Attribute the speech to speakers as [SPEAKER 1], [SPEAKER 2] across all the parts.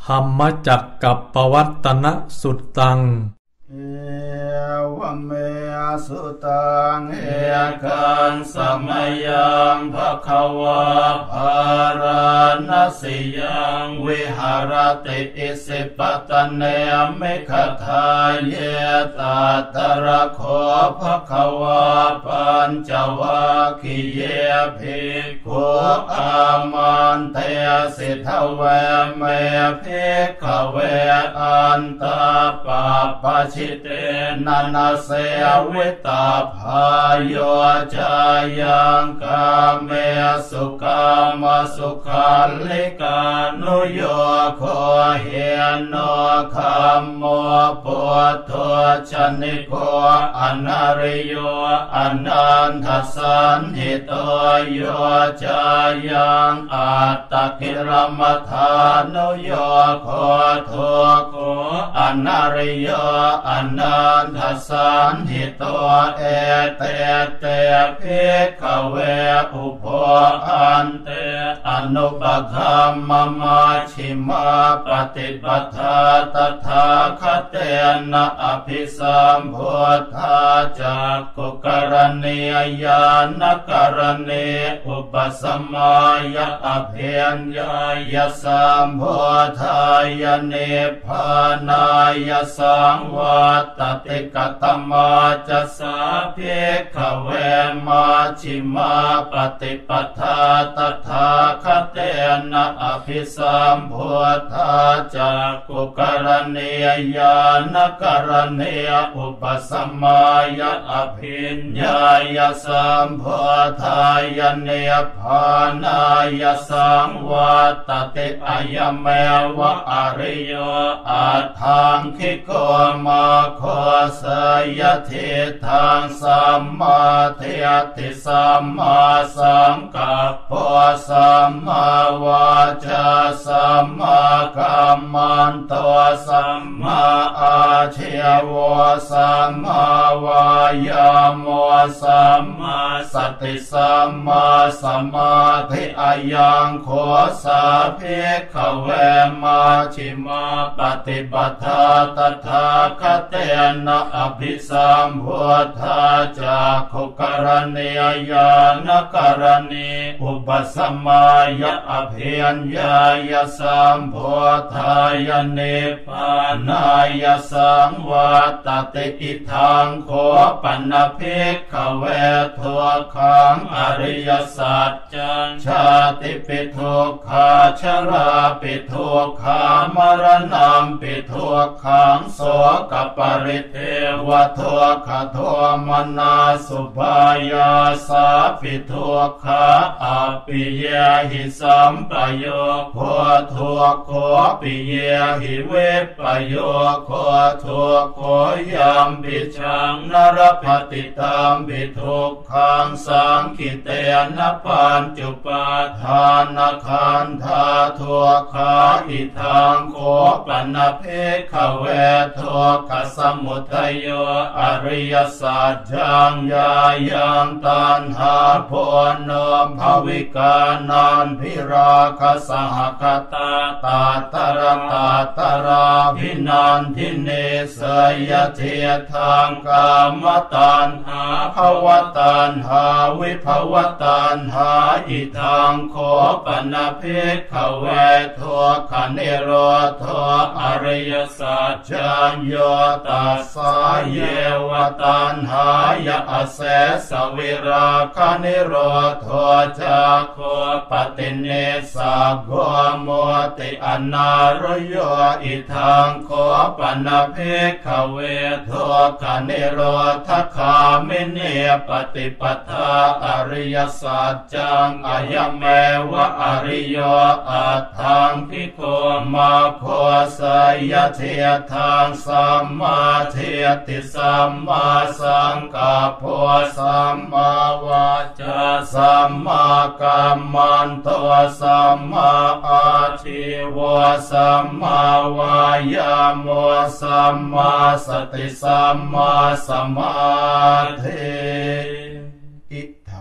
[SPEAKER 1] หัมมจักกัปปวัตตนสุตตัง
[SPEAKER 2] เอวเมสุตังเอกังสมัยยังภควาภารณสิยังวิหารติอิสิปตเนมิขทายเยตตระโคภควาปัญจวัคคีเยภิกขุอามันเตสิทเวเมภิกขเวอันตปาปชิเตนันเสวิตาภายโยจายังกาเมสุกามสุขัลลิกานุโยโคเฮโนคัมโมปุถโธชนิโกอนาริโยอนันทสันหิโตโยจายังอัตตกิรมัฏฐานุโยโคโทโกอนาริโยอนันทสันหิโตเอเตเตภิกขเวอุปโภอันเตอนุปคัมมมาชิมาปฏิปทาตถาคเตนะอภิสัมพุทธาจักขุกรณียานกรณีอุปสัมมายะอภิญญายะสัมพุทธายะนิพพานายะสังวัตติกตมาจะสาภิกขเวมาชิมาปฏิปทาตถาคเตนะอภิสัมพุทธาจักขุกรณียานกรณีอุปสัมมายะอภิญญายะสัมพุทธายะนิพพานายะสังวัตติอะยะเมวะอริโยอัตถังคิโกมาโคสยทิทางสัมมาทิฏฐิสัมมาสังกัปปะสัมมาวาจาสัมมากัมมันโตสัมมาอาชีวะสัมมาวายามะสัมมาสติสัมมาสมาธิอายังโคสาภิกขเวมาชิมาปฏิปทาตถาคเตนะอภิสัมพุทธาจักขุกรณียานกรณีอุปสัมมายะอภิญญายะสัมพุทธายะนิพพานายะสังวัตติอิทังโคปันนภิกขเวทุกขังอริยสัจจังชาติปิทุกขาชราปิทุกขามรณะปิทุกขังโสกปริเทวทุกขโทมนาสุภายาสาปิทุกขาอปิเยหิสัมปโยโคทุกโคปิเยหิเวปโยโคทุกโคยัมปิชังนรปฏิตัมปิทุกขังสังขิเตนะปัญจุปาทานขันธาทุกขาอิทังโคปันนภิกขเวทุกขสมุทัยโยอริยสัจจังญายังตัณหาโพนมภวิกานันพิราคสหคตาตาตระตาตราภินันทิเนสยเทธังกามตัณหาภวตัณหาวิภวตัณหาอิทังโคปันนภิกขเวทุกขนิโรธอริยสัจจังโยตัสสะเยวตัณหายะอเสสวิราคนิโรธจักโคปฏิเนสะโกโมติอนารุโยอิทังโคปันนภิกขเวทุกขนิโรธคามิเนปฏิปทาอริยสัจจังอะยะเมวะอริโยอัตถังภิกขุมาโคสยเทธังสัมมาทิฏฐิสัมมาสังกัปปะสัมมาวาจาสัมมากัมมันโตสัมมาอาชีวะสัมมาวายามะสัมมาสติสัมมาสมาธิอิทั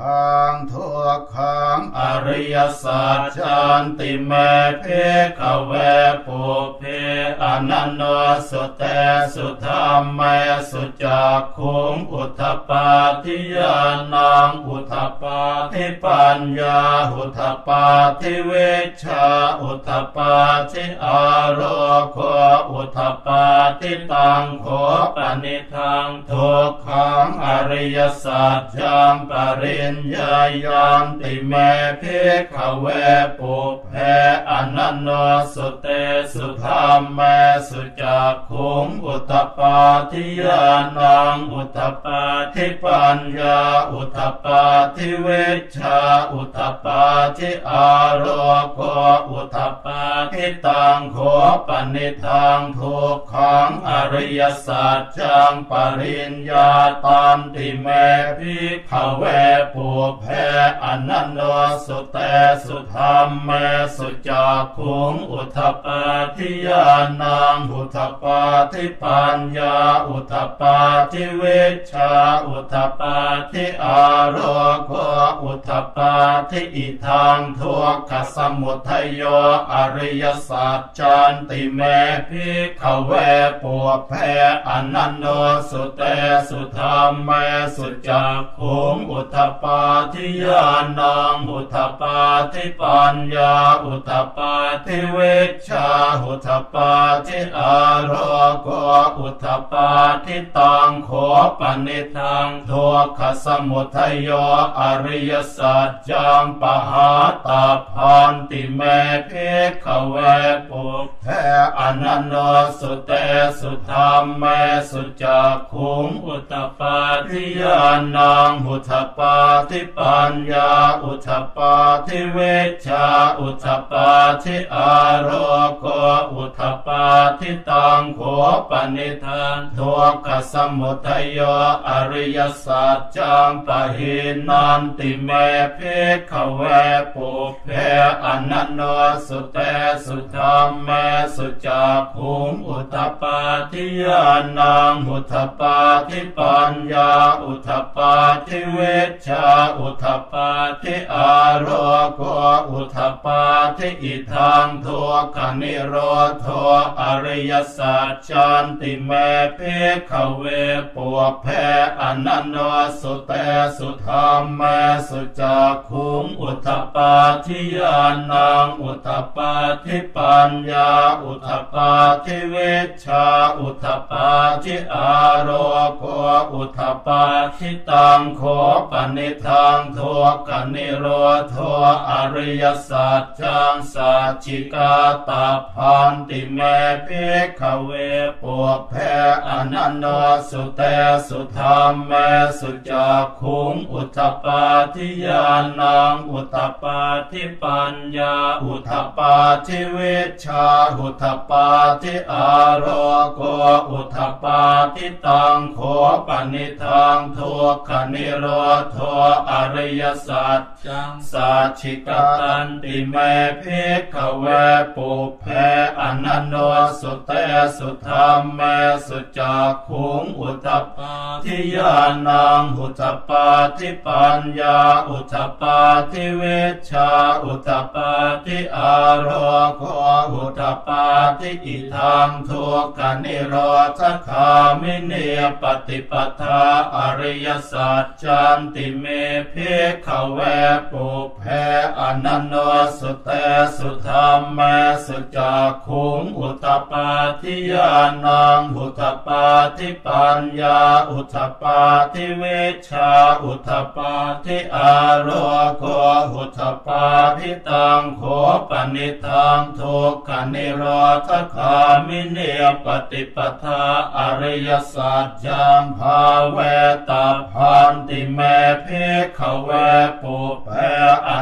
[SPEAKER 2] ขังทุกขังอริยสัจจันติเมเพขเวปุเพอนันโนสุเตสุธรรมเมสุจักขุงอุทธปาทิยานังอุทธปาทิปัญญาอุทธปาทิเวชชาอุทธปาทิอาโรโคอุทธปาทิตังโขปนิทังทุกขังอริยสัจจังปริญญายันติเมภิกขเวปุเพอนันโนสุเตสุธรรมเมสุจักขุงอุทธปาทิยานังอุทธปาทิปัญญาอุทธปาทิเวชชาอุทธปาทิอาโรโกอุทธปาทิตังโขปนิทังทุกขังอริยสัจจังปริญญาตันติเมภิกขเวปุเพอนันโนสุเตสุธรรมเมสุจักขุงอุทธปาทิยานังอุทธปาทิปัญญาอุทธปาทิเวชชาอุทธปาทิอาโรโกอุทธปาทิอิทังทุกขสมุทัยโยอริยสัจจันติเมภิกขเวปุเพอนันโนสุเตสุธรรมเมสุจักขุงอุทธปาทิยานังอุทธปาทิปัญญาอุทธปาทิเวชชาอุทธปาทิอาโรโกอุทธปาทิตังโขปนิทังทุกขสมุทัยโยอริยสัจจังปหาตาพันติเมภิกขเวปุเพอนันโนสุเตสุธรรมเมสุจักขุงอุทธปาทิยานังอุทธปาทิปัญญาอุทธปาทิเวชชาอุทธปาทิอาโรโกอุทธปาทิตังโขปนิทังทุกขสมุทัยโยอริยสัจจังปหินันติเมภิกขเวปุเพอนันโนสุเตสุธรรมเมสุจักขุงอุทธปาทิยานังอุทธปาทิปัญญาอุทธปาทิเวชชาอุทธปาทิอาโรโกอุทธปาทิอิทังทุกขนิโรธอริยสัจจันติเมภิกขเวปุเพอนันโนสุเตสุธรรมเมสุจักขุงอุทธปาทิยานังอุทธปาทิปัญญาอุทธปาทิเวชชาอุทธปาทิอาโรโกอุทธปาทิตังโขปนิทังทุกขนิโรธอริยสัจจังสัจจิกาตาพันติเมภิกขเวปุเพอนันโนสุเตสุธรรมเมสุจักขุงอุทธปาทิยานังอุทธปาทิปัญญาอุทธปาทิเวชชาอุทธปาทิอาโรโกอุทธปาทิตังโขปนิทังทุกขนิโรธอริยสัจจังสัจฉิกตันติเมภิกขเวปุเพอนันโนสุเตสุธรรมเมสุจักขุงอุทธปาทิยานังอุทธปาทิปัญญาอุทธปาทิเวชชาอุทธปาทิอาโรโกอุทธปาทิอิทังทุกขนิโรธคามิเนปฏิปทาอริยสัจจันติเมภิกขเวปุเพอนันโนสุเตสุธรรมเมสุจักขุงอุทธปาทิยานังอุทธปาทิปัญญาอุทธปาทิเวชชาอุทธปาทิอาโรโกอุทธปาทิตังโขปนิทังทุกขนิโรธคามิเนปฏิปทาอริยสัจจังภาเวตาพันติเมภิกขเวปุเพอ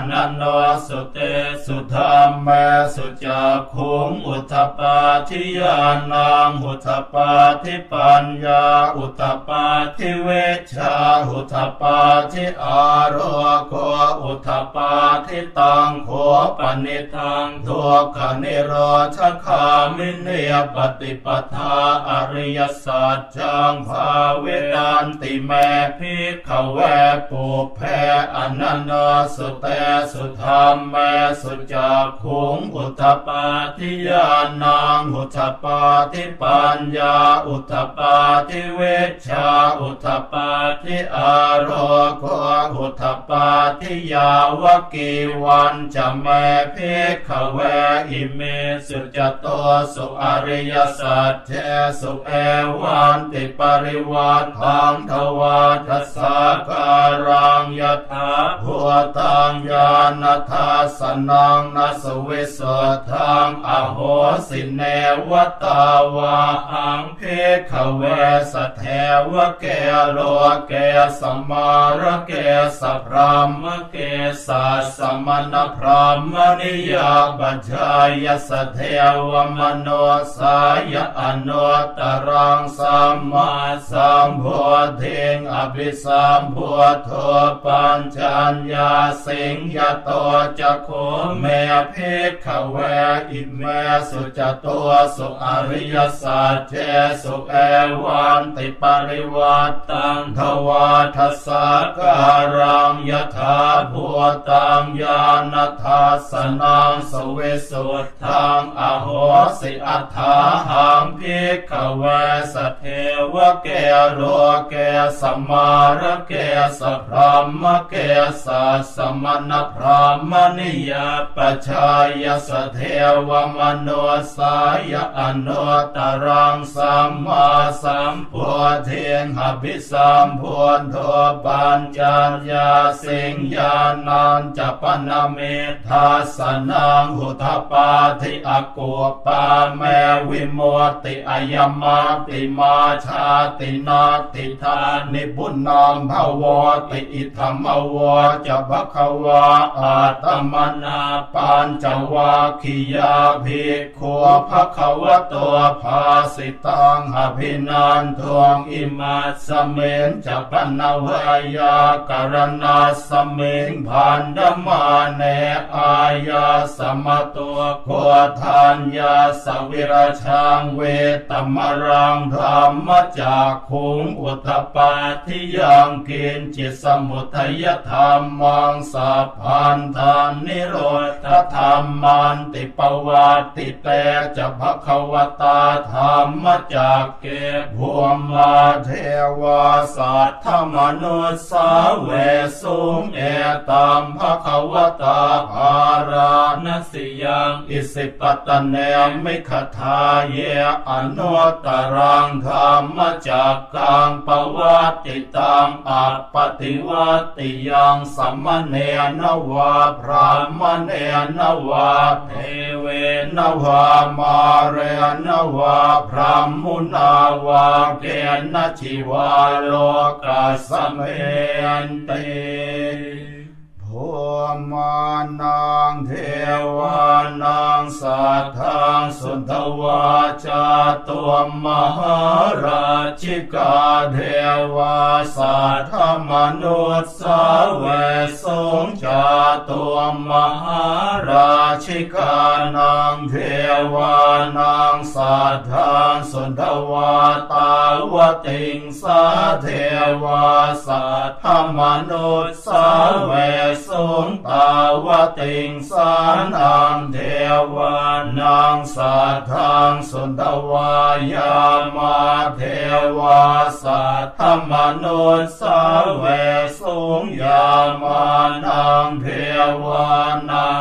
[SPEAKER 2] นันโนสุเตสุธัมเมสุจักขุงอุทธปาทิยานังอุทธปาทิปัญญาอุทธปาทิเวชชาอุทธปาทิอาโรโคอุทธปาทิตังโขปนิทังทุกขนิโรธคามิเนยปฏิปทาอริยสัจจังภาเวดันติเมภิกขเวปุเพอนันโนสุเตสุธัมเมสุจักขุงอุทธปาทิยานังอุทธปาทิปัญญาอุทธปาทิเวชชาอุทธปาทิอาโรโคอุทธปาทิยาวกีวันจะเมภิกขเวอิเมสุจโตสุอริยสัจเจสุเอวันติปริวัฏทังทวาทัสสะการังยถาภูตังญาณทัสสนังนัสวิสุทธังอโหสิเนวตาวาอังภิกขเวสเทวะเกโลเกสัมมาระเกสัพรามเกสัสมณพรามณิยาปัจจายสเทวมโนสายอนุตตรังสัมมาสัมพุทธิงอภิสัมพุทโธปัญจัญญาสิงยโตจักโขเมภิกขเวอิเมสุจโตสุอริยสัจเจสุเอวันติปริวัตตังทวาทัสสะการังยถาภูตังญาณทัสสนังสวิสุทธังอโหสิอัฏฐาหังภิกขเวสเทวะเกโรเกสัมมาระเกสัพพรามเกสัสมณพรามณิยาปัจจายสเทวมโนสายอนุตตรังสัมมาสัมพุทธิงอภิสัมพุทโธปัญจัญญาสิงญาณัญจปนเมทัสสนังอุทธปาทิอโกปาเมวิโมติอายมาติมาชาตินาติธานิบุญนามภวติอิธรรมวจะภควาอาตมนาปัญจวัคคียาภิกขุภควโตภาสิตังอภินันทวงอิมัสสเมนจะปนวายากรณาสเมงพันธมาเนอายาสมตัวโคทัญญาสวิรชังเวตมรังธรรมจากขุงอุทธปาทิยังกินจิตสมุทัยธรรมังสัพพันธานิโรธธรรมันติปวัตติเตจะภควตาธรรมจากเกภูมิเทวาสัทธมนุสาเวสุงเอตัมภควตาภารานสิยังอิสิปตเนมิขทาเยอนุตตรังธรรมจากกังปวัตติตังอัปปติวัตติยังสัมมเนนวาพรามเนนวาเทเวนวามาเรนวาพรามุนาวาเกณชิวาโลกัสเมนติภูมานังเทวานังสัทธังสุนทวาจาตัวมหาราชิกาเทวาสัทธมนุษย์สาเวสงจาตัวมหาราชิกานังเทวานังสัทธังสุนทวาตาวติงสาเทวาสัทธมนุษย์สาเวสงตาวติงสานังเทวานังสัทธังสุนทวายามาเทวาสัทธมนุษย์สาเวสงยามานังเทวานังสั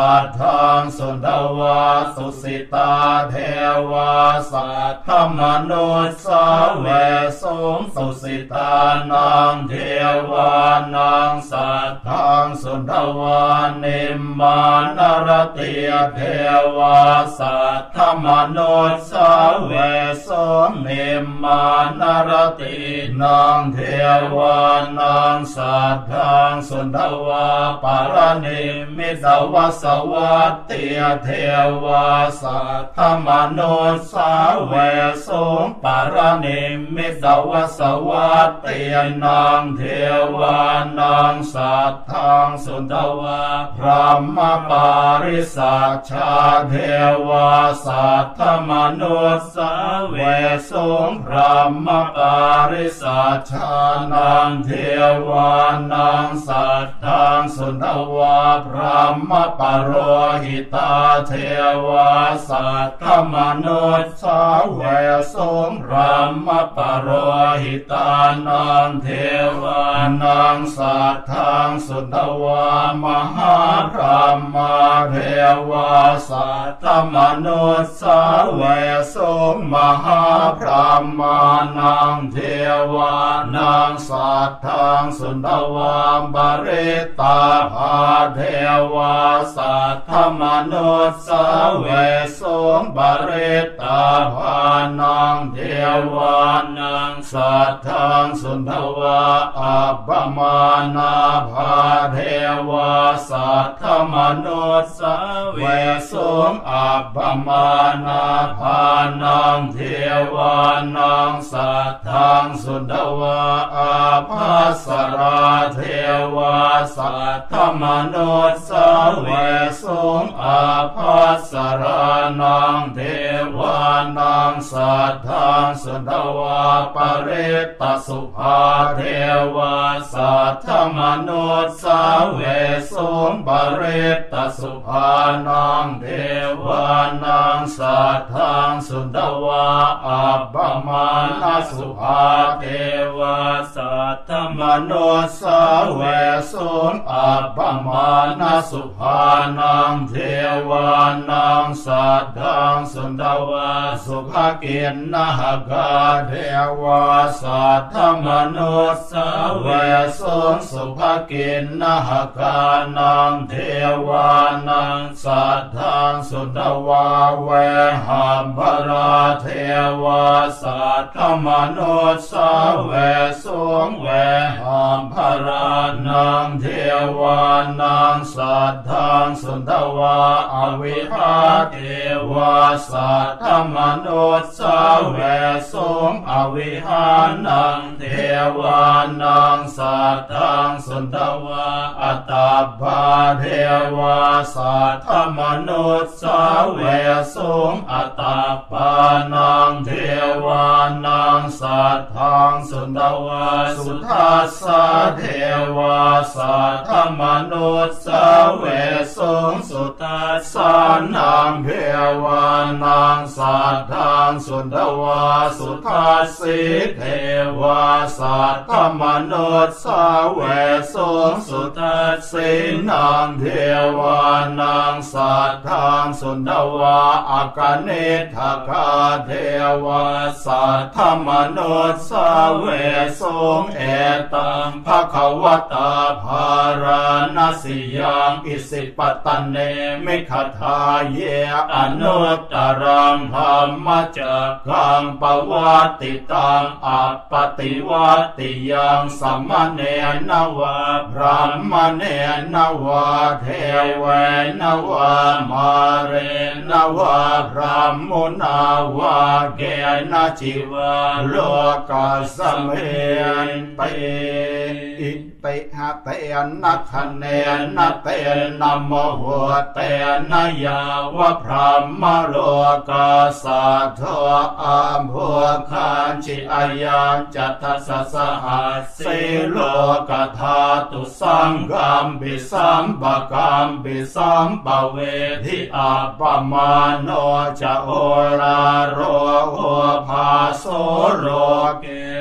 [SPEAKER 2] สัทธังสุทวาสุสิตาเทวาสัทธมนุสสาเวสงสุสิตานังเทวานังสัทธังสุทวานิมมานรติเทวาสัทธมนุสสาเวสงนิมมานรตินังเทวานังสัทธังสุทวาปารณิมิตวสวัตติเทวาสัทธมนุสสาเวสงปารณิมิตวสวัตตินังเทวานังสัทธังสุทวาพระมปาริสัชชาเทวาสัทธมนุสสาเวสงพระมปาริสัชชานังเทวานังสัทธังสุทวาพระมปโรหิตาเทวาสัทธมนุสสาเวสงพระมปโรหิตานังเทวานังสัทธังสุทวามหาพระมเทวาสัทธมนุสสาเวสงมหาพระมานังเทวานังสัทธังสุทวาบริตาภาเทวาสัทธมนุสสาเวสงบริตาภานังเทวานังสัทธังสุทวาอัปปมานาภาเทวาสัทธมนุสสาเวสงอัปปมานาภานังเทวานังสัทธังสุทวาอาภัสราเทวาสัทธมนุสสาเวสงอาภัสรานังเทวานังสัทธังสุทวาปริตตสุภาเทวาสัทธมนุสสาเวสงปริตตสุภานังเทวานังสัทธังสุทวาอัปปมาณสุภาเทวาสัทธมนุสสาเวสงอัปปมาณสุภานังเทวานังสัทธังสุทวาสุภกินนหกาเทวาสัทธมนุสสาเวสงสุภกินนหกานังเทวานังสัทธังสุทวาเวหัมภราเทวาสัทธมนุสสาเวสงเวหัมภรานังเทวานังสัทธังสุทวาอวิหาเทวาสัทธมนุสสาเวสงอวิหานังเทวานังสัทธังสุทวาอัตตาภาเทวาสัทธมนุสสาเวสงอัตตาภานังเทวานังสัทธังสุทวาสุทัสสะเทวาสัทธมนุสสาเวสงสุทัสสะนังเทวานังสัทธังสุทวาสุทัสสิเทวาสัทธมนุสสาเวสงสุทัสสินังเทวานังสัทธังสุทวาอากาเนทกาเทวาสัทธมนุสสาเวสงเอตังภควตาภารณสิยังอิสิปตันเนมิขทาเยอนุตตรังธรรมจักขังปวัตติตังอัปปติวัตติยังสัมมเนนวะพระมเนนวะเทเวนวะมาเรนวะพระมุนาวะเกณจิวะโลกัสสเมนเตอิเตหะเตนะคะเนนะเตนะโมโหเตนะยาวะพระมโลกัสสะโทอัมโภคันจิอายังจัตถสสหัสสิโลกธาตุสังฆัมปิสัมปะกัมปิสัมปะเวทิอัปปมาโนจะโอราโรโอภาโสโลเก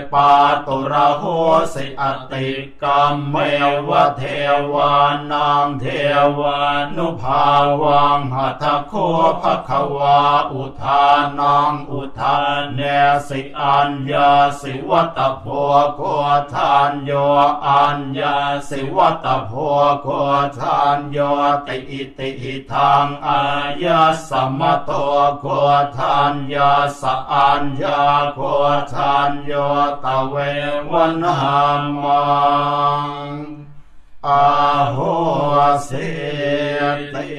[SPEAKER 2] ปาตุระโหสิอติกรรมเมวะเทวานังเทวานุภาวังหัตถโคภควาอุทานังอุทานเนสิอัญญาสิวัตโพโกทานโยอัญญาสิวัตโพโกทานโยติอิติหิทังอายาสมะโตโกทานยาสอัญญาโกทานโยตเววันหามังอาโหสิติ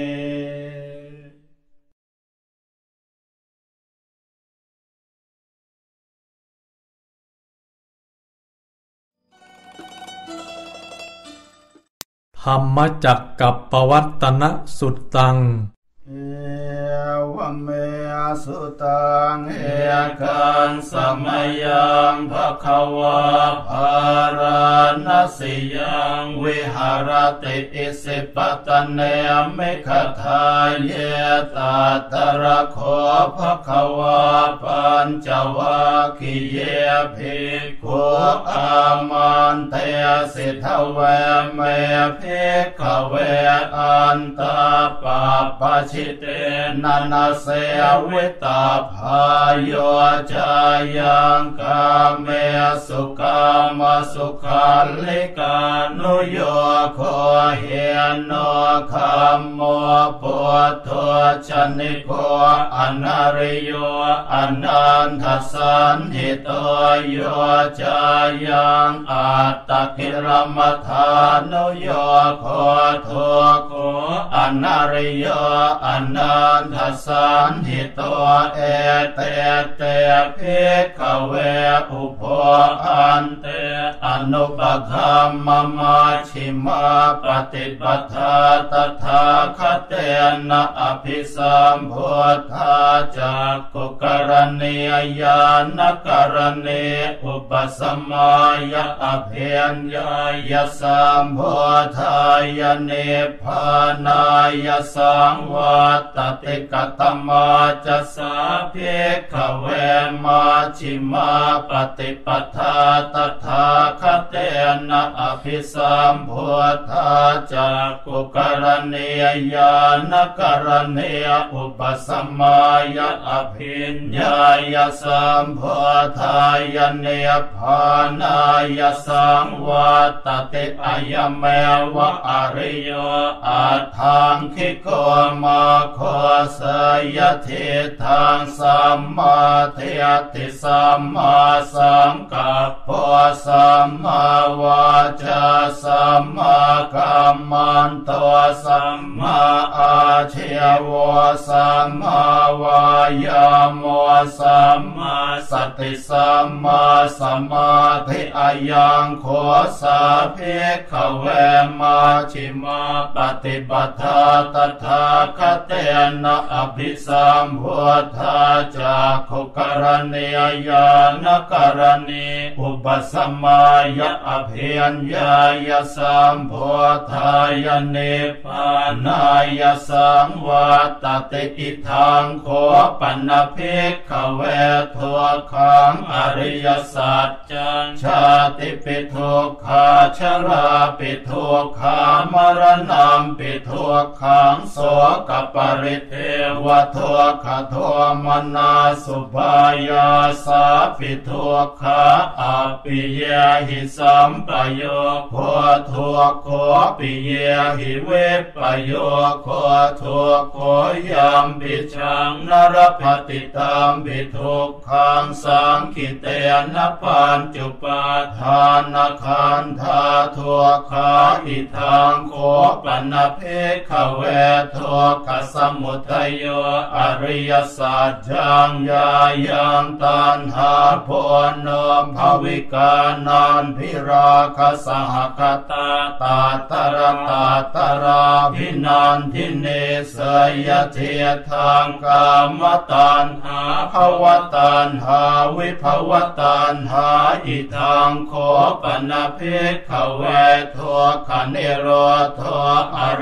[SPEAKER 1] ธรรมจักกัปปวัตตนสุตตัง
[SPEAKER 2] เอวเมสุตังเอกังสมัยยังภควาภารณสิยังวิหารติอิสิปตเนมิขทายเยตตระโคภควาปัญจวัคคีเยภิกขุอามันเตสิทเวเมภิกขเวอันตปาปชิเตนันเสวิตาภายโยจายังกาเมสุกามสุขาลิกานุโยโคเฮโนคัมโมปุถโธชนิโกอนาริโยอนันทสันหิโตโยจายังอัตตกิรมัฏฐานุโยโคโทโกอนาริโยอนันทสันหิโตเอเตเตภิกขเวอุปโภอันเตอนุปคัมมมาชิมาปฏิปัฏฐาตถาคเตนะอภิสัมพุทธาจักขุกรณียานกรณีอุปสัมมายะอภิญญายะสัมพุทธายะนิพพานายะสังวัตติกตมาจะสาภิกขเวมาชิมาปฏิปัฏฐาตถาคเตนะอภิสัมพุทธาจักขุกรณียานกรณีอุปสัมมายะอภิญญายะสัมพุทธายะนิพพานายะสังวัตติอะยะเมวะอริโยอัตถังคิโกมาโคสยทิทังสัมมาทิฏฐิสัมมาสังกัปปะสัมมาวาจาสัมมากัมมันโตสัมมาอาชีวะสัมมาวายามะสัมมาสติสัมมาสมาธิอายังโคสาภิกขเวมาชิมาปฏิปัฏฐาตถาคเตนะอภิสัมพุทธาจักขุกรณียานกรณีอุปสัมมายะอภิญญายะสัมพุทธายะนิพพานายะสังวัตติอิทังโคปันนภิกขเวทุกขังอริยสัจจังชาติปิทุกขาชราปิทุกขามรณะปิทุกขังโสกปริเทวทุกขโทมนาสุภายาสาปิทุกขาอปิเยหิสัมปโยโคทุกโคปิเยหิเวปโยโคทุกโคยัมปิชังนรปฏิตัมปิทุกขังสังขิเตนะปัญจุปาทานขันธาทุกขาอิทังโคปันนภิกขเวทุกขสมุทัยโยอริยสัจจังญายังตัณหาโพนมภวิกานันพิราคสหคตาตาตระตาตราภินันทิเนสยเทธังกามตัณหาภวตัณหาวิภวตัณหาอิทังโคปนภิกขเวทุกขนิโรธอริย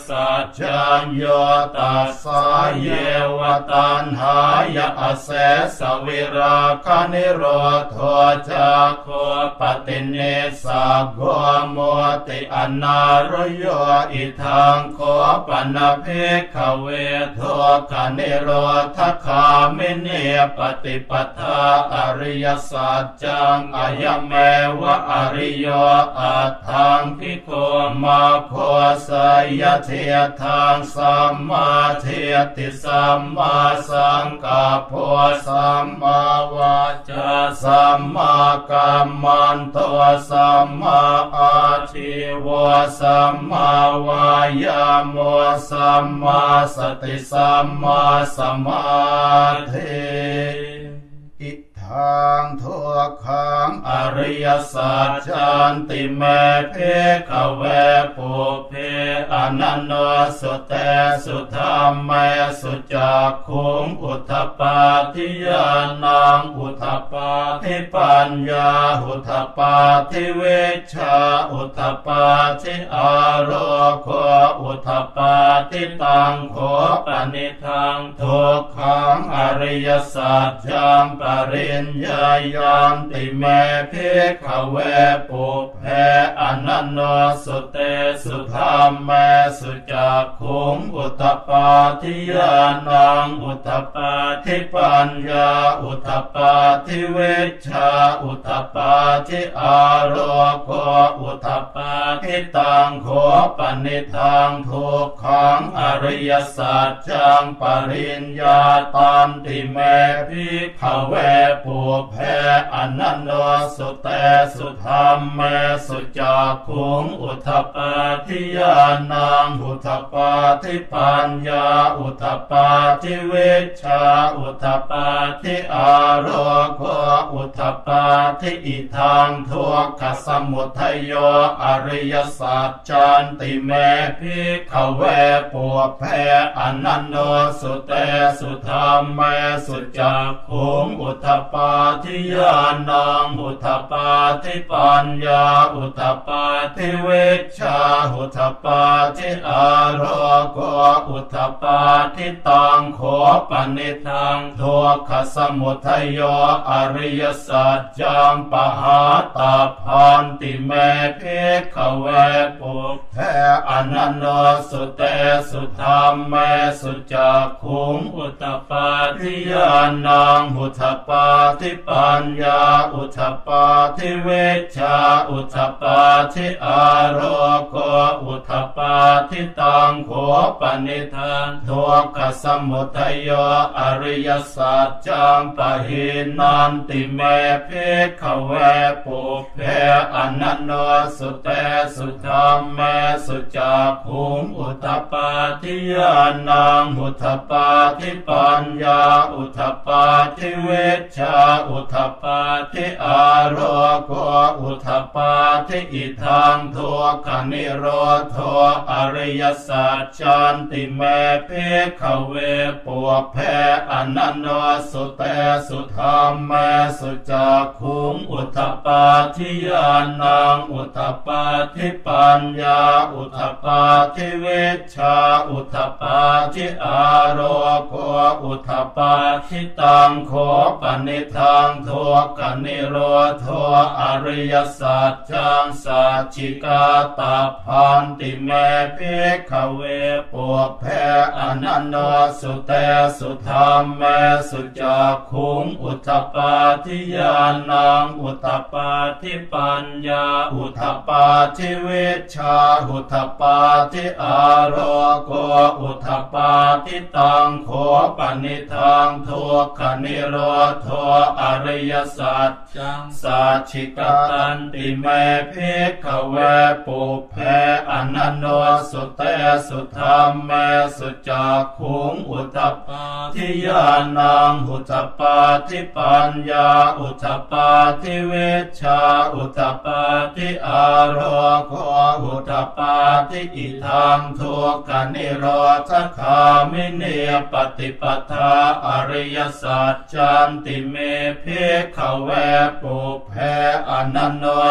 [SPEAKER 2] สัจจัญโยตัสสะเยวตัณหายะอเสสวิราคะนิโรธจักขปฏิเนสะโกโมติอนา ารโยอิทังโคปนะเพขเวโทคานิโรธคามิเนปฏิปทาอริยสัจจังอายเมวะอริโยอัตถังภิกขุมาโคสยเทธังสัมมาเทติสัมมาสังกัปโพสัมมาวาจาสัมมากัมมันโตสัมมาอาชีวะสัมมาวายาโมสัมมาสติสัมมาสมาธิอิทังทุกขังอริยสัจจันติเมเพขเวปุเพอนันโนสุเตสุธรรมเมสุจักขุงอุทธปาทิยานังอุทธปาทิปัญญาอุทธปาทิเวชชาอุทธปาทิอารโคอุทธปาทิตังโขปนิทังทุกขังอริยสัจจังปริญญายันติเมภิกขเวปุเพอนันโนสุเตสุธรรมเมสุจักขุงอุทธปาทิยานังอุทธปาทิปัญญาอุทธปาทิเวชชาอุทธปาทิอารโคอุทธปาทิตังโขปนิทังทุกขังอริยสัจจังปริญญาตันติเมภิกขเวปุเพอนันโนสุเตสุธรรมเมสุจักขุงอุทธปาทิยานังอุทธปาทิปัญญาอุทธปาทิเวชชาอุทธปาทิอารโคอุทธปาทิอิทังทุกขสมุทัยโยอริยสัจจันติเมภิกขเวปุเพอนันโนสุเตสุธรรมเมสุจักขุงอุทธปาทิยานังอุทธปาทิปัญญาอุทธปาทิเวชชาอุทธปาทิอารโกอุทธปาทิตังโขปนิทังทุกขสมุทัยโยอริยสัจจังปหาตาพันติเมภิกขเวปุเพอนันโนสุเตสุธรรมเมสุจักขุงอุทธปาทิยานังอุทธปาทิปัญญาอุทธปาทิเวชชาอุทธปาทิอารโกอุทธปาทิตังโขปนิทังทุกขสมุทัยโยอริยสัจจังปหินันติเมภิกขเวปุเพอนันโนสุเตสุธรรมเมสุจักขุงอุทธปาทิยานังอุทธปาทิปัญญาอุทธปาทิเวชชาอุทธปาทิอารโกอุทธปาทิอิทังทุกขนิโรธอริยสัจจันติเมภิกขเวปุเพอนันโนสุเตสุธรรมเมสุจักขุงอุทธปาทิยานังอุทธปาทิปัญญาอุทธปาทิเวชชาอุทธปาทิอารโกอุทธปาทิตังโขปนิทังทุกขนิโรธอริยสัจจังสัจจิกาตาพันติเมภิกขเวปุเพอนันโนสุเตสุธรรมเมสุจักขุงอุทธปาทิยานังอุทธปาทิปัญญาอุทธปาทิเวชชาอุทธปาทิอารโกอุทธปาทิตังโขปนิทังทุกขนิโรธอริยสัจจังสัจฉิกตันติเมภิกขเวปุเพอนันโนสุเตสุธรรมเมสุจักขุงอุทธปาทิยานังอุทธปาทิปัญญาอุทธปาทิเวชชาอุทธปาทิอารโกอุทธปาทิอิทังทุกขนิโรธคามิเนปฏิปทาอริยสัจจันติเมภิกขเวปุเพอนันโนสุ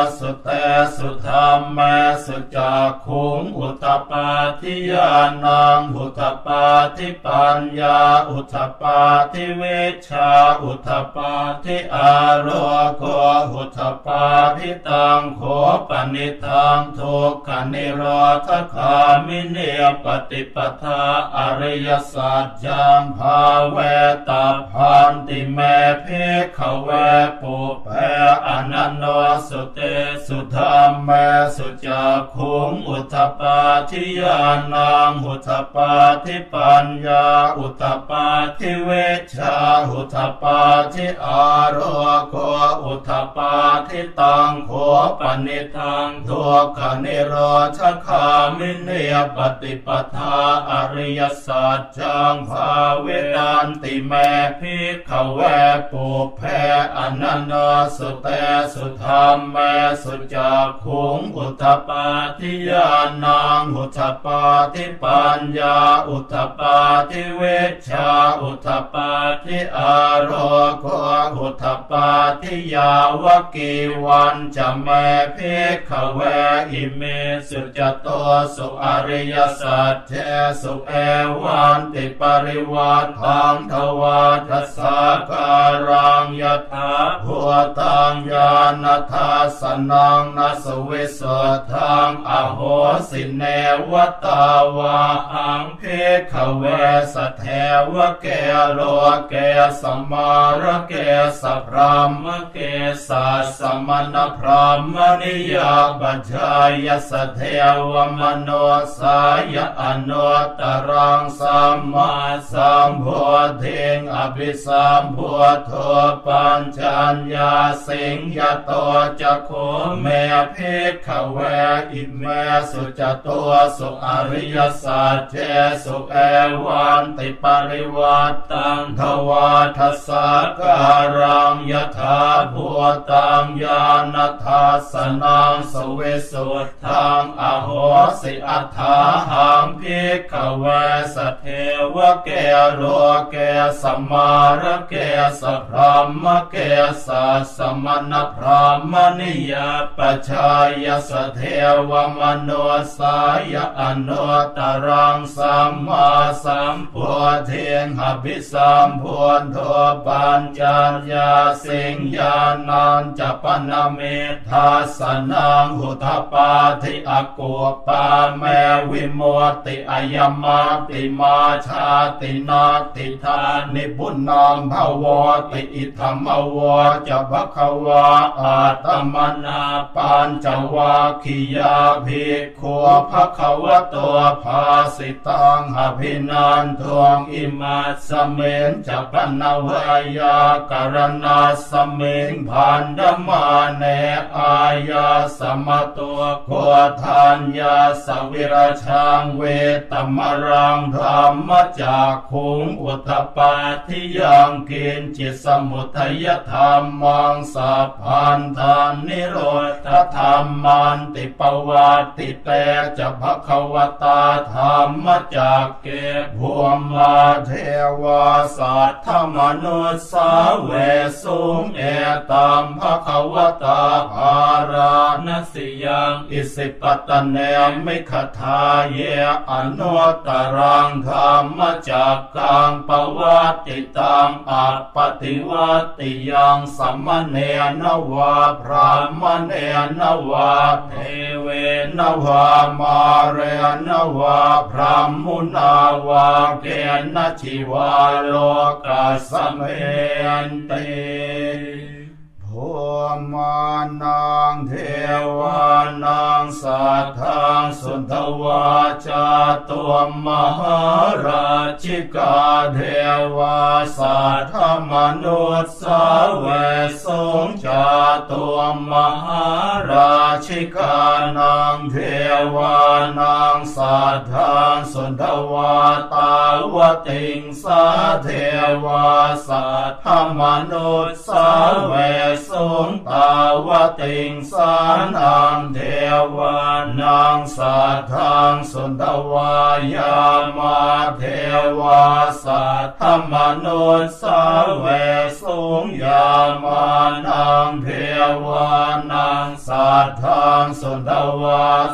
[SPEAKER 2] เตสุธรรมเมสุจักขุงอุทธปาทิญาณังอุทธปาทิปัญญาอุทธปาทิวิชชาอุทธปาทิอาโรโกอุทธปาทิตังโขปนิทังทุกขนิโรธคามิเนปฏิปทาอริยสัจจังภาเวตัพพันติเมภิกขเวปุเพอนันโนสุเตสุธัมเมสุจักขุงอุทธปาทิญาณังอุทธปาทิปัญญาอุทธปาทิเวชชาอุทธปาทิอาโรโกอุทธปาทิตังโขปนิทังทุกขนิโรธคามิเนปฏิปทาอริยสัจจังภาเวตันติเมภิกขเวปุเพอนันโนสุเตสุธัมเมสุจักขุงอุทธปาทิญาณังอุทธปาทิปัญญาอุทธปาทิเวชชาอุทธปาทิอาโรโกอุทธปาทิยาวกีวันจะเมภิกขเวอิเมสุจโตสุอริยสัจเจสุเอวันติปริวัฏทังทวาทัสสะการังยถาภูตังญาณทัสสนังนัสวิสุทธังอโหสิเนวตาวาอังภิกขเวสเทวะเกโลเกสัมมาระเกสัพรามเกสัสสมณพรามณิยาปัจจายสเทวมโนสายอนุตตรังสัมมาสัมพุทธิงอภิสัมพุทโธปัญจัญญาสิงยโตจักโขเมภิกขเวอิเมสุจโตสุอริยสัจเจสุเอวันติปริวัตตังทวาทัสสะการังยถาภูตังญาณทัสสนังสวิสุทธังอโหสิอัฏฐาหังภิกขเวสเทวะเกโลเกสัมมาระเกสัพรามเกสัสสมณพรามณิยาปัจจายสเทวมโนสายอนุตตรังสัมมาสัมพุทธิงอภิสัมพุทโธปัญจัญญาสิงญาณัญจปนเมทัสสนังอุทธปาทิอโกปาเมวิโมติอายมาติมาชาตินาติธานิบุญนามภวติอิธรรมวจะภควาอาตมนาปัญจวัคคียาภิกขุภควโตภาสิตังอภินันทวงอิมัสสเมนจะปนวายากรณาสเมงพันธมาเนอายาสมตัวโคทัญญาสวิรชังเวตมรังธรรมจากขุงอุทธปาทิยังกินจิตสมุทัยธรรมังสัพพันธานิโรธธรรมันติปวัตติเตจะภควตาธรรมจากเกภูมาเทวาสัทธมนุสาเวสุงเอตัมภควตาภารานสิยังอิสิปตเนมิขทาเยอนุตตรังธรรมจากกังปวัตติตังอัปปติวัตติยังสัมมเนนวาพรามเนนวาเทเวนวามาเรนวาพรามุนาวาเกณชิวาโลกัสสเมนติภูมานังเทวานังสัทธังสุนทวาจาตัวมหาราชิกาเทวาสัทธมนุษย์สาเวสงจาตัวมหาราชิกานังเทวานังสัทธังสุนทวาตาวติงสาเทวาสัทธมนุษย์สาเวสงตาวติงสานังเทวานังสัทธังสุนทวายามาเทวาสัทธมนุษย์สาเวสงยามานังเทวานังสัทธั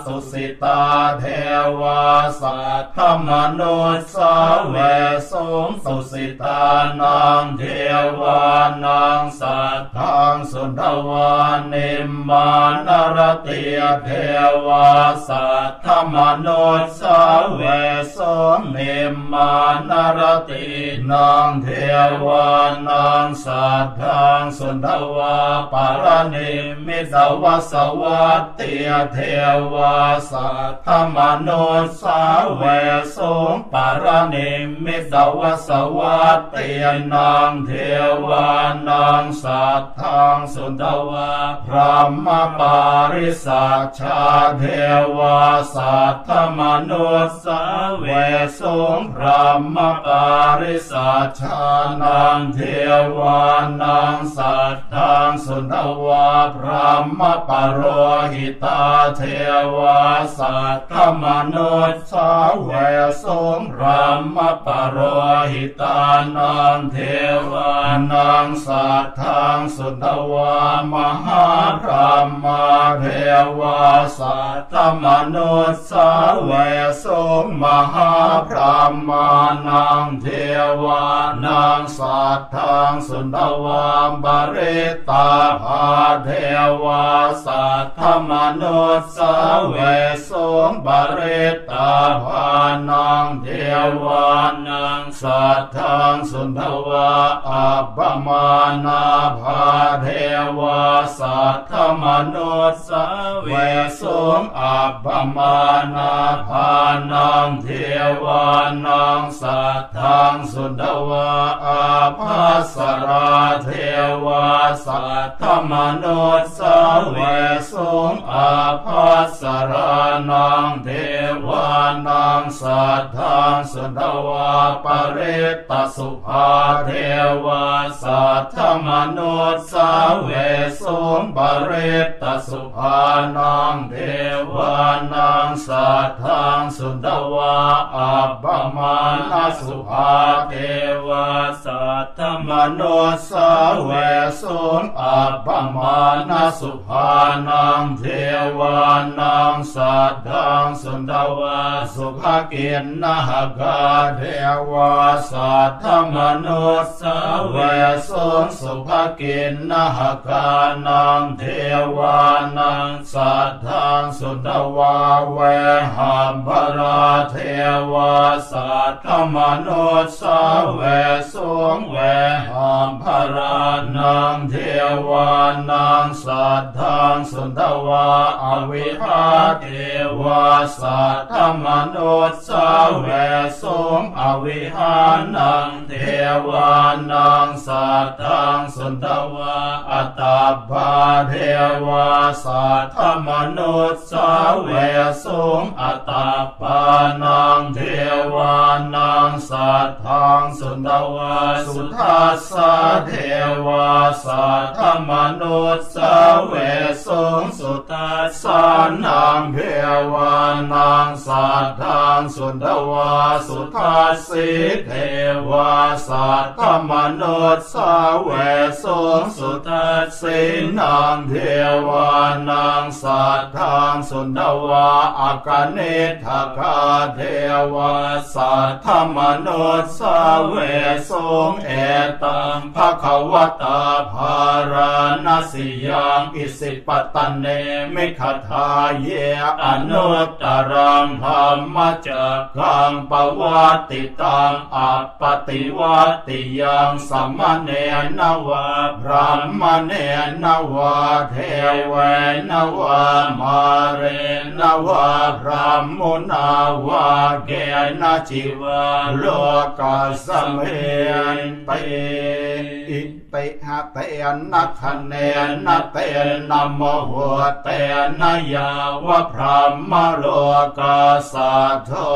[SPEAKER 2] สุสิตาเทวาสัทธมนุษย์สาเวสงสุสิตานังเทวานังสัทธังสุนทวานิมมานรติเทวาสัทธมนุษย์สาเวสงนิมมานรตินังเทวานังสัทธังสุนทวาปารณิมิตวสวัตติเทวาสัทธมนุษย์สาเวสงปารณิมิตวสวัตตินังเทวานังสัทธังสุนทวาพระมปาริสัชชาเทวาสัทธมนุษย์สาเวสงพระมปาริสัชชานังเทวานังสัทธังสุนทวาพระมปโรหิตาเทวาสัทธมนุษย์สาเวสงพระมปโรหิตานังเทวานังสัทธังสุนทวามหาพรหมาเทวาสัทธมนุษย์สาเวสงมหาพรหมานังเทวานังสัทธังสุนทวาบริตาภาเทวาสัทธมนุษย์สาเวสงบริตาภานังเทวานังสัทธังสุนทวาอัปปมานาภาเทวาสัทธมนุษย์สาเวสงอัปปมานาภานังเทวานังสัทธังสุนทวาอาภัสราเทวาสัทธมนุษย์สาเวสงอาภัสรานังเทวานังสัทธังสุนทวาปริตตสุภาเทวาสัทธมนุษย์สาเวสงปริตตสุภานังเทวานังสัทธังสุนทวาอัปปมาณสุภาเทวาสัทธมนุษย์สาเวสงอัปปมาณสุภานังเทวานังสัทธังสุนทวาสุภกินนหกาเทวาสัทธมนุษย์สาเวสงสุภกินนหกานังเทวานังสัทธังสุนทวาเวหัมภราเทวาสัทธมนุษย์สาเวสงเวหัมภรานังเทวานังสัทธังสุนทวาอวิหาเทวาสัทธมนุษย์สาเวสงอวิหานังเทวานังสัทธังสุนทวาอัตตาภาเทวาสัทธมนุษย์สาเวสงอัตตาภานังเทวานังสัทธังสุนทวาสุทัสสะเทวาสัทธมนุษย์สาเวสงสุทัสสะนังเทวานังสัทธังสุนทวาสุทัสสิเทวาสัทธมนุษย์สาเวสงสุทัสสินังเทวานังสัทธังสุนทวาอากานิทกาเทวาสัทธมนุษย์สาเวสงเอตังภควตาภารณสิยังอิสิปตันเนมิขทาเยอนุตตรังธรรมจักขังปวัตติตังอัปปติวัตติยังสัมมเนนวะพระมเนนวะเทเวนวะมาเรนวะพระมุนาวะเกณจิวะโลกัสสเมนเตอิเตหะเตนะคะเนนะเตนะโมโหเตนะยาวะพระมโลกัสสะโทอ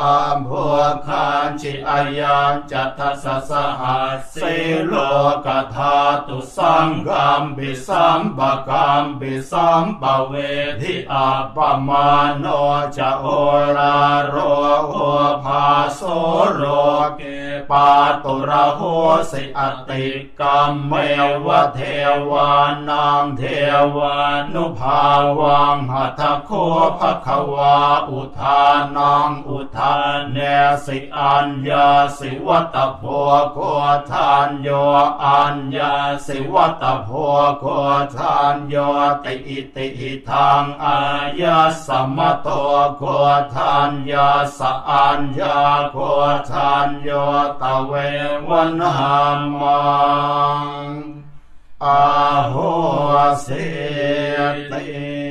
[SPEAKER 2] อัมพุคันจิอายังจัตทัสสะสหัสสิโลกธาตุสังกัมปิสัมปะกัมปิสัมปะเวทิอาปมาโนจะโอราโรโอภาโสโลเกปาตุระโหสิอติกัมเมวะเทวานังเทวานุภาวังหัตถโคภควาอุทานังอุทานเนสิอัญญาสิวัตโพโกทานโยอัญญาสิวัตโพโกทานโยติอิติหิทังอายาสมะโตโกทานยาสอัญญาโกทานโยตะเววันหามังอาโหสิติ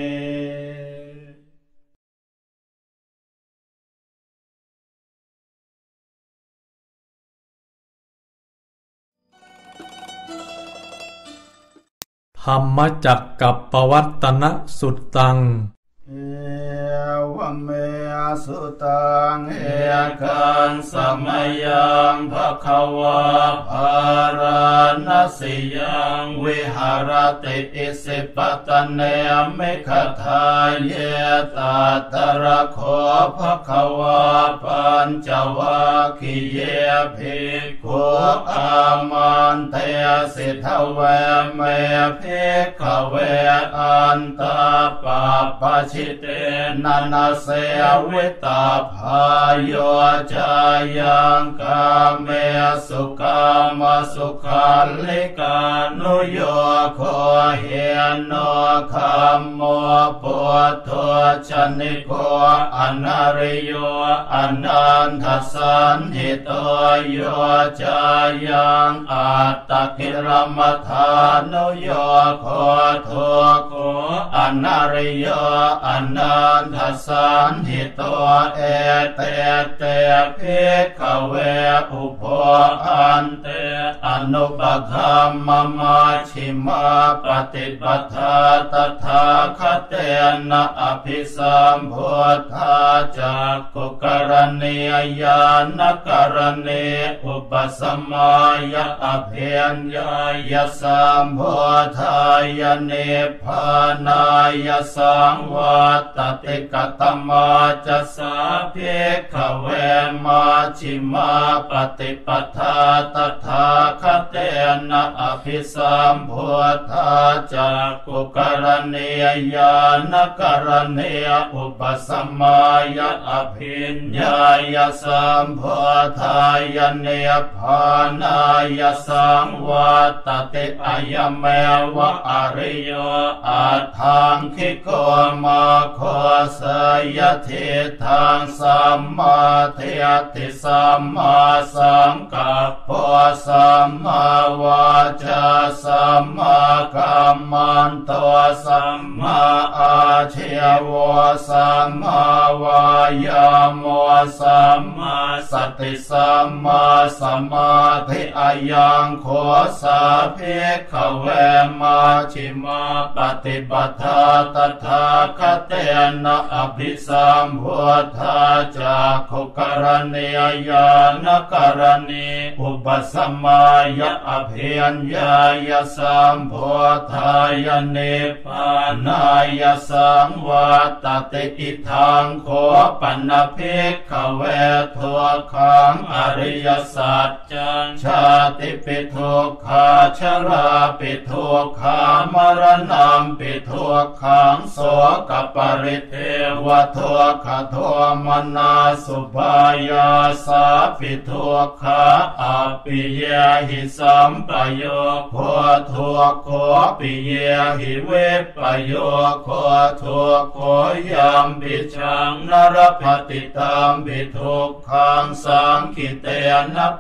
[SPEAKER 1] ธรรมจักกัปปวัตตนสุตตัง
[SPEAKER 2] เอวเมสุตังเอกังสมัยยังภควาภารณสิยังวิหารติอิสิปตเนมิขทายเยตัตระโคภควาปัญจวัคคีเยภิกขุอามันเตสิทเวเมภิกขเวอันตปาปชิเตนันเสวิตาภายโยจายังกาเมสุกามสุขัลลิกานุโยโคเฮโนคัมโมปุถโธชนิโกอนาริโยอนันทสันหิโตโยจายังอัตตกิรมัฏฐานุโยโคโทโกอนาริโยอนันทสันหิโตเอเตเตภิกขเวอุโภอันเตอนุปคัมมมาชิมาปฏิปัฏฐาตถาคเตนะอภิสัมพุทธาจักขุกรณียานกรณีอุปสัมมายะอภิญญายะสัมพุทธายะนิพพานายะสังวัตติกตมาจะสาภิกขเวมาชิมาปฏิปัฏฐาตถาคเตนะอภิสัมพุทธาจักขุกรณียานกรณีอุปสัมมายะอภิญญายะสัมพุทธายะนิพพานายะสังวัตติอะยะเมวะอริโยอัตถังคิโกมาโคสยทิทังสัมมาทิฏฐิสัมมาสังกัปปะสัมมาวาจาสัมมากัมมันโตสัมมาอาชีวะสัมมาวายามะสัมมาสติสัมมาสมาธิอายังโคสาภิกขเวมาชิมาปฏิปัฏฐาตถาคเตนะอภิสัมพุทธาจักขุกรณียานกรณีอุปสัมมายะอภิญญายะสัมพุทธายะนิพพานายะสังวัตติอิทังโคปันนภิกขเวทุกขังอริยสัจจังชาติปิทุกขาชราปิทุกขามรณะปิทุกขังโสกปริเทวทุกขโทมนาสุภายาสาปิทุกขาอปิเยหิสัมปโยโคทุกโคปิเยหิเวปโยโคทุกโคยัมปิชังนรปฏิตัมปิทุกขังสังคิเตนะปัญ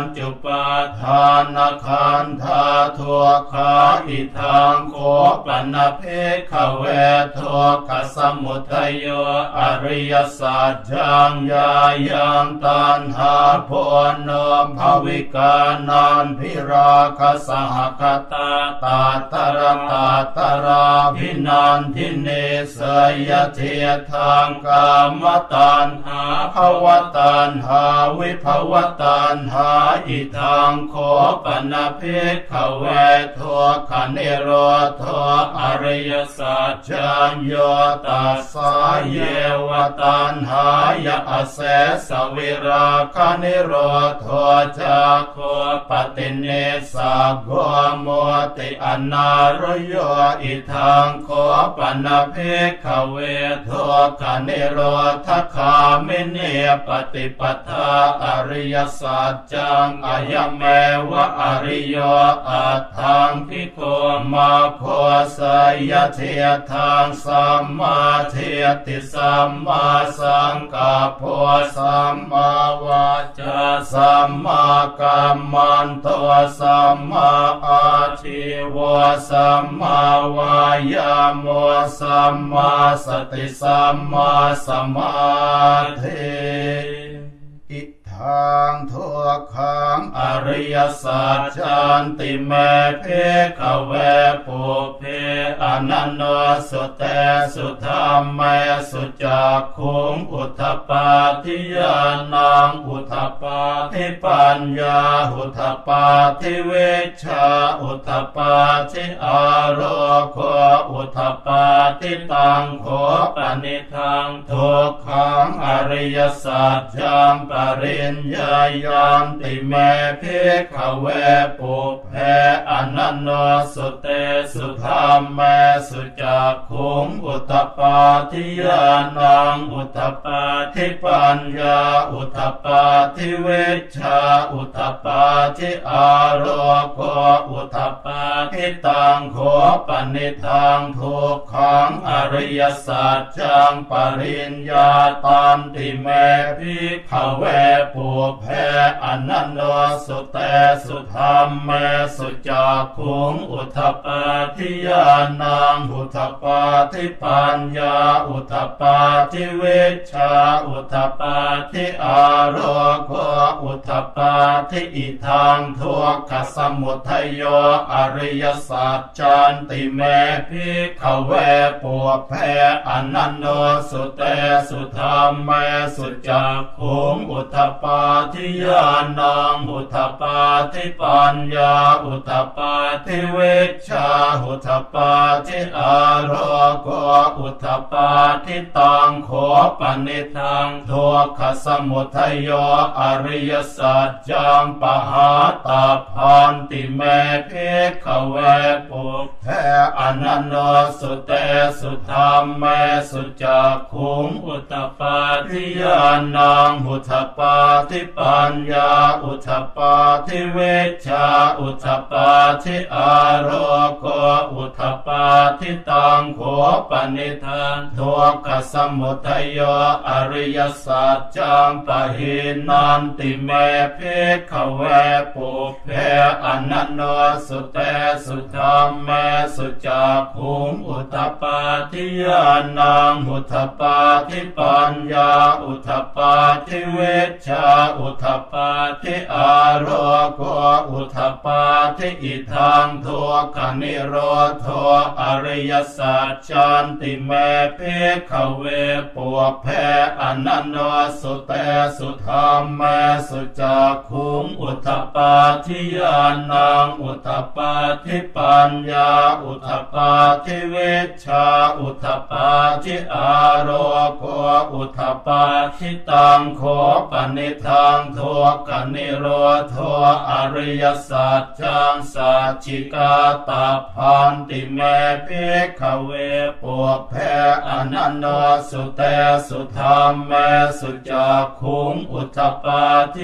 [SPEAKER 2] จุปาทานขันธาทุกขาอิทังโคปนเพขเวทุกขสมุทัยโยอริยสัจจังญายังตัณหาโพนภวิกานันพิราคสหคตาตาตระตาตราภินันทิเนสยเทธังกามตัณหาภวตัณหาวิภวตัณหาอิทังโคปนเพขเวทุกขนิโรธอริยสัจจัญโยตัสสะเยวตัณหายะอเสสวิราคนิโรธจักโคปติเนสะโกโมติอนา ารโยอิทังโคปนะเพขเวทุกขนิโรธคามิเนปฏิปทาอริยสัจจังอายเมวะอริโยอัตถังภิกขุมาโคสยเทธังสัมมาเทติสัมมาสังกัปโพสัมมาวาจาสัมมากัมมันโตสัมมาอาชีวะสัมมาวายามะสัมมาสติสัมมาสมาธิทางทุกขังอริยสัจจันติเมเพขเวปุเพอนันโนสุเตสุธรรมเมสุจักขุงอุทธปาทิยานังอุทธปาทิปัญญาอุทธปาทิเวชชาอุทธปาทิอารโคอุทธปาทิตังโคปนิทังทุกขังอริยสัจจังปริญญายันติเมภิกขเวปุเพอนันโนสุเตสุธรรมเมสุจักขุงอุทธปาทิยานังอุทธปาทิปัญญาอุทธปาทิเวชชาอุทธปาทิอารโคอุทธปาทิตังโคปนิทังทุกขังอริยสัจจังปริญญาตันติเมภิกขเวปุเพอนันโนสุเตสุธรรมเมสุจักขุงอุทธปาทิยานังอุทธปาทิปัญญาอุทธปาทิเวชชาอุทธปาทิอารโคอุทธปาทิอิทังทุกขสมุทัยโยอริยสัจจันติเมภิกขเวปุเพอนันโนสุเตสุธรรมเมสุจักขุงอุทธปาทิยานังอุทธปาทิปัญญาอุทธปาทิเวชชาอุทธปาทิอารโคอุทธปาทิตังโคปนิทังทุกขสมุทัยโยอริยสัจจังปหาตาพันติเมภิกขเวปุเพอนันโนสุเตสุธรรมเมสุจักขุงอุทธปาทิยานังอุทธปาทิปัญญาอุทธปาทิเวชชาอุทธปาทิอารโคอุทธปาทิตังโคปนิทังทุกขสมุทัยโยอริยสัจจังปหินันติเมภิกขเวปุเพอนันโนสุเตสุธรรมเมสุจักขุงอุทธปาทิยานังอุทธปาทิปัญญาอุทธปาทิเวชชาอุทธปาทิอารโคอุทธปาทิอิทังทุกขนิโรธอริยสัจจันติเมภิกขเวปุเพอนันโนสุเตสุธรรมเมสุจักขุงอุทธปาทิยานังอุทธปาทิปัญญาอุทธปาทิเวชชาอุทธปาทิอารโคอุทธปาทิตังโคปนิทังทุกขนิโรธอริยสัจจังสัจจิกาตาพันติเมภิกขเวปุเพอนันโนสุเตสุธรรมเมสุจักขุงอุทธปาทิ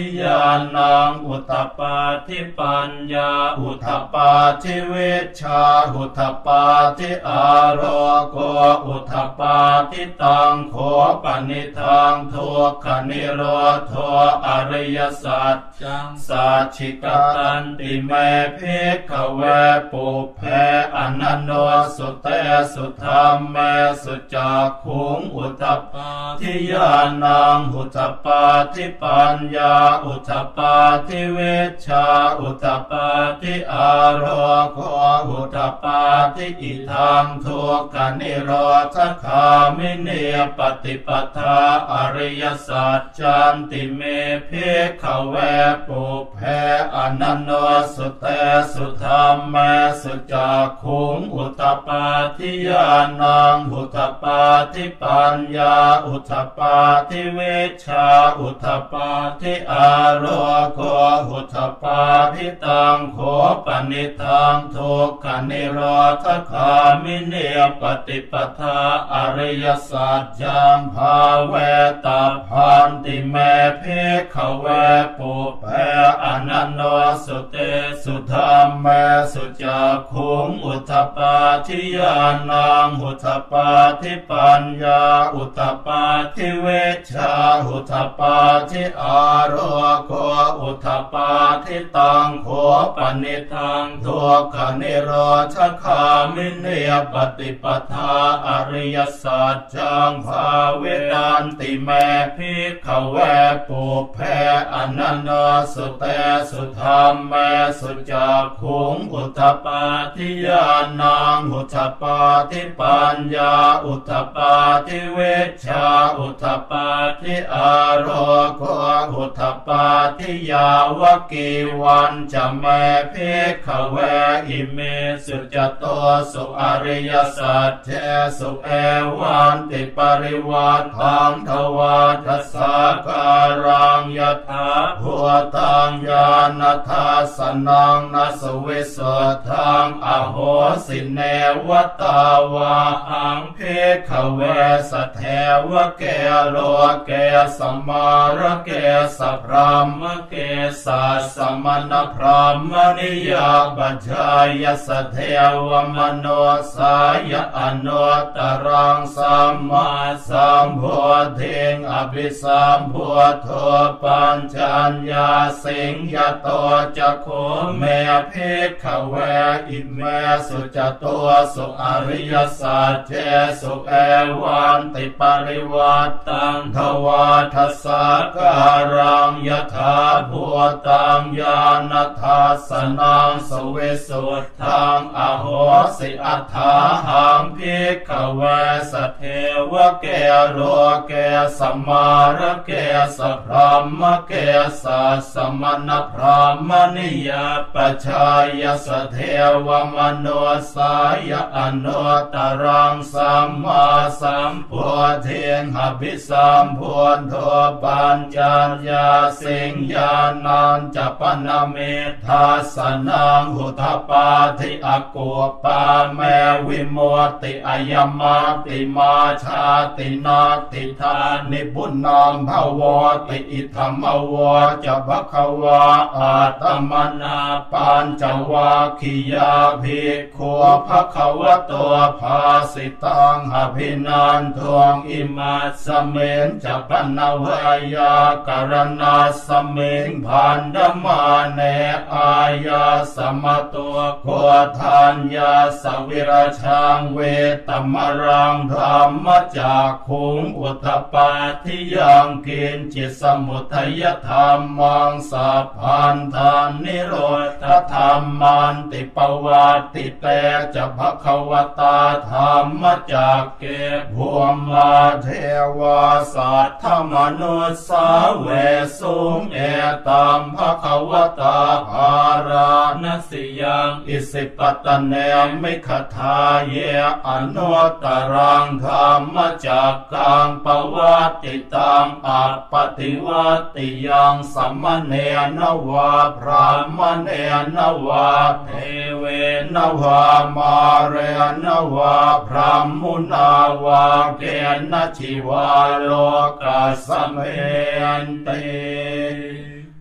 [SPEAKER 2] ทิญาณังอุทธปาทิปัญญาอุทธปาทิวิชชาอุทธปาทิอารโกอุทธปาทิตังโขปนิทังทุกขนิโรธอริยสัจจังสัจฉิกตันติเมภิกขเวปุเพอนันโนสุเตสุธรรมเมสุจักขุงอุทธปาทิญาณังอุทธปาทิปัญญาอุทธปาทิวิชชาอุทธปาทิอารโกอุทธปาทิอิทังทุกขนิโรธคามิเนปฏิปทาอริยสัจจันติเมภิกขเวปุเพอนันโนสุเตสุธรรมเมสุจักขุงอุทธปาทิญาณังอุทธปาทิปัญญาอุทธปาทิวิชชาอุทธปาทิอารโกอุทธปาทิตังโขปนิทังทุกขนิโรธคามิเนปฏิปทาอริยสัจจังภาเวตัพพันติเมภิกขเวปุเพอนันโนสุเตสุธรรมเมสุจักขุงอุทธปาทิญาณังอุทธปาทิปัญญาอุทธปาทิวิชชาอุทธปาทิอารโกอุทธปาทิตังโขปนิทังทุกขนิโรธคามิเนปฏิปทาอริยสัจจังภาเวตันติเมภิกขเวปุเพอนันโนสุเตสุธรรมเมสุจักขุงอุทธปาทิญาณังอุทธปาทิปัญญาอุทธปาทิวิชชาอุทธปาทิอารโกอุทธปาทิยาวกีวันจะเมภิกขเวอิเมสุจโตสุอริยสัจเจสุเอวันติปริวัฏทังทวาทัสสะการังยถาภูตังญาณทัสสนังนัสวิสุทธังอโหสิเนวตาวาอังภิกขเวสเทวะเกโลเกสมาระเกสพรามเกสัสมณพรามณิยาบัจจายสเทวมโนสายอนุตตรังสัมมาสัมพุทธิงอภิสัมพุทโธปัญจัญญาสิงยโตจักขุเมภิกขเวอิเมสุจโตสุอริยสัจเจสุเอวันติปริวัตตังทวาทัสสะการังยถาภูตังญาณทัสสนังสวิสุทธังอโหสิอัฏฐาหังภิกขเวสเทวะเกโรเกสมาระเกสพรามเกสัสมณพรามณิยาปัจจายสเทวมโนสายอนุตตรังสัมมาสัมพุทธิงอภิสัมพุทโธปัญจัญญาสิงญาณัญจปนเมทัสสนังอุทธปาทิอโกปาเมวิโมติอายมาติมาชาตินาติธานิบุญนามภวติอิธรรมวจะภควาอาตมนาปัญจวัคคียาภิกขุภควโตภาสิตังอภินันทวงอิมาสเมนจะปนวายากรณาสเมงพันธมาเนอายาสมตัวโกทานยาสวิรชังเวตมรังธรรมจากขุงอุทธปาทิยังกินจิตสมุทัยธรรมังสัพพันธานิโรธธรรมันติปวัตติเตจะภควตาธรรมจากเกภูมิเทวาสัทธมนุสาเวสุงเอตัมภควตาภารานสิยังอิสิปตเนมิขทาเยอนุตตรังธรรมจากกังปวัตติตังอัปปติวัตติยังสัมมเนนวาพรามเนนวาเทเวนวามาเรนวาพรามมุนาวาเกณชิวาโลกัสเมนเต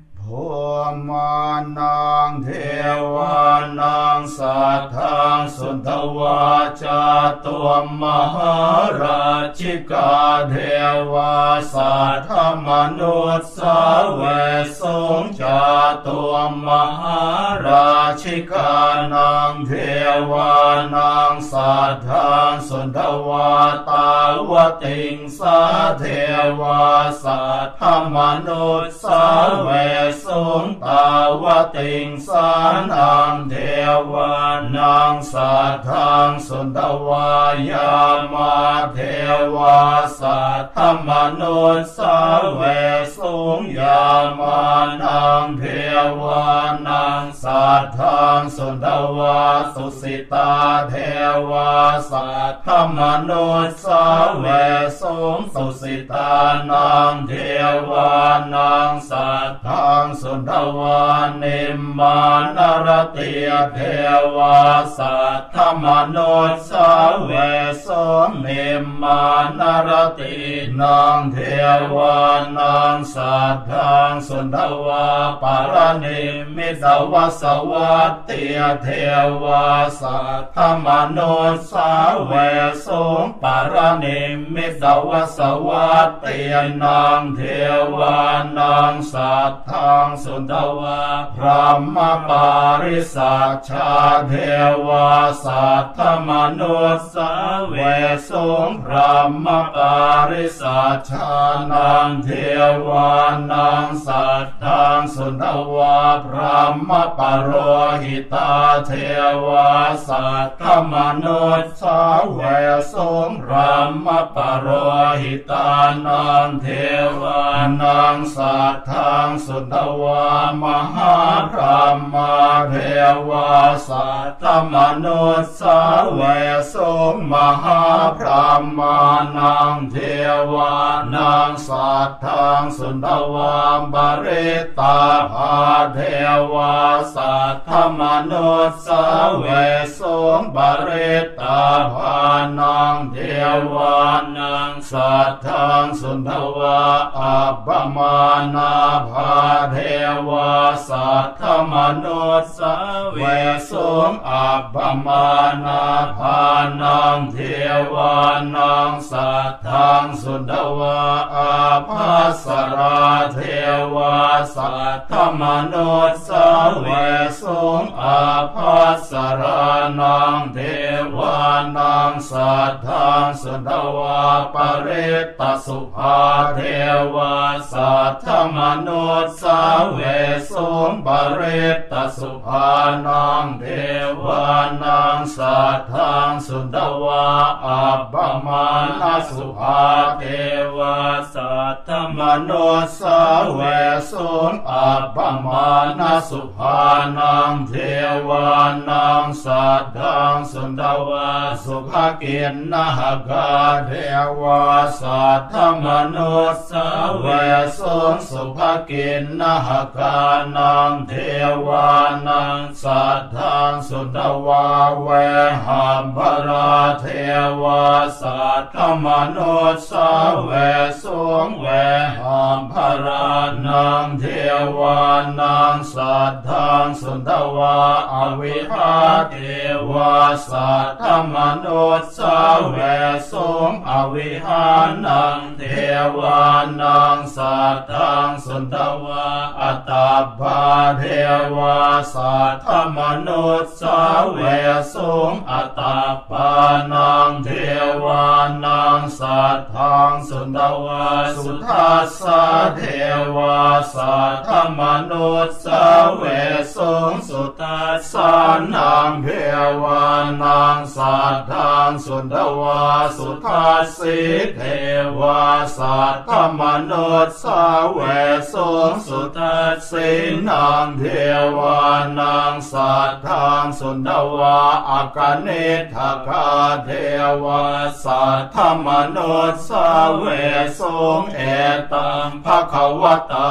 [SPEAKER 2] มหาราชิกาเทวาสัทธมนุษย์สาเวสงจาตัวมหาราชิกานังเทวานังสัทธาสุนทวาตาวติงสาเทวาสัทธมนุษย์สาเวสงตาวติงสานังเทวานังสัทธาสุนทวายามาเทวาสัทธมนุษย์สาเวสงยามานังเทวานังสัทธาสุนทวาสุสิตาเทวาสัทธมนุษย์สาเวสงสุสิตานังเทวานังสัทธาสุนทวานิมมานรติเทวาสัทธมนุษย์สาเวสงนิมมานรตินังเทวานังสัทธาสุนทวาปารณิมิตวสวัตติเทวาสัทธมนุษย์สาเวสงปารณิมิตวสวัตตินังเทวานังสัทธาสุนทวาพระมปาริสัชชาเทวาสัทธมนุษย์สาเวสงพระมปาริสัชชานังเทวานังสัทธาสุนทวาพระมปโรหิตาเทวาสัทธมนุษย์สาเวสงพระมปโรหิตานังเทวานังสัทธาสุนทวามหาพรหมเทวาสัทธมนุษย์สาเวสงมหาพรหมานังเทวานังสัทธาสุนทวาบริตาภาเทวาสัทธมนุษย์สาเวสงบริตาภานังเทวานังสัทธาสุนทวาอัปปมานาภาเทวาสัทธมนุษย์สาเวสงอัปปมานาภานังเทวานังสัทธาสุนทวาอาภัสราเทวาสัทธมนุษย์สาเวสงอาภัสรานังเทวานังสัทธาสุนทวาปริตตสุภาเทวาสัทธมนุษย์สาเวสงปริตตสุภานังเทวานังสัทธาสุนทวาอัปปมาณสุภาเทวาสัทธมนุษย์สาเวสงอัปปมาณสุภานังเทวานังสัทธาสุนทวาสุภกินนหกาเทวาสัทธมนุษย์สาเวสงสุภกินนหกานังเทวานังสัทธาสุนทวาเวหัมภราเทวาสัทธมนุษย์สาเวสงเวหัมภรานังเทวานังสัทธาสุนทวาอวิหาเทวาสัทธมนุษย์สาเวสงอวิหานังเทวานังสัทธาสุนทวาอัตตาภาเทวาสัทธมนุษย์สาเวสงอัตตาภานังเทวานังสัทธาสุนทวาสุทัสสะเทวาสัทธมนุษย์สาเวสงสุทัสสะนังเทวานังสัทธาสุนทวาสุทัสสิเทวาสัทธมนุษย์สาเวสงสุทัสสินังเทวานังสัทธาสุนทวาอากเนทกาเทวาสัทธมนุษย์สาเวสงเอตังภควตาภา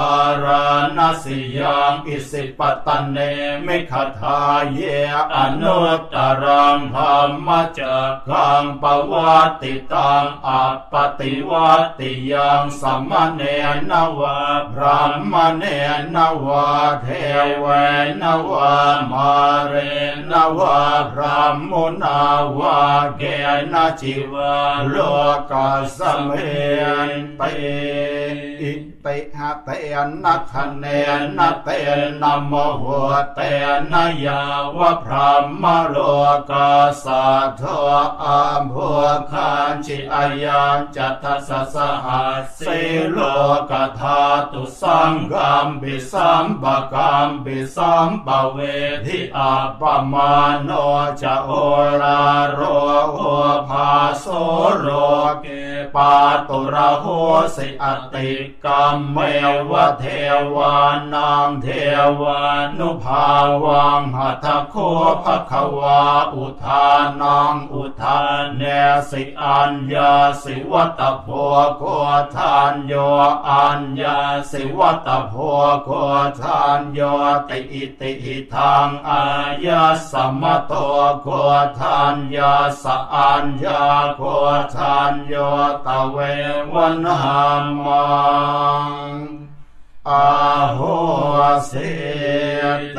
[SPEAKER 2] ราณสียังอิสิปตเนมิขทาเยอนุตตรังธรรมจักขังปวัตติตังอัปปติวัตติยังสัมมเนนวะพรหมเนนวะเทเวนวะมาเรนวะพรหมุนาวะเกณจิวะโลกัสเมเตอิเตหะเตนะคะเนนะเตนะโมโหเตนะยาวะพรหมโลกัสสะโทอัมโภคันจิอายังจัตถะสหัสสิโลกธาตุสังกัมปิสัมปะกัมปิสัมปะเวทิอัปปมาโนจะโอราโรโอภาโสโลเกปาตุระโหสิอติกัมเมวะเทวานังเทวานุภาวังหัตถโคภควาอุทานังอุทานเนสิอัญญาสิวัตโพโคทานโยอัญญาสิวัตโพโคทานโยติอิติหิทังอายาสัมมโตโคทานยาสอัญญาโคทานโยตเววันหามังอาโหสิเต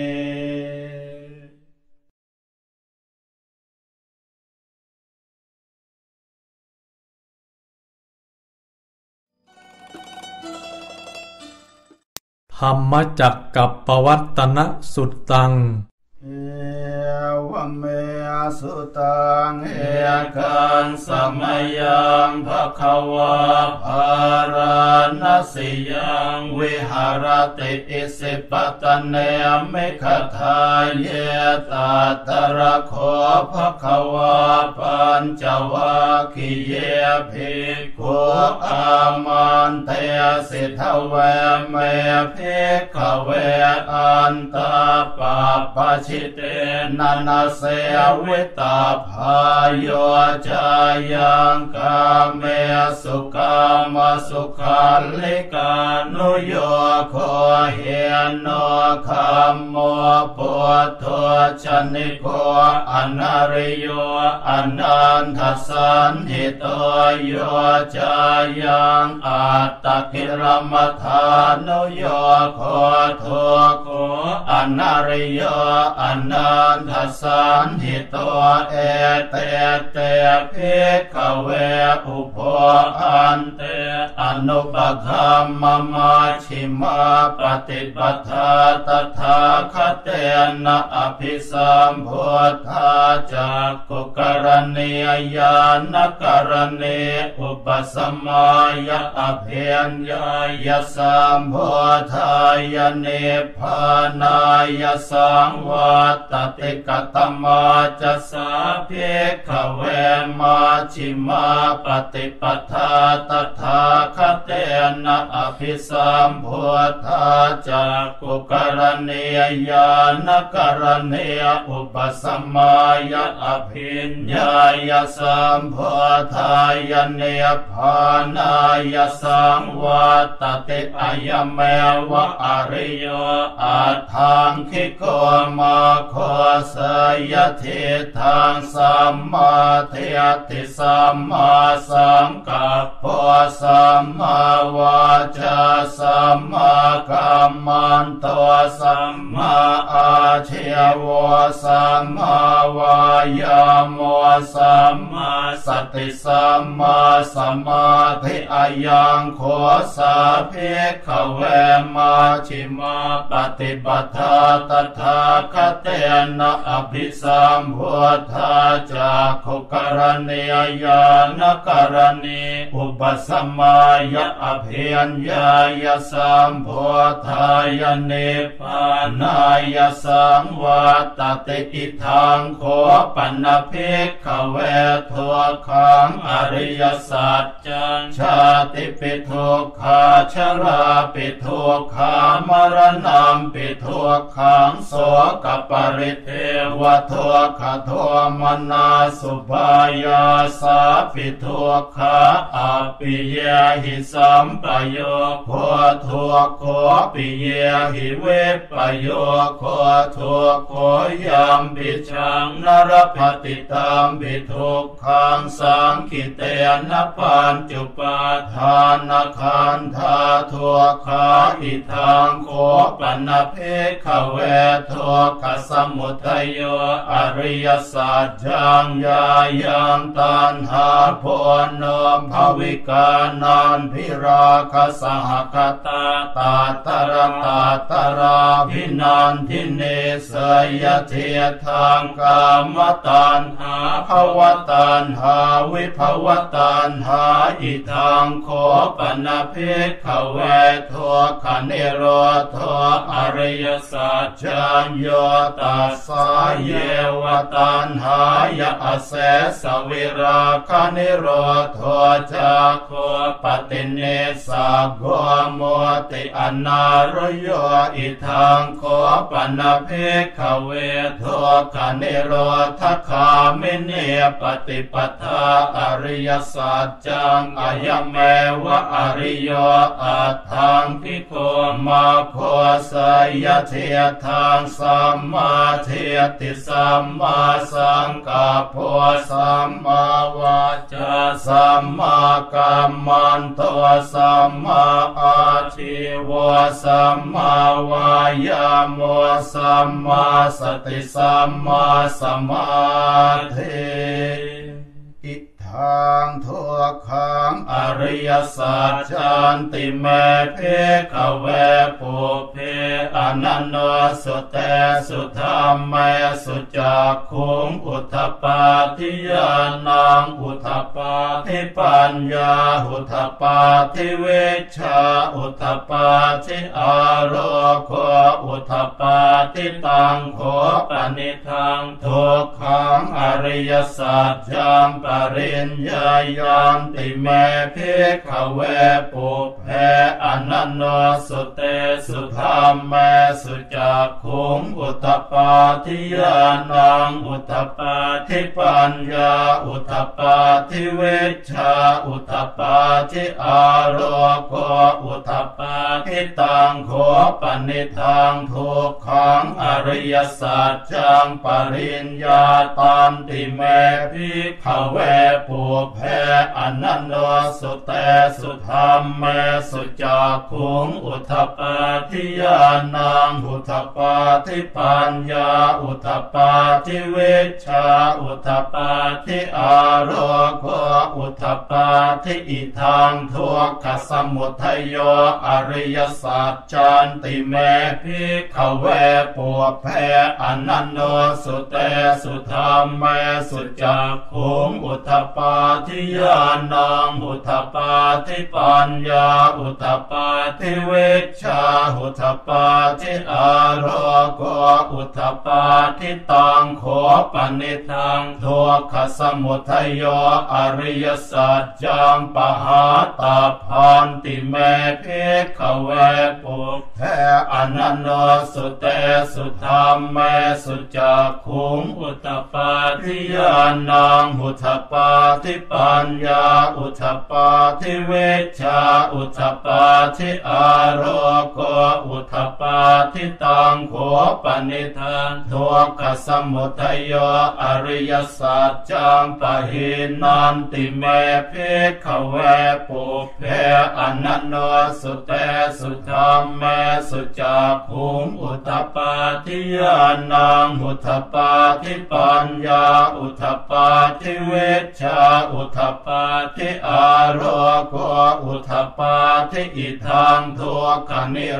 [SPEAKER 1] ธรรมจักกัปปวัตตนสุตตัง
[SPEAKER 2] เอวเมสุตังเอกังสมัยยังภควาภารณสียังวิหารติอิสิปตเนมิขทาเยตัตระโคภควาปัญจวัคคีเยภิกขุอามันเตสิทเวเมภิกขเวอันตปาปชิเตนันเสวิตาภายโยจายังกาเมสุกามสุขัลลิกานุโยโคเหียนโนคัมโมปุถโธชนิโกอนาริโยอนันทสันหิโตโยจายังอัตตกิรมัฏฐานุโยโคโทโกอนาริโยอนันทสันหิโตเอเตเตภิกขเวอุปโภอันเตอนุปคัมมมาชิมาปฏิปทาตถาคเตนะอภิสัมพุทธาจักขุกรณียญาณกรณีอุปสัมมายะอภิญญายะสัมพุทธายะนิพพานายะสังวัตติกตมาจะสาภิกขเวมาชิมาปฏิปทาตถาคเตนะอภิสัมพุทธาจักขุกรณียญาณกรณีอุปสัมมายะอภิญญายะสัมพุทธายะนิพพานายะสังวัตติอายเมวะอริโยอัตถังคิโกมาโคสยทิทังสัมมาทิฏฐิสัมมาสังกัปปะสัมมาวาจาสัมมากัมมันโตสัมมาอาชีวะสัมมาวายามะสัมมาสติสัมมาสมาธิอายังโคสาภิกขเวมาชิมาปฏิปทาตถาคเตนะอภิสัมพุทธาจักขุกรณียญาณกรณีอุปสัมมายะอภิญญายะสัมพุทธายะนิพพานายะสังวัวัตติอิทังโคปันนภิกขเวทุกขังอริยสัจจังชาติปิทุกขาชราปิทุกขามรณะปิทุกขังโสกปริเทวทุกขโทมนาสุภายาสาปิทุกขาอปิเยหิสัมปโยโคทุกโคปิเยหิเวปโยโคทุกโคยัมปิชังนรปฏิตามปิทุกขังสังคิเตนะปัญจุปาทานขันธาทุกขาอิทังโคปันนภิกขเวทุกขสมุทัยโยอริยสัจจังญายังตัณหาโพนมภวิกานันพิราคสหคตาตาตระตาตราภินันทิเนสยเททางกามตัณหาภวตัณหาวิภวตัณหาอิทังโคปันนภิกขเวทุกขนิโรธอริยสัจจังโยตัสสะเยวตัณหายะอเสสวิราคนิโรธจักโคปติเนสะโกโมติอนา ารโยอิทังโคปันภิกขเวทุกขนิโรธคามิเนปฏิปทาอริยสัจจังอายเมวะอริโยอัตถังภิกขุมาโคสยเทธังสัมมาเทติสัมมาสังกัปโพสัมมาวาจาสัมมากัมมันโตสัมมาอาชีวะสัมมาวายามะสัมมาสติสัมมาสมาธิอิทังทุกขังอริยสัจจันติเมเพขเวปุเพอนันโนสุเตสุธรรมเมสุจักขุงอุทธปาทิยานังอุทธปาทิปัญญาอุทธปาทิเวชชาอุทธปาทิอาโรโคอุทธปาทิตังโคปนิทังทุกขังอริยสัจจังปริญญายันติเมภิกขเวปุเพอนันโนสุเตสุธรรมเมสุจักขุงอุทธปาทิยานังอุทธปาทิปัญญาอุทธปาทิเวชชาอุทธปาทิอาโรโกอุทธปาทิตังโคปนิทังทุกขังอริยสัจจังปริญญาตันติเมภิกขเวปุเพอนันโนสุเตสุธรรมเมสุจักขุงอุทธปาทิยานังอุทธปาทิปัญญาอุทธปาทิเวชชาอุทธปาทิอาโรโกอุทธปาทิอิทังทุกขสมุทัยโยอริยสัจจันติเมภิกขเวปุเพอนันโนสุเตสุธรรมเมสุจักขุงอุทธปาทิยานังอุทธปาทิปัญญาอุทธปาทิเวชชาอุทธปาทิอาโรโกอุทธปาทิตังโคปนิทังทุกขสมุทัยโยอริยสัจจังปหาตาพันติเมภิกขเวปุเพอนันโนสุเตสุธรรมเมสุจักขุงอุทธปาทิยานังอุทธปาทิปัญญาอุทธปาทิเวชชาอุทธปาทิอาโรโกอุทธปาทิตังโคปนิทังทุกขสมุทัยโยอริยสัจจังปหินันติเมภิกขเวปุเพอนันโนสุเตสุธรรมเมสุจักขุงอุทธปาทิยานังอุทธปาทิปัญญาอุทธปาทิเวชชาอุทธปาทิอาโรโกอุทธปาทิอิทังทุกขนิโร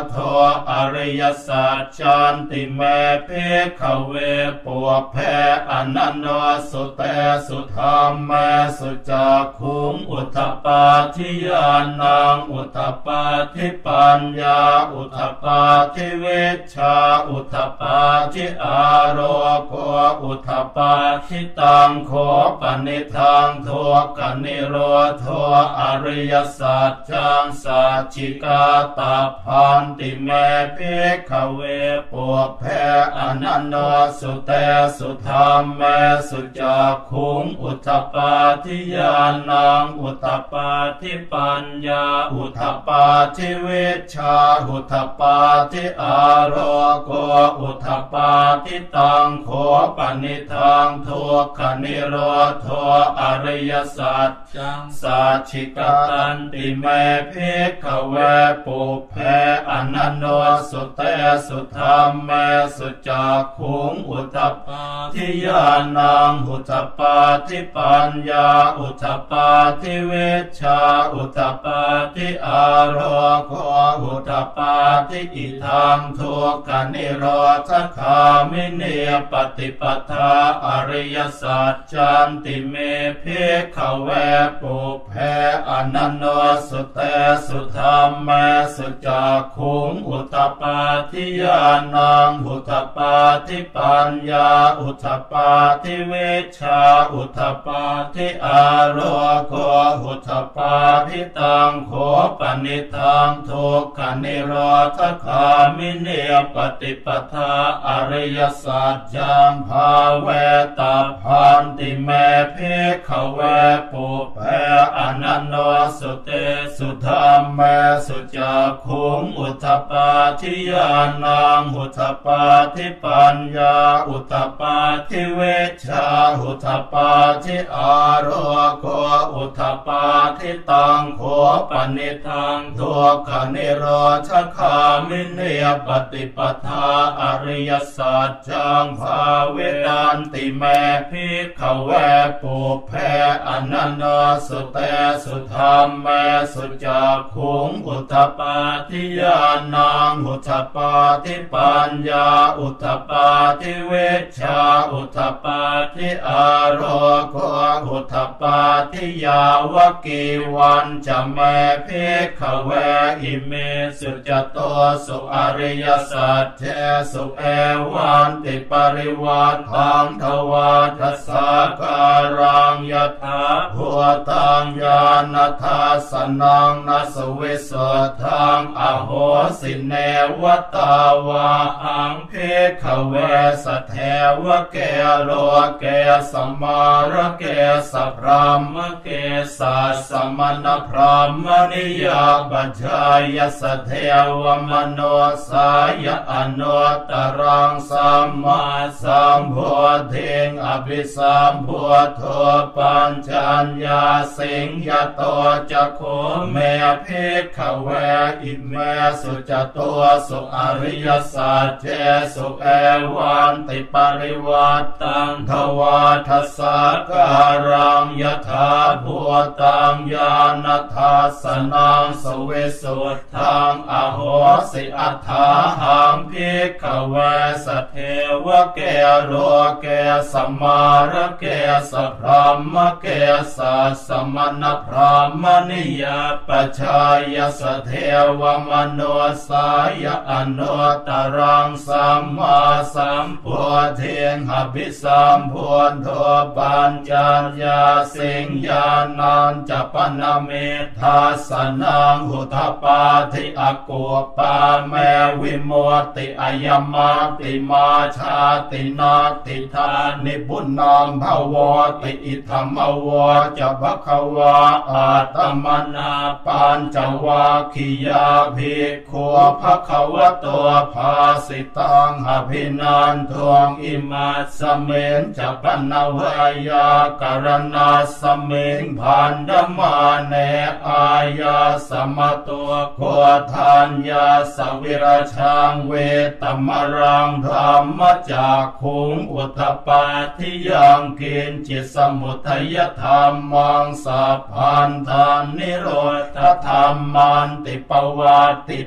[SPEAKER 2] โทอริยสัจจันติเมภิกขเวปุพเพอนันโนสุเตสุธรรมเมสุจักขุงอุทธปาทิญาณังอุทธปาทิปัญญาอุทธปาทิวิชชาอุทธปาทิอาโรโกอุทธปาทิตังโคปนิทังโทกนิโรโทอริยสัจจังสัจจิกาตาพันติเมภิกขเวปุพเพอนันโนสุเตสุธรรมเมสุจักขุงอุทธปาทิญาณังอุทธปาทิปัญญาอุทธปาทิวิชชาอุทธปาทิอาโรโกอุทธปาทิตังโคปนิทังโทคนิโรโทอริยสัจจังสัจฉิกตันติเมภิกขเวปุพเพอนันโนสุเตสุธรรมเมสุจักขุงอุทธปาทิญาณังอุทธปาทิปัญญาอุทธปาทิวิชชาอุทธปาทิอาโรโกอุทธปาทิอิทังทุกขนิโรธคามิเนปฏิปทาอริยสัจจันติเมภิกขเวปุพเพอนันโนสุเตสุธรรมเมสุจักขุงอุทธปาทิญาณังอุทธปาทิปัญญาอุทธปาทิวิชชาอุทธปาทิอาโรโกอุทธปาทิตังโคปนิทังทุกขนิโรธคามิเนปฏิปทาอริยสัจจังภาเวตาพันติเมภิกขเวปุพเพอนันโนสุเตสุธรรมเมสุจักขุงอุทธปาทิญาณังอุทธปาทิปัญญาอุทธปาทิวิชชาอุทธปาทิอาโรโกอุทธปาทิตังโคปนิทังทุกขนิโรธคามิเนปฏิปทาอริยสัจจังภาเวตันติเมภิกขเวปุพเพอนันโนสุเตสุธรรมเมสุจักขุงอุทธปาทิญาณังอุทธปาทิปัญญาอุทธปาทิวิชชาอุทธปาทิอาโรโกอุทธปาทิยาวกีวันจะเมภิกขเวอิเมสุจโตสุอริยสัจเจสุเอวันติปริวัฏทังทวาทัสสะการังยถาภูตังญาณทัสสนังนัสวิสุทธังอโหสิเนวตาวาอังภิกขเวสเทวเกโลเกสมาระเกสพรามเกสัสมณพรามณิยาบัจจายสเทวมโนสายอนุตตรังสัมมาสัมพุทธิงอภิสัมพุทโธปัญจัญญาสิงยโตจักโขเมภิกขเวอิเมสุจโตสุอริยสัจเจสุเอวันติปริวัตตังทวาทัสสะการังยถาภูตังญาณทัสสนังสวิสุทธังอโหสิอัฏฐาหังภิกขเวสเทวเกโลเกสมาระเกสพรามเกสัสมณพรามณิยาปัจจายสเทวมโนสายอนุตตรังสัมมาสัมพุทธิงอภิสัมพุทโธปัญจัญญาสิงญาณัญจปนเมทัสสนังอุทธปาทิอกุปาเมวิโมติอายมาติมาชาตินาติธานิบุญนามภวติอิธรรมวจะภควาอาตมนาปัญจวัคคียาภิกขุภควโตภาสิตังอภินันทวงอิมัสสเมนจะปนวายากรณาสเมงพันธมาเนอายาสมตัวโคทานยาสวิราชังเวตมรังธรรมจากขุงอุทธปาทิยังกินจิตสมุทัยธรรมังสัพพันธานิโรธธรรมันติปวาติเต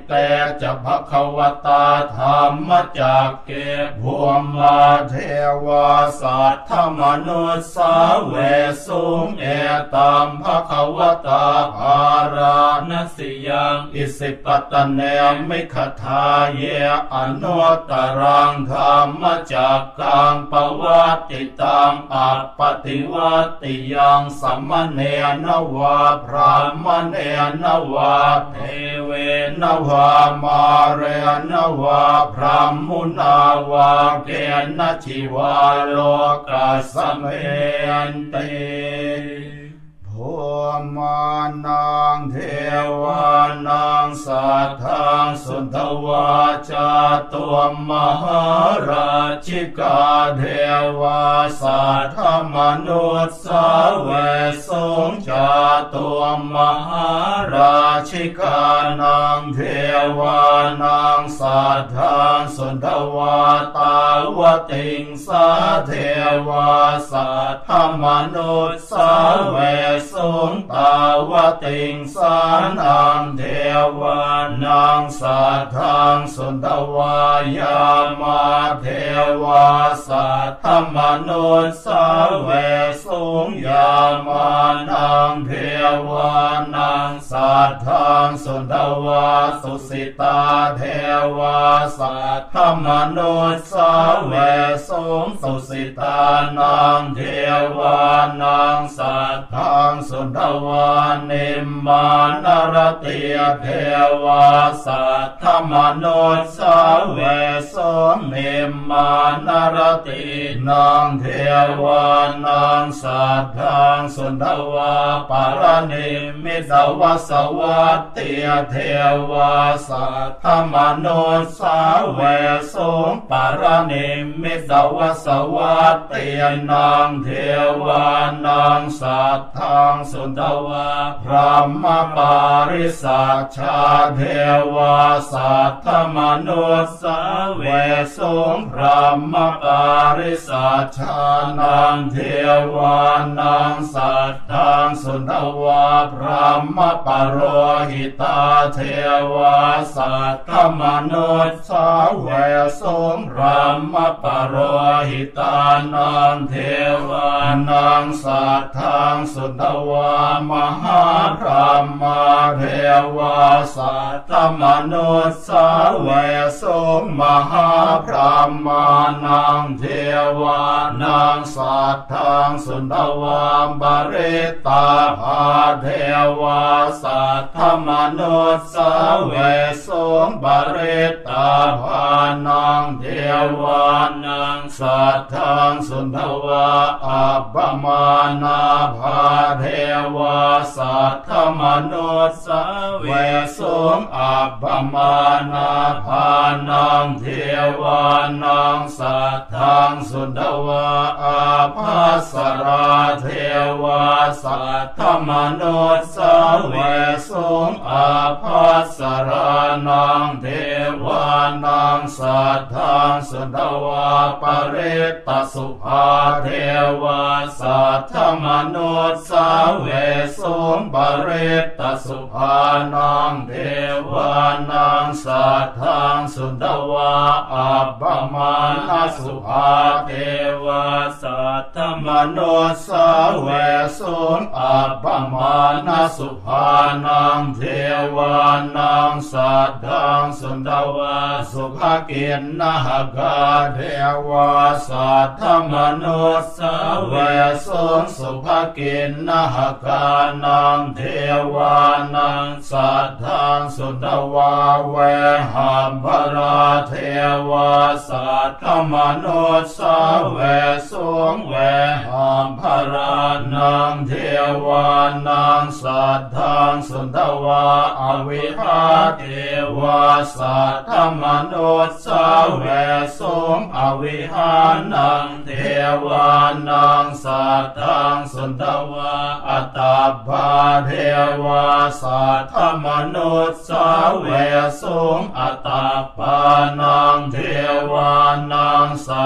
[SPEAKER 2] เตจะภควตาธรรมจักเกภูมิมาเทวาสัทธมนุสสาเวสุงเอตัมภควตาภารานสิยังอิสิปตเนมิขทาเยอนุตตรังธรรมจักกังปวัตติตังอัปปติวัตติยังสัมมเนนวาพรามเนนวาเทเวนวามาเรนวาพรามมุนาวาเกณชิวาโลกัสเมนเตภูมานังเทวานังสัทธังสุนทวาจาตัวมหาราชิกาเทวาสัทธมนุสสาเวสุงจาตัวมหาราชิกานังเทวานังสัทธังสุนทวาตาวติงสาเทวาสัทธมนุสสาเวสุงตาวติงสานังเทวานังสัทธังสุนทวายามาเทวาสัทธมนุสสาเวสุงยามานังเทวานังสัทธังสุนทวาสุสิตาเทวาสัทธมนุสสาเวสุงสุสิตานังเทวานังสัทธังสุนทวานิมมานรติเทวาสัทธมนุสสาเวสุงนิมมานรตินังเทวานังสัทธังสุนทวาปารณิมิตวสวัตติเทวาสัทธมนุสสาเวสุงปารณิมิตวสวัตตินังเทวานังสัทธังสุนทวาพระมปาริสัชชาเทวาสัทธมนุสสาเวสุงพระมปาริสัชชานังเทวานังสัทธังสุนทวาพระมปโรหิตาเทวาสัทธมนุสสาเวสุงพระมปโรหิตานังเทวานังสัทธังสุนทวามหาพระมาเทวาสัทธมนุสสาเวสุงมหาพระมานังเทวานังสัทธังสุนทวาบริตาภาเทวาสัทธมนุสสาเวสุงบริตาภานังเทวานังสัทธังสุนทวาอัปปมานาภาเทวาสัทธมนุสสาเวสุงอัปปมานาภานังเทวานังสัทธังสุนทวาอาภัสราเทวาสัทธมนุสสาเวสุงอาภัสรานังเทวานังสัทธังสุนทวาปริตตสุภาเทวาสัทธมนุสสาเวสุงปริตตสุภานังเทวานังสัทธังสุนทวาอัปปมาณสุภาเทวาสัทธมนุสสาเวสุงอัปปมาณสุภานังเทวานังสัทธังสุนทวาสุภกินนาคาเทวาสัทธมนุสสาเวสุงสุภกินนาคานังเทวานังสัทธังสุนทวาเวหัมภราเทวาสัทธมนุสสาเวสุงเวหัมภรานังเทวานังสัทธังสุนทวาอวิหาเทวาสัทธมนุสสาเวสุงอวิหานังเทวานังสัทธังสุนทวาอัตตาภาเทวาสัทธมนุสสาเวสุงอัตตาภานังเทวานังสั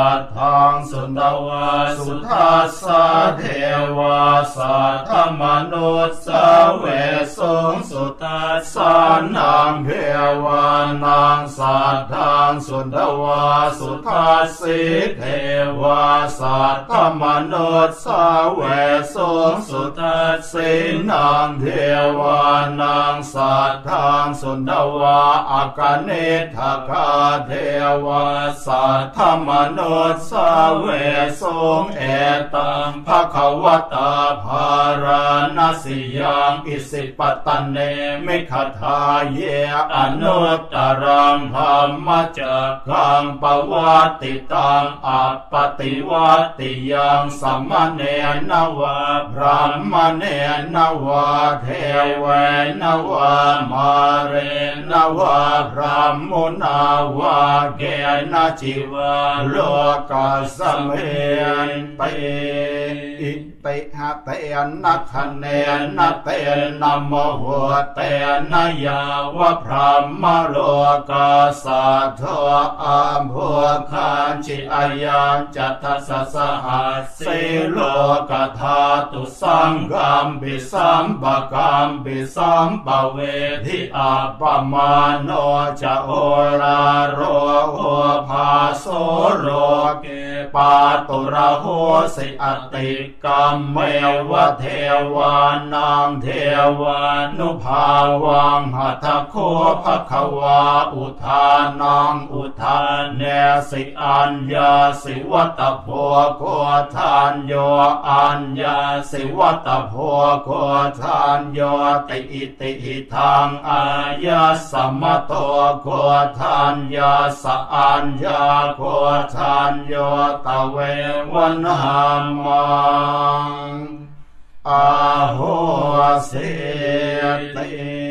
[SPEAKER 2] สัทธังสุนทวาสุทัสสะเทวาสัทธมนุสสะเวสุงสุทัสสะนังเทวานังสัทธังสุนทวาสุทัสสิเทวาสัทธมนุสสะเวสุงสุทัสสินังเทวานังสัทธังสุนทวาอากเนทคาเทวาสัทธมนุสสะเวสุงเอตังภควตาภารณสิยังอิสิปตันเนมิขทาเยอนุตตรังธรรมจักขังปวัตติตังอัปปติวัตติยังสัมมเนนวะพระมเนนวะเทเวนวะมาเรนวะพระมุนาวะเกณจิวะโลกัสเมนเตอิเตหะเตนะคะเนนะเตนะโมโหเตนะยาวะพระมโลกัสสะโทอัมโภคันจิอายังจัตถะสหัสสิโลกธาตุสังฆัมปิสัมปะกัมปิสัมปะเวทิอาปมาโนจะโอราโรโอภาโสโลเกปาตุระโหสิอติกัมเมวะเทวานังเทวานุภาวังหัตถโคภควาอุทานังอุทานเนสิอัญญาสิวัตโพโคทานโยอัญญาสิวัตโพโคทานโยติอิติหิทังอายาสัมมโตโคทานยาสอัญญาโคทานโยตเววันหามังอาโหสิติ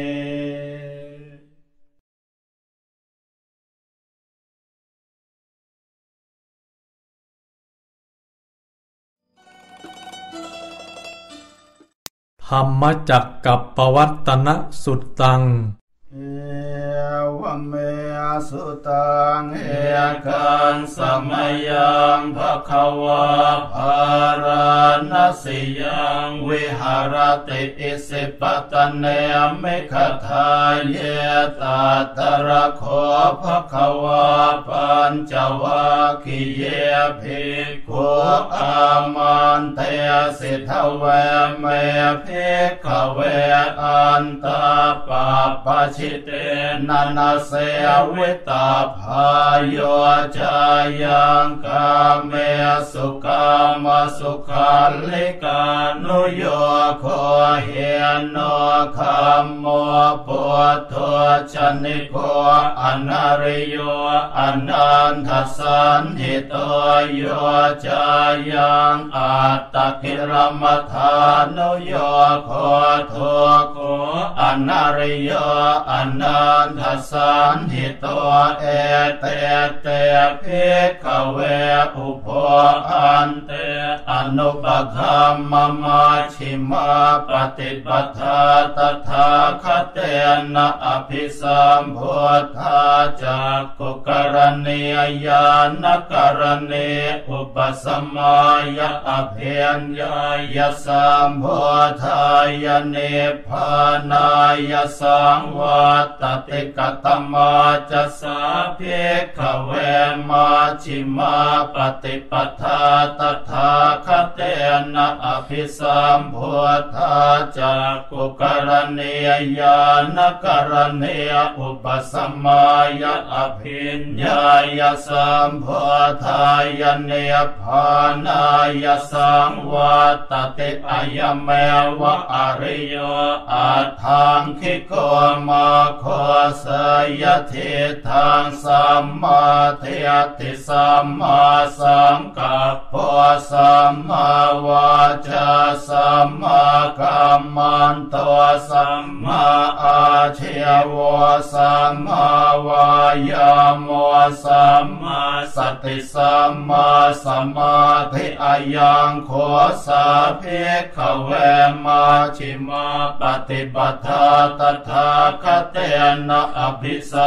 [SPEAKER 1] ธรรมจักกัปปวัตตนสุตตัง
[SPEAKER 2] เอวเมสุตังเอกังสมัยยังภควาภารณสิยังวิหารติอิสิปตันเนมิขทาเยตัตระโคภควาปัญจวัคคีเยภิกขุอามันเตสิทเวเมภิกขเวอันตาปาปชิเตนันเสวิตาภายโยจายังกาเมสุกามสุขาลิกานุโยโคเฮโนคัมโมปุถโธชนิโกอนาริโยอนันทสันหิโตโยจายังอัตตกิรมัฏฐานุโยโคโทโกอนาริโยอนันทสันหิโตเอเตเตภิกขเวอุปโภอันเตอนุปคัมมมาชิมาปฏิปัฏฐาตถาคเตนะอภิสัมพุทธาจักขุกรณียญาณกรณีอุปสัมมายะอภิญญายะสัมพุทธายะนิพพานายะสังวัตติกตมาจะสาภิกขเวมาชิมาปฏิปัฏฐาตถาคเตนะอภิสัมพุทธาจักขุกรณียญาณกรณีอุปสัมมายะอภิญญายะสัมพุทธายะนิพพานายะสังวัตติอะยะเมวะอริโยอัตถังคิโกมาโคสยทิทังสัมมาทิฏฐิสัมมาสังกัปปะสัมมาวาจาสัมมากัมมันโตสัมมาอาชีวะสัมมาวายามะสัมมาสติสัมมาสมาธิอายังโคสาภิกขเวมาชิมาปฏิปัฏฐาตถาคเตนะอภิสัมพุ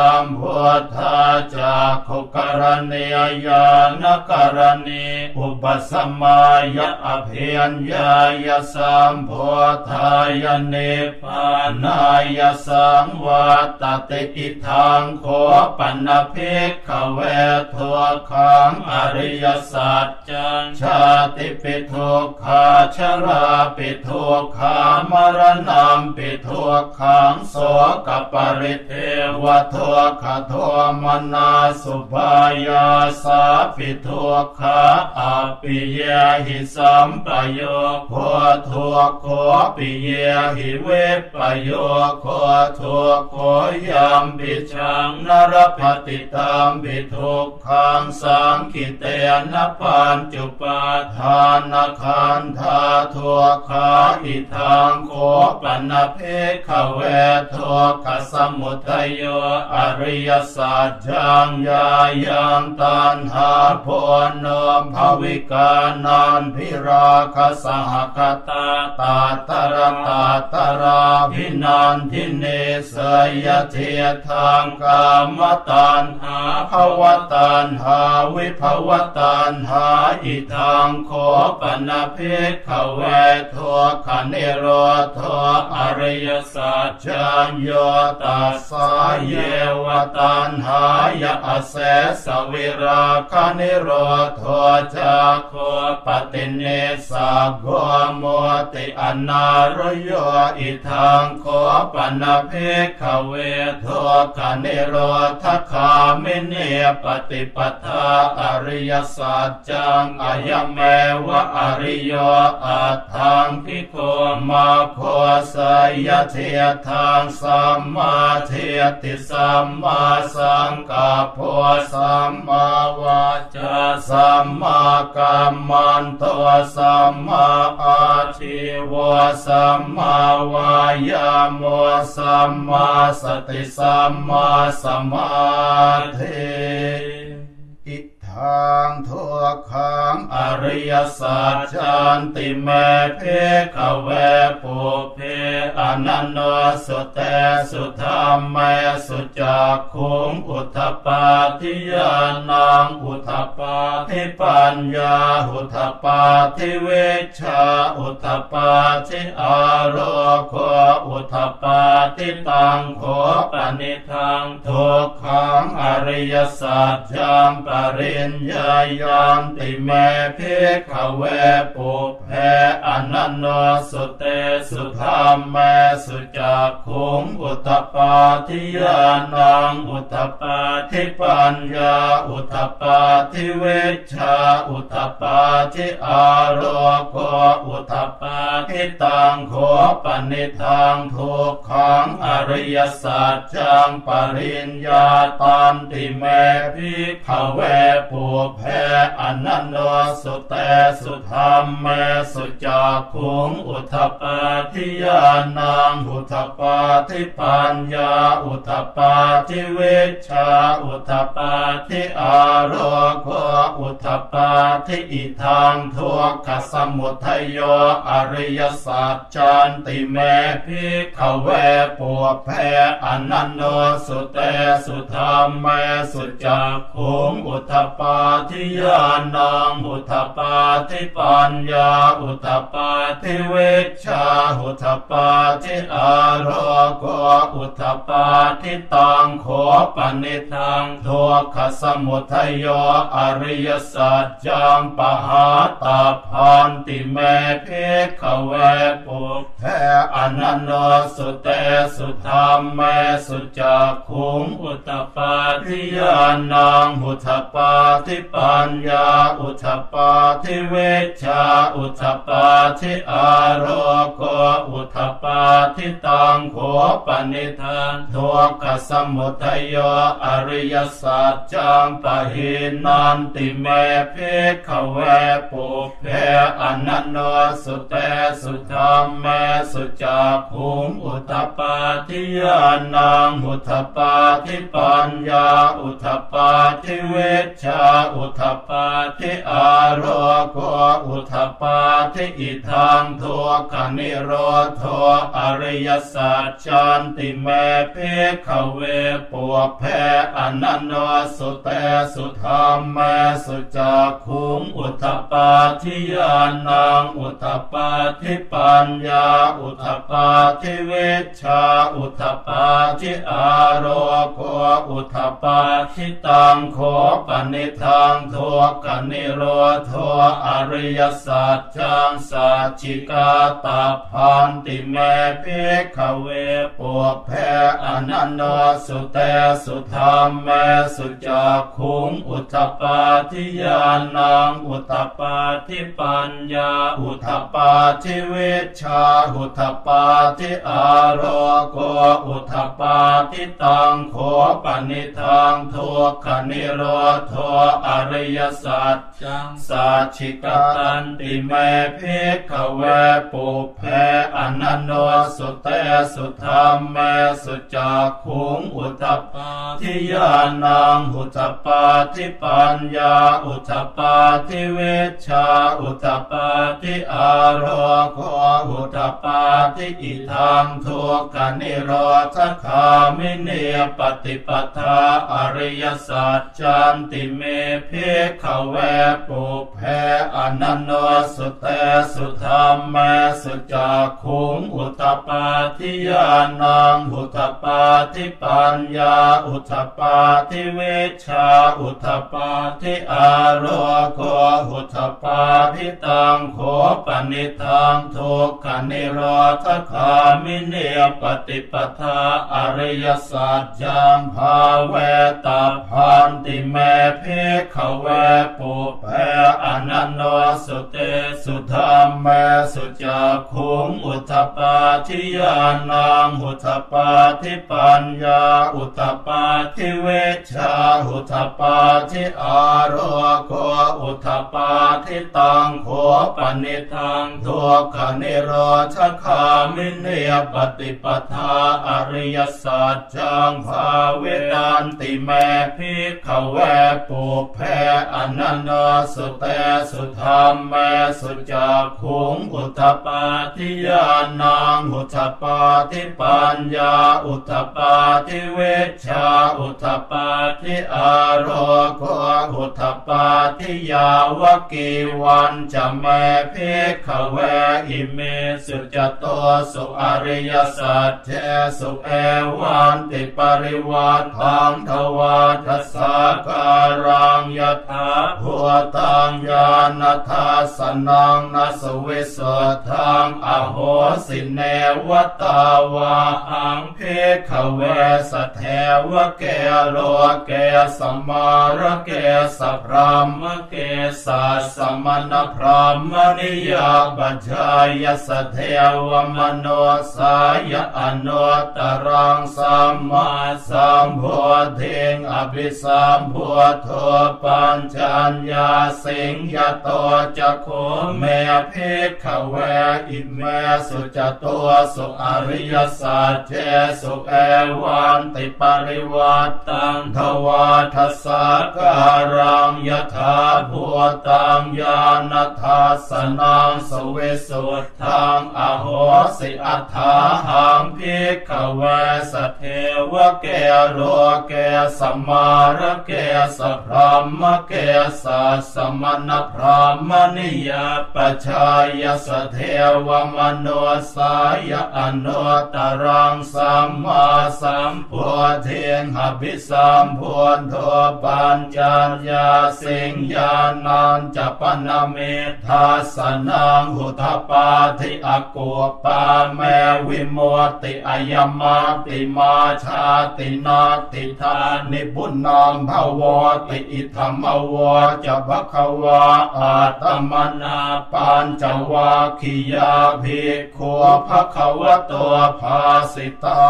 [SPEAKER 2] พุทธาจักขุกรณียานกรณีอุปสมัยอภิญญายสัมโพธายเนปานายสังวัตติอิทังโคปันนภิกขเวทุกขังอริยสัจจังชาติปิทุกขาชราปิทุกขามรณะปิทุกขังโสกปริเทวทุกขโทมนาสุภายาสาปิทุกขาอปิเยหิสัมปโยโคทุกโคปิเยหิเวปโยโคทุกโคยัมปิชังนรปฏิตัมปิทุกขังสังคิเตนะปัญจุปาทานขันธาทุกขาอิทังโคปันนภิกขเวทุกขสมุทัยโยอริยสัจจังญายังตัณหาโพนภวิกานันภิราคะสหคตาตาตระตาตราภินันทิเนสยเทธังกามตัณหาภวตัณหาวิภวตัณหาอิทังโคปันนภิกขเวทุกขนิโรธอริยสัจจังโยตัสสะเยวตัณหายะอเสสวิราคะนิโรธจักโคปฏิเนสะโกโมติอนา ารโยอิทังโคปันภิกขเวทุกขนิโรธคามิเนปฏิปทาอริยสัจจังอายเมวะอริโยอัตถังภิกขมาโคสยเทธังสัมมาเทติสัมมาสังกัปโพสัมมาวาจาสัมมากัมมันโตสัมมาอาชีวะสัมมาวายามะสัมมาสติสัมมาสมาธิอิทังทุกขังอริยสัจจันติเมเพขเวปุเพอนันโนสุเตสุธรรมเมสุจักขุงอุทธปาทิยานังอุทธปาทิปัญญาอุทธปาทิเวชชาอุทธปาทิอาโรโคอุทธปาทิตังโคปนิทังทุกขังอริยสัจจังปริญญายันติเมภิกขเวปุเพอนันโนสุเตสุธรรมเมสุจักขุงอุทธปาทิยานังอุทธปาทิปัญญาอุทธปาทิเวชชาอุทธปาทิอาโรโคอุทธปาทิตังโคปนิทังทุกขังอริยสัจจังปริญญาตันติเมภิกขเวปุเพอนันโนสุเตสุธรรมเมสุจักขุงอุทธปาทิยานังอุทธปาทิปัญญาอุทธปาทิเวชชาอุทธปาทิอาโรโคอุทธปาทิอิทังทุกขสมุทัยโยอริยสัจจันติเมภิกขเวปุเพอนันโนสุเตสุธรรมเมสุจักขุงอุทธปาทิยานังอุทธปาทิปัญญาอุทธปาทิเวชชาอุทธปาทิอาโรโกอุทธปาทิตังโคปนิทังทุกขสมุทัยโยอริยสัจจังปหาตาพันติเมภิกขเวปุเพอนันโนสุเตสุธรรมเมสุจักขุงอุทธปาทิยานังอุทธปาทิปัญญาอุทธปาทิเวชชาอุทธปาทิอาโรโกอุทธปาทิตังโขปนิทังทุกขสมุทัยโยอริยสัจจังปะเหหินันติเมภิกขเวปุเพอนันโนสุเตสุธรรมเมสุจักขุงอุทธัปปาทิญาณังอุทธัปปาทิปัญญาอุทธัปปาทิเวชชาอุทธัปปาทิอาโรโกอุทธัปปาทิอิทังทุกขนิโรธอริยสัจจันติเมภิกขเวปุเพอนันโนสุเตสุธรรมเมสุจักขุงอุทธัปปาทิญาณังอุทธัปปาทิปัญญาอุทธัปปาทิเวชชาอุทธัปปาทิอาโรโกอุทธัปปาทิตังโขปนิทังทุกขนิโรธอริยสัจจังสัจจิกาตาพันติเมภิกขเวปุเพอนันโนสุเตสุธรรมเมสุจักขุงอุทธัปปาทิญาณังอุทธัปปาทิปัญญาอุทธัปปาทิเวชชาอุทธัปปาทิอาโรโกอุทธัปปาทิตังโขปนิทังทุกขนิโรธอริยสัจจังสัจฉิกตันติเมภิกขเวปุเพอนันโนสุเตสุธรรมเมสุจักขุงอุทธัปปาทิญาณังอุทธัปปาทิปัญญาอุทธัปปาทิเวชชาอุทธัปปาทิอาโรโกอุทธัปปาทิอิทังทุกขนิโรธคามิเนปฏิปทาอริยสัจจันติเมภิกขเวปุเพอนันโนสุเตสุธรรมเมสุจักขุงอุทธัปปาทิญาณังอุทธัปปาทิปัญญาอุทธัปปาทิเวชชาอุทธัปปาทิอาโรโกอุทธัปปาทิตังโขปนิทังทุกขนิโรธคามิเนปฏิปทาอริยสัจจังภาเวตาพันติเมภิกขเวปุเพอนันโนสุเตสุธรรมเมสุจักขุงอุทธัปปาทิญาณังอุทธัปปาทิปัญญาอุทธัปปาทิเวชชาอุทธัปปาทิอาโรโกอุทธัปปาทิตังโขปนิทังทุกขนิโรธคามิเนปฏิปทาอริยสัจจังภาเวตันติเมภิกขเวปุเพอนันโนสุเตสุธรรมเมสุจักขุงอุทธัปปาทิญาณังอุทธัปปาทิปัญญาอุทธัปปาทิเวชชาอุทธัปปาทิอาโรโกอุทธัปปาทิยาวกีวันจะเมภิกขเวอิเมสุจโตสุอริยสัจเจสุเอวันติปริวัตังทวาทัสสะการังยถาภูตังญาณทัสสนังนสวิสุทธังอโหสิเนวตาวาอังภิกขเวสเทวเกโลเกสมาระเกสพรามเกสัสมณพรามณิยาปัจจายสเทวมโนสายอนุตตรังสัมมาสัมพุทธิงอภิสัมพุทโธปัญจัญญาสิงยโตจักขุเมภิกขเวอิเมสุจโตสุอริยสัจเจสุเอวันติปริวัตังทวาทัสสะการังยถาภูตังญาณทัสสนังสวิสุทธังอโหสิอัฏฐาหังภิกขเวสเทวเกโลเกสมาระเกสพรามเกสัสมณพรามณิยาปัจจายสเทวมโนสายอนุตตรังสัมมาสัมพุทธิงอภิสัมพุทโธปัญจัญญาสิงญาณัญจปนเมทัสสนังอุทธัปปาทิอกุปปาเมวิโมติอายมาติมาชาตินาติธานิบุญนามภวติอิธรรมวจะภควาอาตมนาปัญจวาคิยาภิกขุภควโตภาสิตัง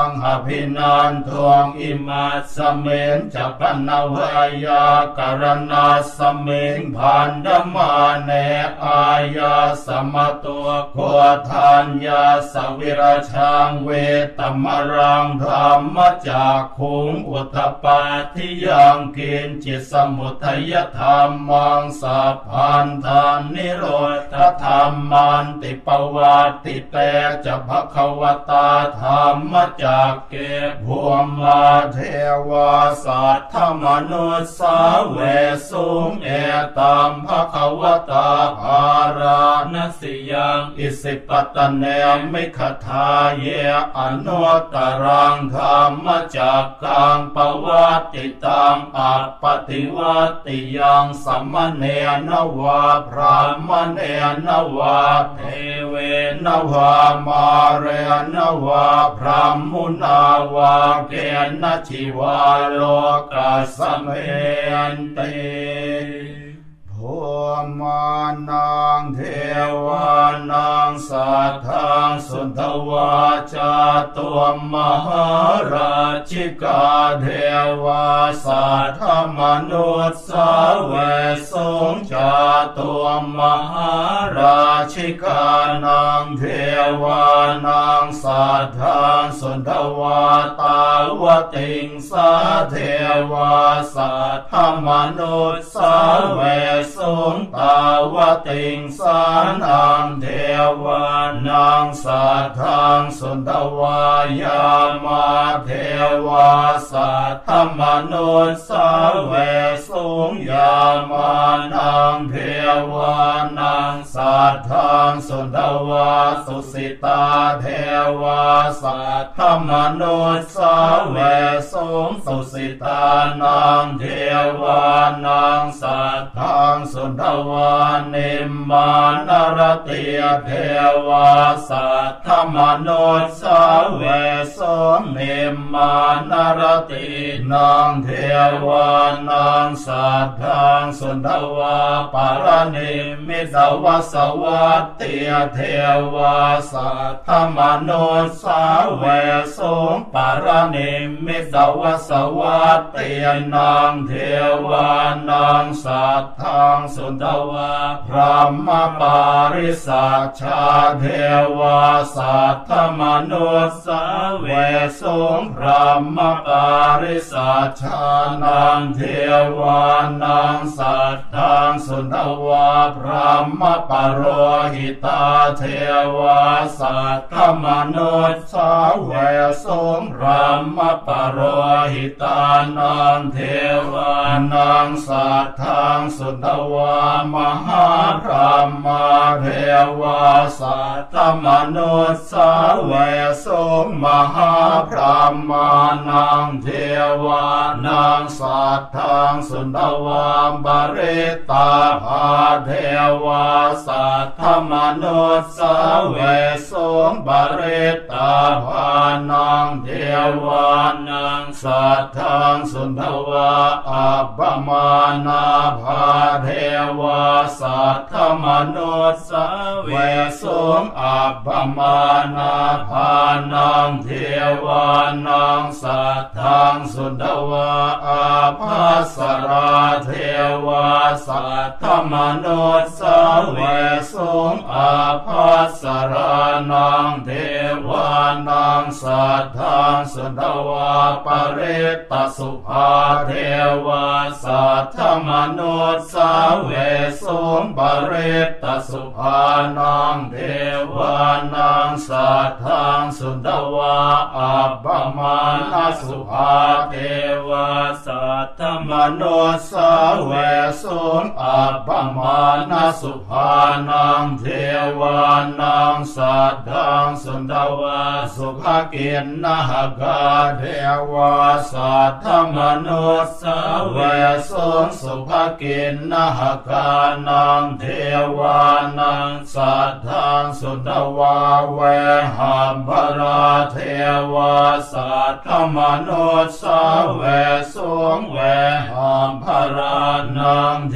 [SPEAKER 2] งอภินันทวงอิมัสสเมนจักขันนวายากรณาสเมนพันธมาเนอายาสมตัวโคทานยาสวิรชังเวตมรังธรรมจากขุงอุตตปาทิยังกินจิตสมุทัยธรรมังสัพพันธานิโรธธรรมันติปวัตติเตจะภควตาธรรมจากเกภูมิเทวาสัทธมนุสสาเวสุงเอตัมภควตาภารานสิยังอิสิปตเนมิขทาเยอนุตตรังธรรมจากกังปวัตติตังอัปปติวัตติยังสัมมเนนวาพรามเนนวาเทเวนวามาเรนวาพรามมุนาวาเกณชิวาโลกัสสเมนเตภูมานังเทวานังสัทธังสุนทวาจาตัวมหาราชิกาเทวาสัทธมนุสสาเวสุงจาตัวมหาราชิกานังเทวานังสัทธังสุนทวาตาวติงสาเทวาสัทธมนุสสาเวสุงตาวติงสานังเทวานังสัทธังสุนทวายามาเทวาสัทธมนุสสาเวสุงยามานังเทวานังสัทธังสุนทวาสุสิตาเทวาสัทธมนุสสาเวสุงสุสิตานังเทวานังสัทธังสุนทวานิมมานรติเทวาสัทธมนุสสาเวสุงนิมมานรตินังเทวานังสัทธังสุนทวาปารณิมิตวสวัตติเทวาสัทธมนุสสาเวสุงปารณิมิตวสวัตตินังเทวานังสัทธังสุนทวาพรหมปาริสัชชาเทวาสัทธมนุสสาเวสุงพรหมปาริสัชชานังเทวานังสัทธังสุนทวาพรหมปโรหิตาเทวาสัทธมนุสสาเวสุงพรหมปโรหิตานังเทวานังสัทธังสุนทวามหาพรหมเทวาสัทธมนุสสาเวสุงมหาพรหมานังเทวานังสัทธังสุนทวาบริตาภาเทวาสัทธมนุสสาเวสุงบริตาภานังเทวานังสัทธังสุนทวาอัปปมานาภาเทวาสัทธมนุสสาเวสุงอัปปมานาภานังเทวานังสัทธังสุนทวาอาภัสราเทวาสัทธมนุสสาเวสุงอาภัสรานังเทวานังสัทธังสุนทวาปริตตสุภาเทวาสัทธมนุสสาเวสุงปริตตสุภานังเทวานังสัทธังสุนทวาอัปปมาณสุภาเทวาสัทธมนุสสาเวสุงอัปปมาณสุภานังเทวานังสัทธังสุนทวาสุภกินนาคาเทวาสัทธมนุสสาเวสุงสุภกินนาคานังเทวานังสัทธังสุนทวาเวหัมภราเทวาสัทธมนุสสาเวสุงเวหัมภรานังเท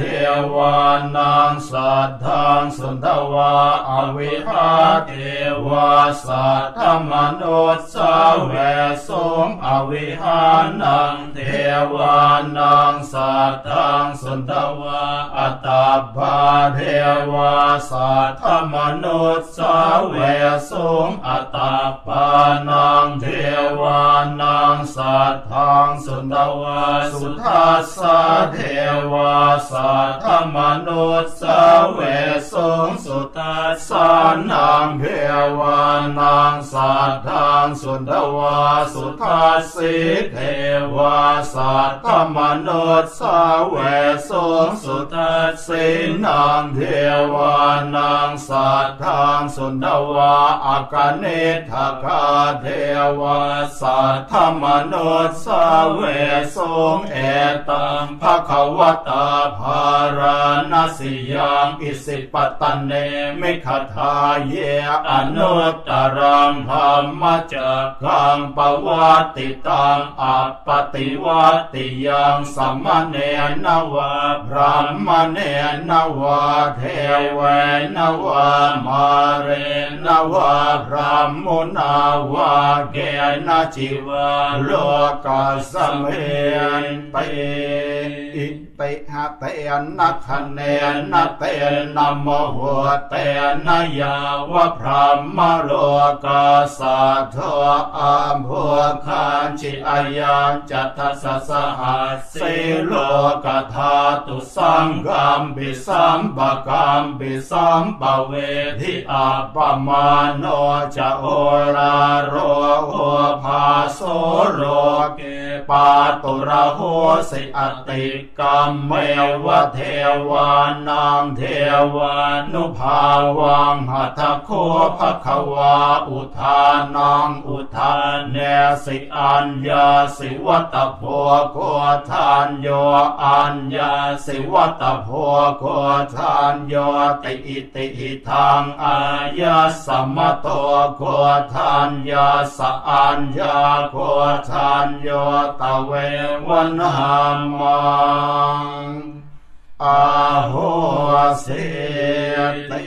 [SPEAKER 2] เทวานังสัทธังสุนทวาอวิหาเทวาสัทธมนุสสาเวสงอวิหานังเทวานังสัทธังสุนทวาอัตตาภาเทวาสัทธมนุสสาเวสงอัตตาภานังเทวานังสัทธังสุนทวาสุทัสสะเทวาสัทธมนุสสาเวสงสุทัสสะนังเทวานังสัทธังสุนทวาสุทัสสิเทวาสัทธมนุสสาเวสงสุทัสสินังเทวานังสัทธังสุนทวาอากเนทคาเทวาสัทธมนุสสาเวสงเอตัมภควตาภาราณสิยังอิสิปตเนมิขทาเยอนุตตรังธรรมจักขังปวัตติตังอัปปติวัตติยังสัมมเนนวะพรหมเนนวะเทเวนวะมาเรนวะพรหมุนาวะเกณจิวะโลกัสสเมนเตอิเตหะเตนะคะเนนะเตนะโมโหเตนะยาวะพรหมโลกัสสะโทอัมโภคันจิอายังจัตถสสหัสสิโลกธาตุสังฆัมปิสัมปะกัมปิสัมปะเวทิอัปปมาโนจะโอราโรโหภาโสโลเกปาตุระโหสิอติกัมเมวะเทวานังเทวานุภาวังหัตถโคภควาอุทานังอุทานเนสิอัญญาสิวัตโพโคทานโยอัญญาสิวัตโพโคทานโยติอิติหิทังอายาสัมมโตโคทานยาสอัญญาโคทานโยตเววันหามังอาโหสิติ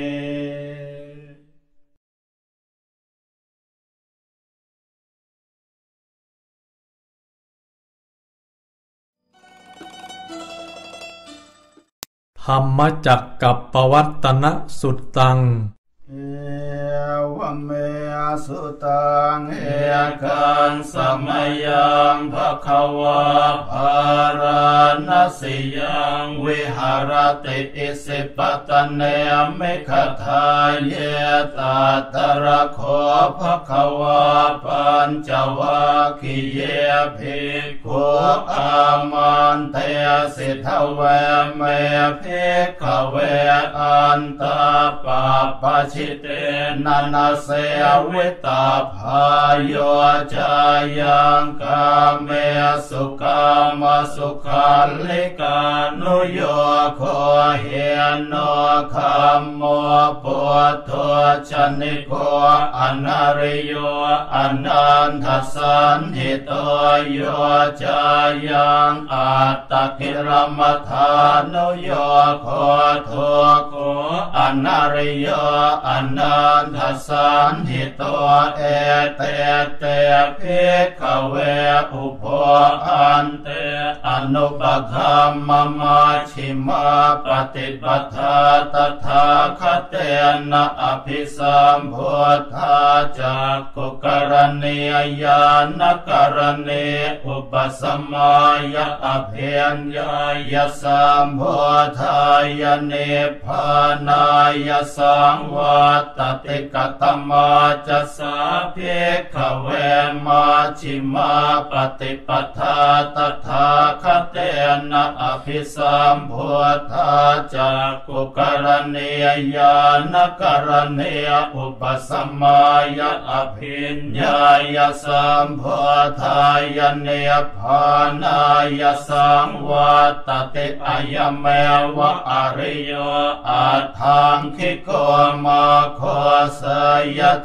[SPEAKER 1] ธรรมจักกัปปวัตตนสุตตัง
[SPEAKER 2] เอวเมสุตังเอกังสมัยยังภควาภาราณสิยังวิหารติอิสิปตเนมิขทาเยตัตระโคภควาปัญจวัคคีเยภิกขุอามันเตสิทเวเมภิกขเวอันตาปาปชิเตนันเสวิตาภายโยจายังกาเมสุกามสุขาลิกานุโยโคเฮโนคัมโมปุถโธชนิโกอนาริโยอนันทสันหิโตโยจายังอัตตกิรมัฏฐานุโยโคโทโกอนาริโยอนันทสันหิโตเอเตเตภิกขเวอุโภอันเตอนุปคัมมมาชิมาปฏิปทาตถาคตเตนะอภิสัมพุทธาจักขุกรณียานกรณีอุปสมัยอภิญญายสัมพุทธายเนพานายสังวัตติกตมาจะสาภิกขเวมาชิมาปฏิปทาตถาคตเตนะอภิสัมพุทธาจักขุกรณียานกรณีอุปสมัยอภิญญายสัมพุทธายเนพานายสังวัตติอายเมวะอริโยอัฏฐังคิโกมาโคสยทิ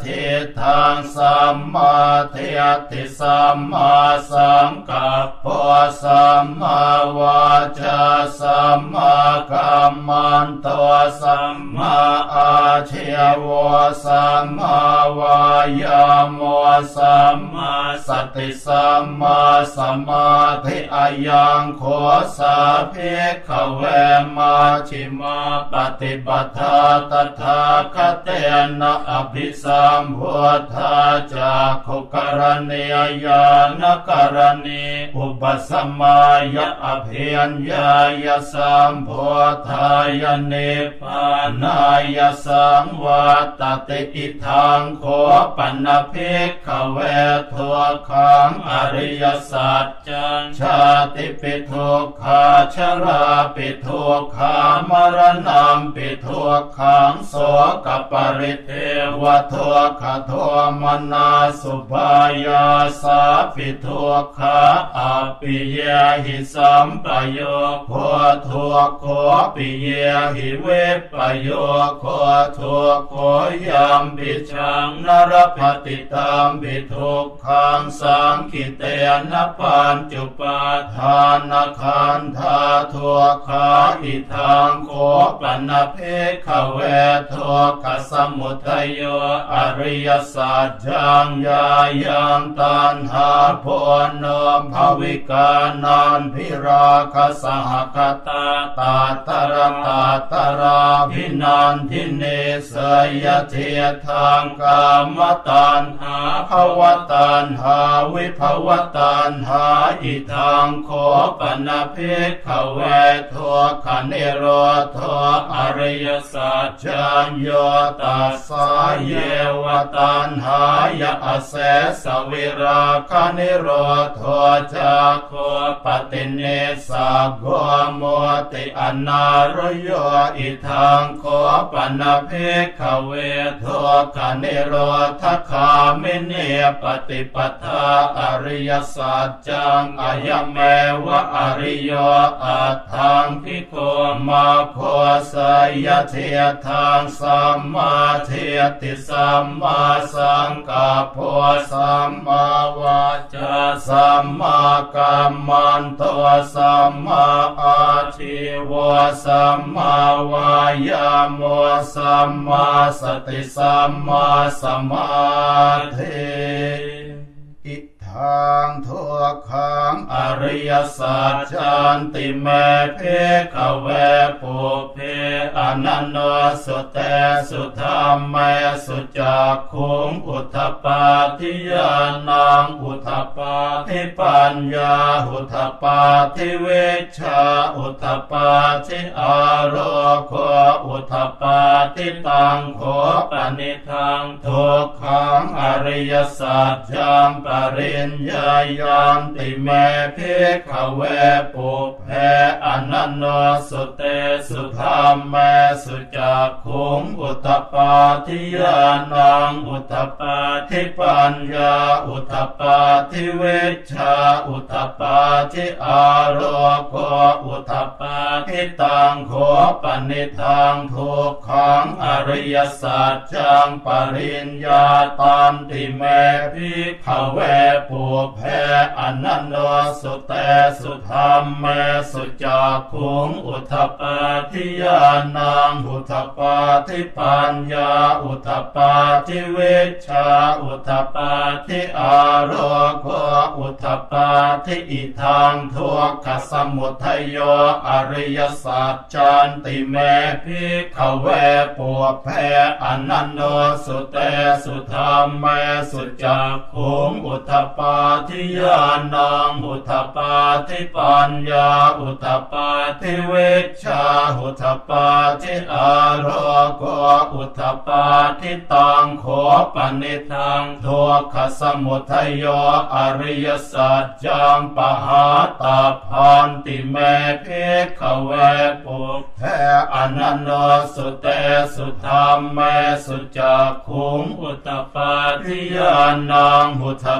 [SPEAKER 2] ทังสัมมาทิฏฐิสัมมาสังกัปปะสัมมาวาจาสัมมากัมมันโตสัมมาอาชีวะสัมมาวายามะสัมมาสติสัมมาสมาธิอายังโฆสาภิกขเวมาชิมาปฏิปัฏฐาตถาคเตนะอภิสัมพุทธาจักขุกรณียานกรณีอุปสัมมายะอภิญญายะสัมพุทธายะนิพพานายะสังวัตติอิทังโคปันนภิกขเวทุกขังอริยสัจจังชาติปิทุกขาชราปิทุกขามรณะปิทุกขังโสกปริเทวทุกขโทมนาสุภายาสาปิทุกขาอปิยหิสัมปโยโคทุกโคปิยหิเวปโยโคทุกโคยัมปิชังนรปฏิตัมปิทุกขังสังคิเตนะปัญจุปาทานขันธาทุกขาอิทังโคปันนภิกขเวทุกขสมุทัยโยอริยสัจจังญายังตัณหาโพนมภวิกานันพิราคสหคตาตาตระตาตราภินันทิเนสยเทธังกามตัณหาภวตัณหาวิภวตัณหาอิทังโคปันนภิกขเวทุกขนิโรธอริยสัจจังโยตัสสะเยวตัณหายะอเสสวิราคนิโรธจักโคปฏิเนสะโกโมติอนา ารโยอิทังโคปันภิกขเวทุกขนิโรธคามิเนปฏิปทาอริยสัจจังอายเมวะอริโยอัตถังภิกขมาโคสยเทธังสัมมาเทติสัมมาสังกัปปะสัมมาวาจาสัมมากัมมันโตสัมมาอาชีวะสัมมาวายามะสัมมาสติสัมมาสมาธิอิทังทุกขังอริยสัจจันติเมเพขเวปุเพอนันโนสุเตสุธรรมเมสุจักขุงอุทธปาทิยานังอุทธปาทิปัญญาอุทธปาทิเวชชาอุทธปาทิอารโคอุทธปาทิตังโคปนิทังทุกขังอริยสัจจังปริญญายันติเมภิกขเวปุเพอนันโนสุเตสุธรรมเมสุจักขุงอุทธปาทิยานังอุทธปาทิปัญญาอุทธปาทิเวชชาอุทธปาทิอารโคอุทธปาทิตังโคปนิทังทุกขังอริยสัจจังปริญญาตันติเมภิกขเวปุเพอนันโนสุเตสุธรรมเมสุจักขุงอุทธปาทิยานังอุทธปาทิปัญญาอุทธปาทิเวชชาอุทธปาทิอารโคอุทธปาทิอิทังทุกขสมุทัยโยอริยสัจจันติเมภิกขเวปุเพอนันโนสุเตสุธรรมเมสุจักขุงอุทธปาทิยานังอุทธปาทิปัญญาอุทธปาทิเวชชาอุทธปาทิอารโคอุทธปาทิตังโคปนิทังทุกขสมุทัยโยอริยสัจจังปหาตาพันติเมภิกขเวปุเพอนันโนสุเตสุธรรมเมสุจักขุงอุทธปาทิยานังอุทธปา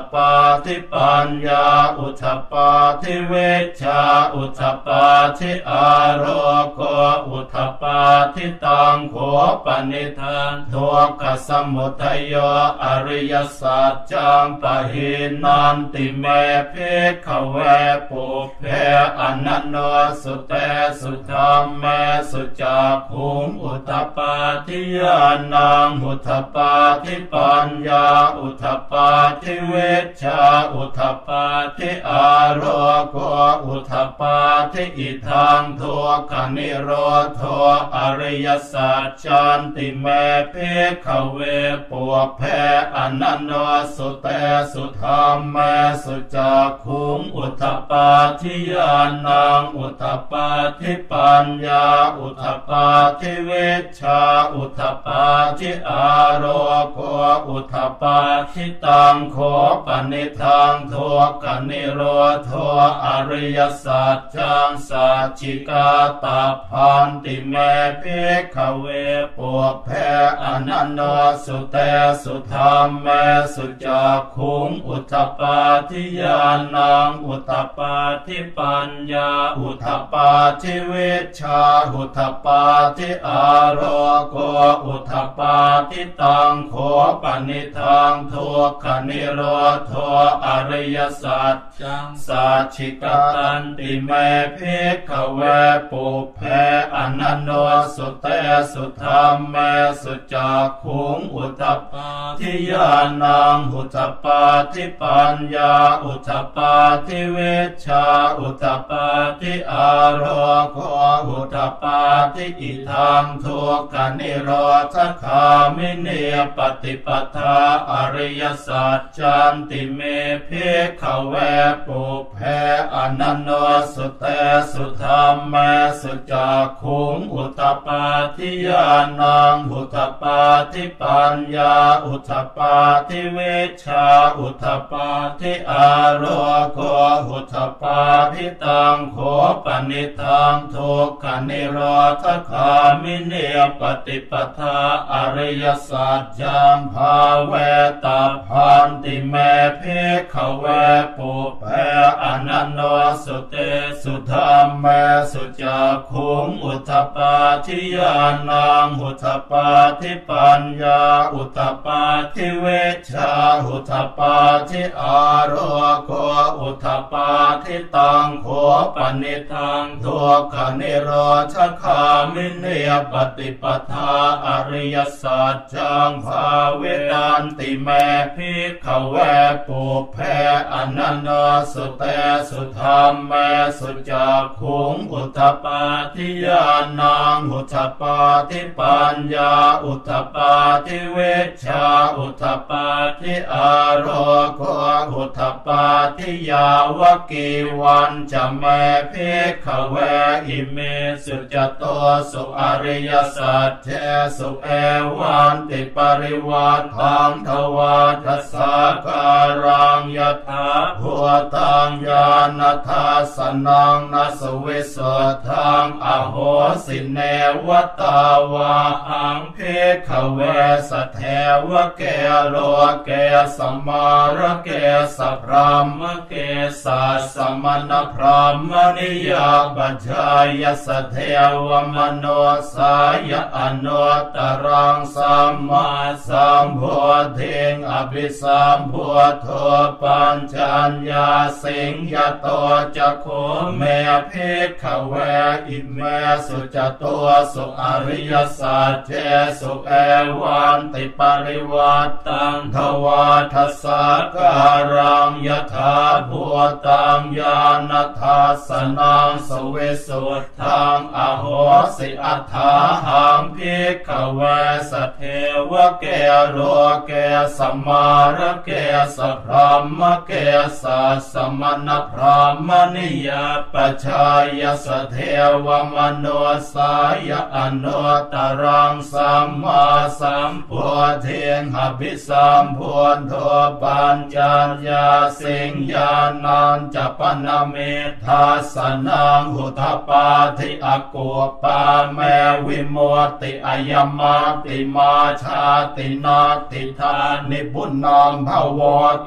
[SPEAKER 2] ทิปัญญาอุทธัปปาทิเวชชาอุทธัปปาทิอาโรโกอุทธัปปาทิตังโขปนิทานทุกขสมุทัยโยอริยสัจจังปะหินันติเมภิกขเวปุเพอนันโนสุเตสุธรรมเมสุจักขุงอุทธัปปาทิญาณังอุทธัปปาทิปัญญาอุทธัปปาทิเวชชาอุทธัปปาทิอาโรโกอุทธัปปาทิอิทังทุกขนิโรธอริยสัจจันติเมภิกขเวปุเพอนันโนสุเตสุธรรมเมสุจักขุงอุทธัปปาทิญาณังอุทธัปปาทิปัญญาอุทธัปปาทิเวชชาอุทธัปปาทิอาโรโกอุทธัปปาทิตังโขปนิทังทุกขนิโรธอริยสัจจังสัจจิกาตาพันติเมภิกขเวปุเพอนันโนสุเตสุธรรมเมสุจักขุงอุทธัปปาทิญาณังอุทธัปปาทิปัญญาอุทธัปปาทิเวชชาอุทธัปปาทิอาโรโกอุทธัปปาทิตังโขปนิทังทุกขนิโรธอริยสัจจังสัจฉิกตันติเมภิกขเวปุเพอนันโนสุเตสุธรรมเมสุจักขุงอุทธัปปาทิญาณังอุทธัปปาทิปัญญาอุทธัปปาทิเวชชาอุทธัปปาทิอาโรโกอุทธัปปาทิอิทังทุกขนิโรธคามิเนปฏิปทาอริยสัจจันติเมภิกขเวปุเพอนันโนสุเตสุธรรมเมสุจักขุงอุทธัปปาทิญาณังอุทธัปปาทิปัญญาอุทธัปปาทิเวชชาอุทธัปปาทิอาโรโกอุทธัปปาทิตังโขปนิทังทุกขนิโรธคามิเนปฏิปทาอริยสัจจังภาเวตาพันติเมภิกขเวปุเพอนันโนสุเตสุธรรมเมสุจักขุงอุทธัปปาทิญาณังอุทธัปปาทิปัญญาอุทธัปปาทิเวชชาอุทธัปปาทิอาโรโกอุทธัปปาทิตังโขปนิทังทุกขนิโรธคามิเนปฏิปทาอริยสัจจังภาเวตันติเมภิกขเวปุเพอนันโนสุเตสุธรรมเมสุจักขุงอุทธัปปาทิญาณังอุทธัปปาทิปัญญาอุทธัปปาทิเวชชาอุทธัปปาทิอาโรโกอุทธัปปาทิยาวกีวันจะเมภิกขเวอิเมสุจโตสุอริยสัจเจสุเอวันติปริวัฏทังทวาทัสสะการังยถาภูตังญาณทัสสนังนัสวิสุทธังอโหสิเนวตาวาหังภิกขเวสัทเทวเกโลเกสัมมาระเกสัพรามเกสัสมณพรามณิยาปัจจายสัทเทวมโนสายอนุตตรังสัมมาสัมพุทธิงอภิสัมพุทโธปัญจัญญาสิงยโตจักโขเมภิกขเวอิเมสุจโตสุอริยสัจเจสุเอวันติปริวัตตังทวาทัสสะการังยถาภูตังญาณทัสสนังสวิสุทธังอโหสิอัฏฐาหังภิกขเวสัทเทวเกโรเกสัมมาระเกสัพรามเกสัสมณพรามณิยาปัจจายสัทเทวมโนสายอนุตตรังสัมมาสัมพุทธิงอภิสัมพุทโธปัญจัญญาสิงญาณัญจปนเมทัสสนังอุทธัปปาทิอกุปาเมวิโมติอายมาติมาชาตินาติธานิบุญนามภวติ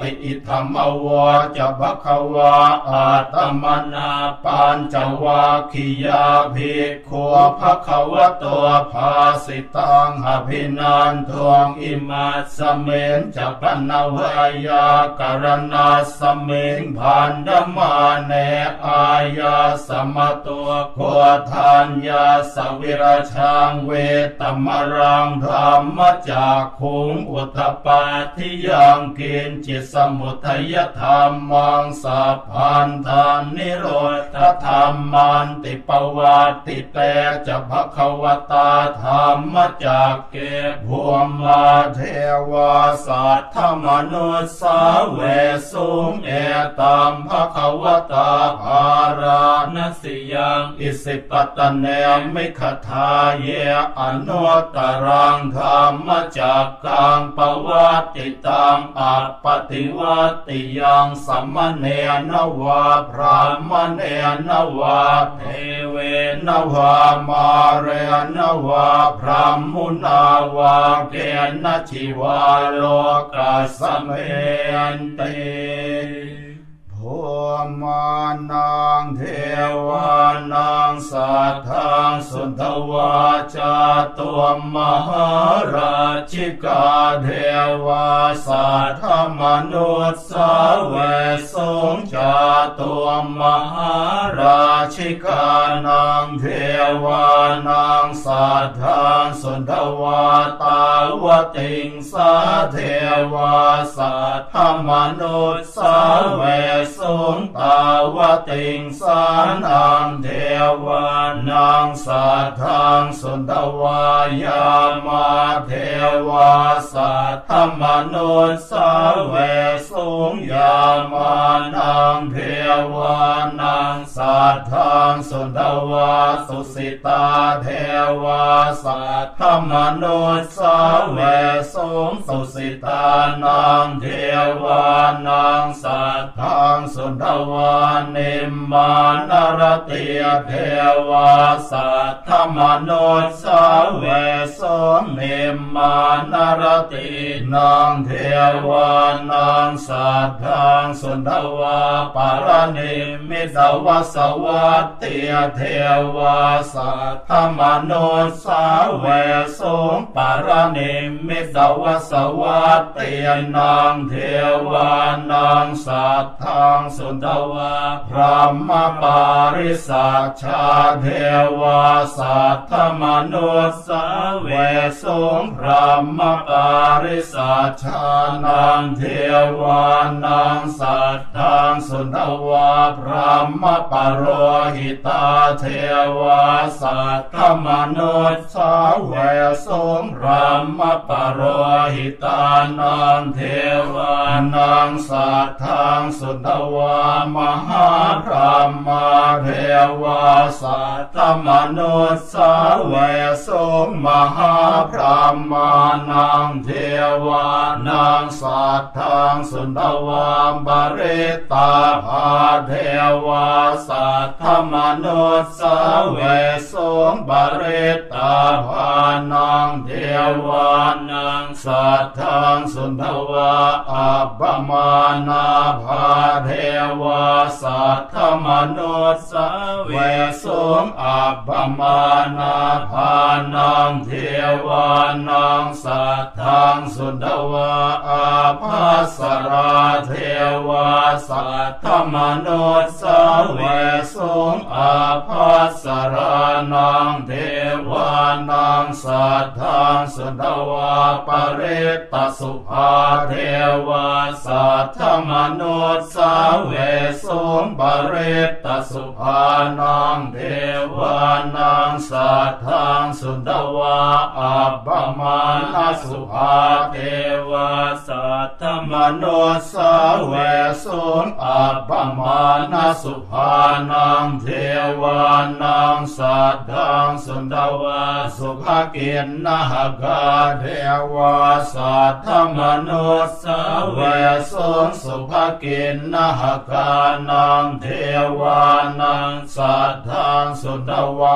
[SPEAKER 2] ติอิธรรมวาจะภควาอาตมนาปัญจวัคคียาภิกขุภควตัวภาสิตังอภินันทวงอิมัสสเมนจะปันนวายากรณาสเมงพันธมาเนอายาสมตัวโคทัญญาสวิรชังเวตมรังธรรมจากขุงอุทปาทิยังกินจิตสมุทัยธรรมังสัพพันธานิโรธธรรมันติปวัตติเตจะภควตาธรรมจากเกภูมิเทวาสัตถมนุสาเวสุงเอตัมภควตาภารานสิยังอิสิปตเนมิขทาเยอนุตตรังธรรมจากกังปวัตติตังอัปปติวัตติยังสัมมเนนวาพรามเนนวาเทเวนวามาเรนวาพรามุนาวาเกณชิวาโลกัสสเมนติภูมานังเทวานังสัทธังสุนทวาจาตัวมหาราชิกาเทวาสัทธมนุสสาเวสุงจาตัวมหาราชิกานังเทวานังสัทธังสุนทวาตาวติงสาเทวาสัทธมนุสสาเวสุงตาวติงสานังเทวานังสัทธังสุนทวายามาเทวาสัทธมนุสสาเวสุงยามานังเทวานังสัทธังสุนทวาสุสิตาเทวาสัทธมนุสสาเวสุงสุสิตานังเทวานังสัทธังสุนทวานิมมานรติเทวาสัทธมนุสสาเวสุงนิมมานรตินังเทวานังสัทธังสุนทวาปารณิมิตวสวัตติเทวาสัทธมนุสสาเวสุงปารณิมิตวสวัตตินังเทวานังสัทธังสุนทวาพระมปาริสัชชาเทวาสัทธมนุสสาเวสุงพระมปาริสัชชานังเทวานังสัทธังสุนทวาพระมปโรหิตาเทวาสัทธมนุสสาเวสุงพระมปโรหิตานังเทวานังสัทธังสุนทวามหาพระมาเทวาสัทธมนุสสาเวสุงมหาพระมานังเทวานังสัทธังสุนทวาบริตาภาเทวาสัทธมนุสสาเวสุงบริตาภานังเทวานังสัทธังสุนทวาอัปปมานาภาเทวาสัทธมนุสสาเวสุงอัปปมานาภานังเทวานังสัทธังสุนทวาอาภัสราเทวาสัทธมนุสสาเวสุงอาภัสรานังเทวานังสัทธังสุนทวาปริตตสุภาเทวาสัทธมนุสสาเวสุงปริตตสุภานังเทวานังสัทธังสุนทวาอัปปมาณสุภาเทวาสัทธมนุสสาเวสุงอัปปมาณสุภานังเทวานังสัทธังสุนทวาสุภกินนหกาเทวาสัทธมนุสสาเวสุงสุภกินนหกานังเทวานังสัทธังสุนทวาเว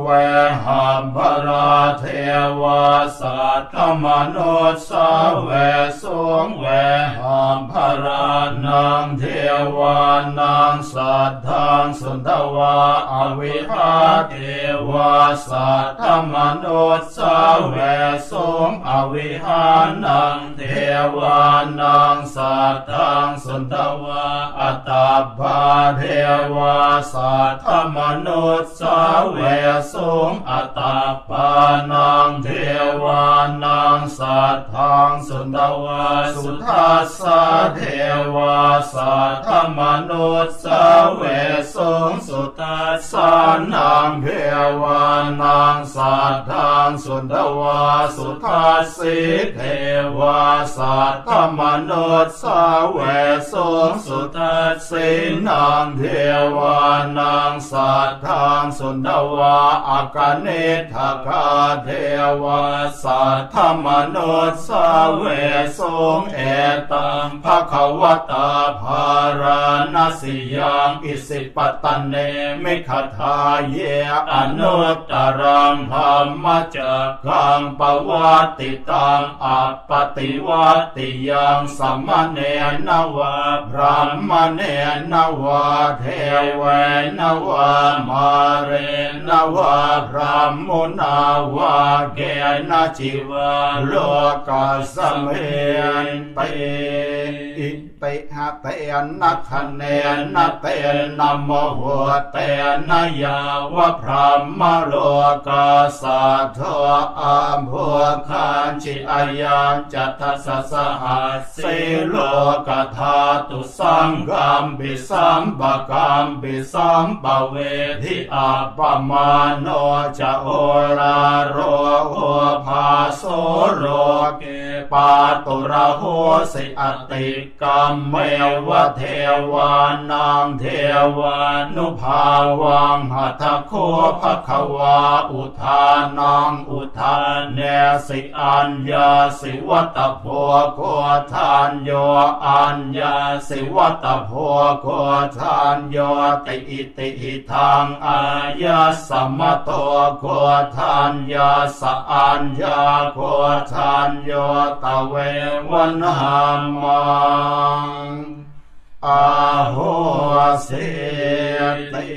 [SPEAKER 2] เวหัมภราเทวาสัตตมนุสสาเวสุงเวหัมภรานังเทวานังสัทธังสุนทวาอวิหาเทวาสัตตมนุสสาเวสุงอวิหานังเทวานังสัทธังสุนทวาอัตตาภาเทวาสัทธมนุสสาเวสุงอัตตาภานังเทวานังสัทธังสุนทวาสุทัสสะเทวาสัทธมนุสสาเวสุงสุทัสสะนังเทวานังสัทธังสุนทวาสุทัสสิเทวาสัทธมนุสสาเวสุงสุทัสสินังเทวานังสัทธังสุนทวาอากาเนทกาเทวาสัทธมนุสสาเวสุงเอตังภควตาภารณสิยังอิสิปตันเนมิขทาเยอนุตตรังธรรมจักขังปวัตติตังอัปปติวัตติยังสัมมเนนวะพรหมเนนวะเทเวนวะมาเรนวะพรหมุนาวะเกณจิวะโลกัสสเมนเตอิเตหะเตนะคะเนนะเตนะโมโหเตนะยาวะพรหมโลกัสสะโทอัมโภคันจิอายังจัตถสสหัสสิโลกธาตุสังกัมปิสัมปะกัมปิสัมปะเวทิอัปปมาโนจะโอราโรโหภาโสโลเกปาตุระโหสิอติกัมเมวะเทวานังเทวานุภาวังหัตถโคภควาอุทานังอุทานเนสิอัญญาสิวัตโพโคทานโยอัญญาสิวัตโพโคทานโยติอิติหิทังอายาสัมมโตโคทานยาสะอัญญาโคทานโยตะเววันหามังอาโหสิติ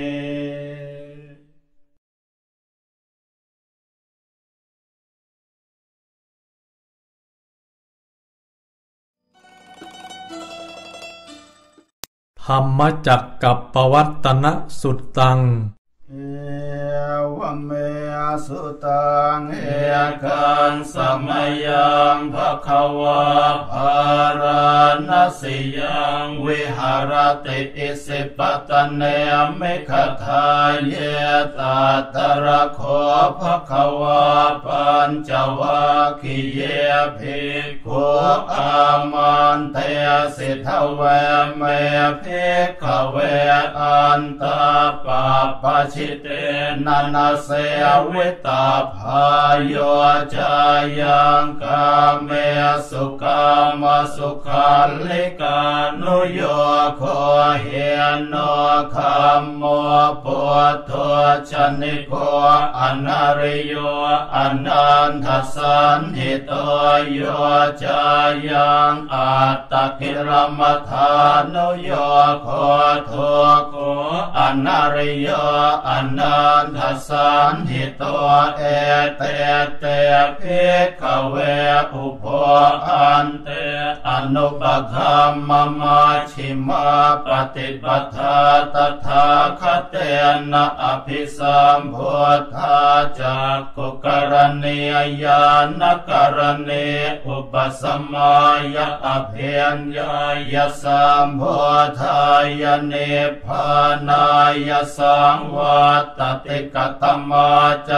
[SPEAKER 1] ธรรมจักกัปปวัตตนสุตตัง
[SPEAKER 2] เอวเมสุตังเอกังสมัยยังภควาภารณสิยังวิหารติอิสิปตันเนมิขทาเยตัตระโคภควาปัญจวัคคีเยภิกขุอามันเตสิทเวเมภิกขเวอันตาปาปชิเตนันเสวิตาภายโยจายังกาเมสุกามสุขัลลิกานุโยโคเฮโนคัมโมปุถโธชนิโกอนาริโยอนันทสันหิโตโยจายังอัตตกิรมัฏฐานุโยโคโทโกอนาริโยอนันทสันหิโตเอเตเตภิกขเวอุโภอันเตอนุปคัมมมาชิมาปฏิปัฏฐาตถาคเตนะอภิสัมพุทธาจักขุกรณียานกรณีอุปสมัยอภิญญายสัมพุทธายเนพานายสังวัตติกตมาจะ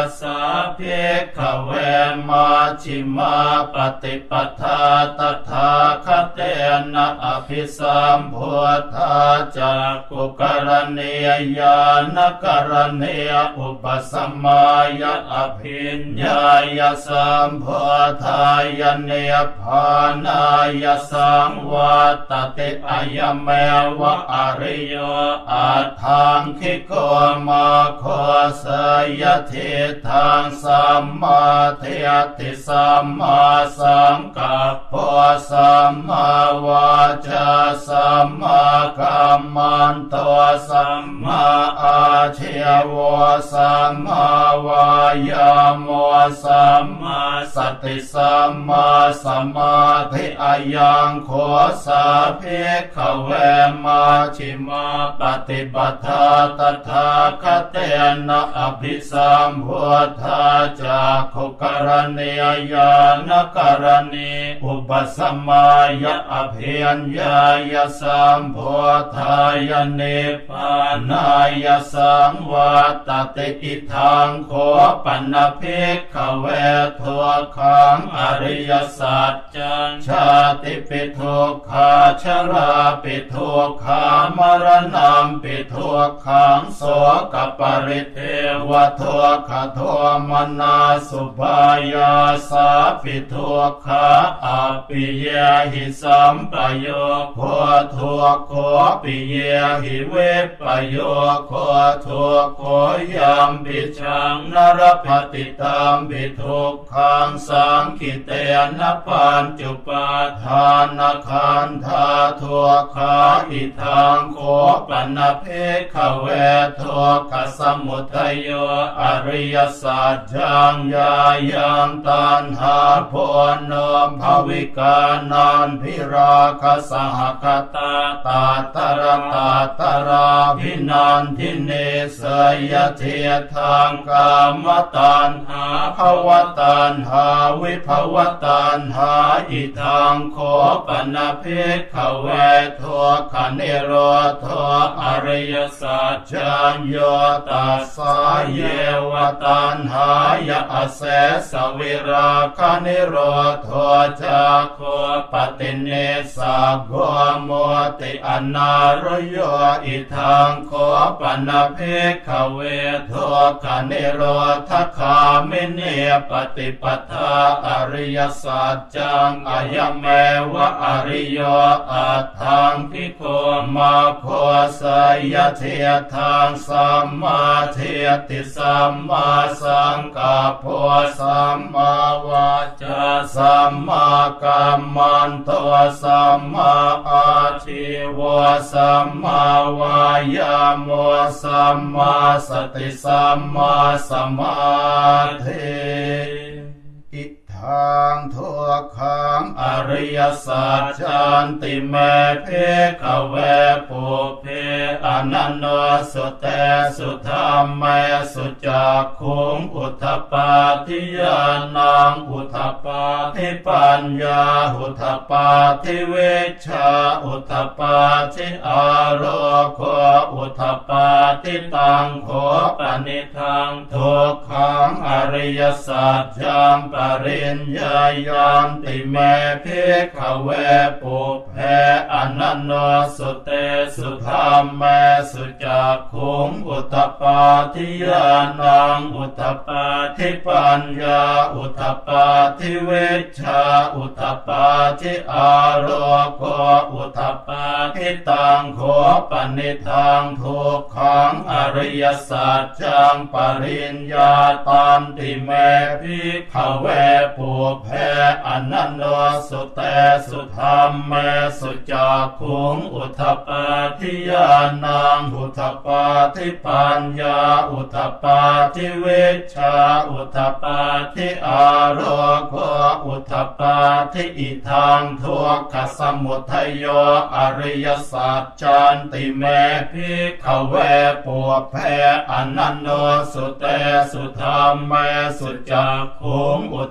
[SPEAKER 2] สาภิกขเวมัชฌิมาปฏิปทาตถาคเตนะอภิสัมพุทธาจักขุกรณียญาณกรณียอุปสัมมายะอภิญญายะสัมพุทธายะเนพานายะสังวัตติอะยะเมวะอริโยอัตถังคิโกมาโคสยทิทังสัมมาทิฏฐิสัมมาสังกัปปะสัมมาวาจาสัมมากัมมันโตสัมมาอาชีวะสัมมาวายามะสัมมาสติสัมมาสมาธิอายังโฆสาภิกขเวมัชฌิมาปฏิปทาตถาคเตนะอภิสัมพุทธาจักขุกรณียญาณกรณีอุปสัมมายะอภิญญายะสัมพุทธายะเนปานายะสังวัตติอิทังโคปันนภิกขเวทุกขังอริยสัจจังชาติปิทุกขาชราปิทุกขามรณะปิทุกขังโสกปริเทวทุกขโทมนาสุภายาสาปิทุกขาอปิเยหิสัมปโยโคทุกโคปิเยหิเวปโยโคทุกโคยัมปิชังนรปฏิตัมปิทุกขังสังคิเตนะปัญจุปาทานขันธาทุกขาอิทังโคปันนภิกขเวทุกขสมุทัยโยอริยสัจจังญายังตัณหาโพนมภวิกานันพิราคสหคตาตาตระตาตราภินันทิเนสยเทธังกามตัณหาภวตัณหาวิภวตัณหาอิทังโคปันนภิกขเวทุกขนิโรธอริยสัจจังโยตัสสะเยวตัณหายะอเสสวิราคนิโรธจักขปฏิเนสะโกโมติอนาโรโยอิทังโคปันนภิกขเวทุกขนิโรธคามิเนปฏิปทาอริยสัจจังอายะเมวะอริโยอัตถังภิกขุมาโคสยเทธังสัมมาทิฏฐิสัมมาสังกัปปะสัมมาวาจาสัมมากัมมันโตสัมมาอาชีวะสัมมาวายามะสัมมาสติสัมมาสมาธิทางทุกขังอริยสัจจันติเมภิกขเวปุเพอนันโนสุเตสุธรรมเมสุจักขุงอุทธปาทิยานังอุทธปาทิปัญญาอุทธปาทิเวชชาอุทธปาทิอาโรโคอุทธปาทิตังโคปนิทังทุกขังอริยสัจจังปริญญายันติเมภิกขเวปุเพอนันโนสุเตสุธรรมเมสุจักขุงอุทธปาทิยานังอุทธปาทิปัญญาอุทธปาทิเวชชาอุทธปาทิอาโรโกอุทธปาทิตังโคปนิทังทุกขังอริยสัจจังปริญญาตันติเมภิกขเวปุเพอนันโนสุเตสุธรรมเมสุจักขุงอุทธปาทิยานังอุทธปาทิปัญญาอุทธปาทิเวชชาอุทธปาทิอาโรโกอุทธปาทิอิทังทุกขสมุทัยโยอริยสัจจันติเมภิกขเวปุเพอนันโนสุเตสุธรรมเมสุจักขุงอุทธปา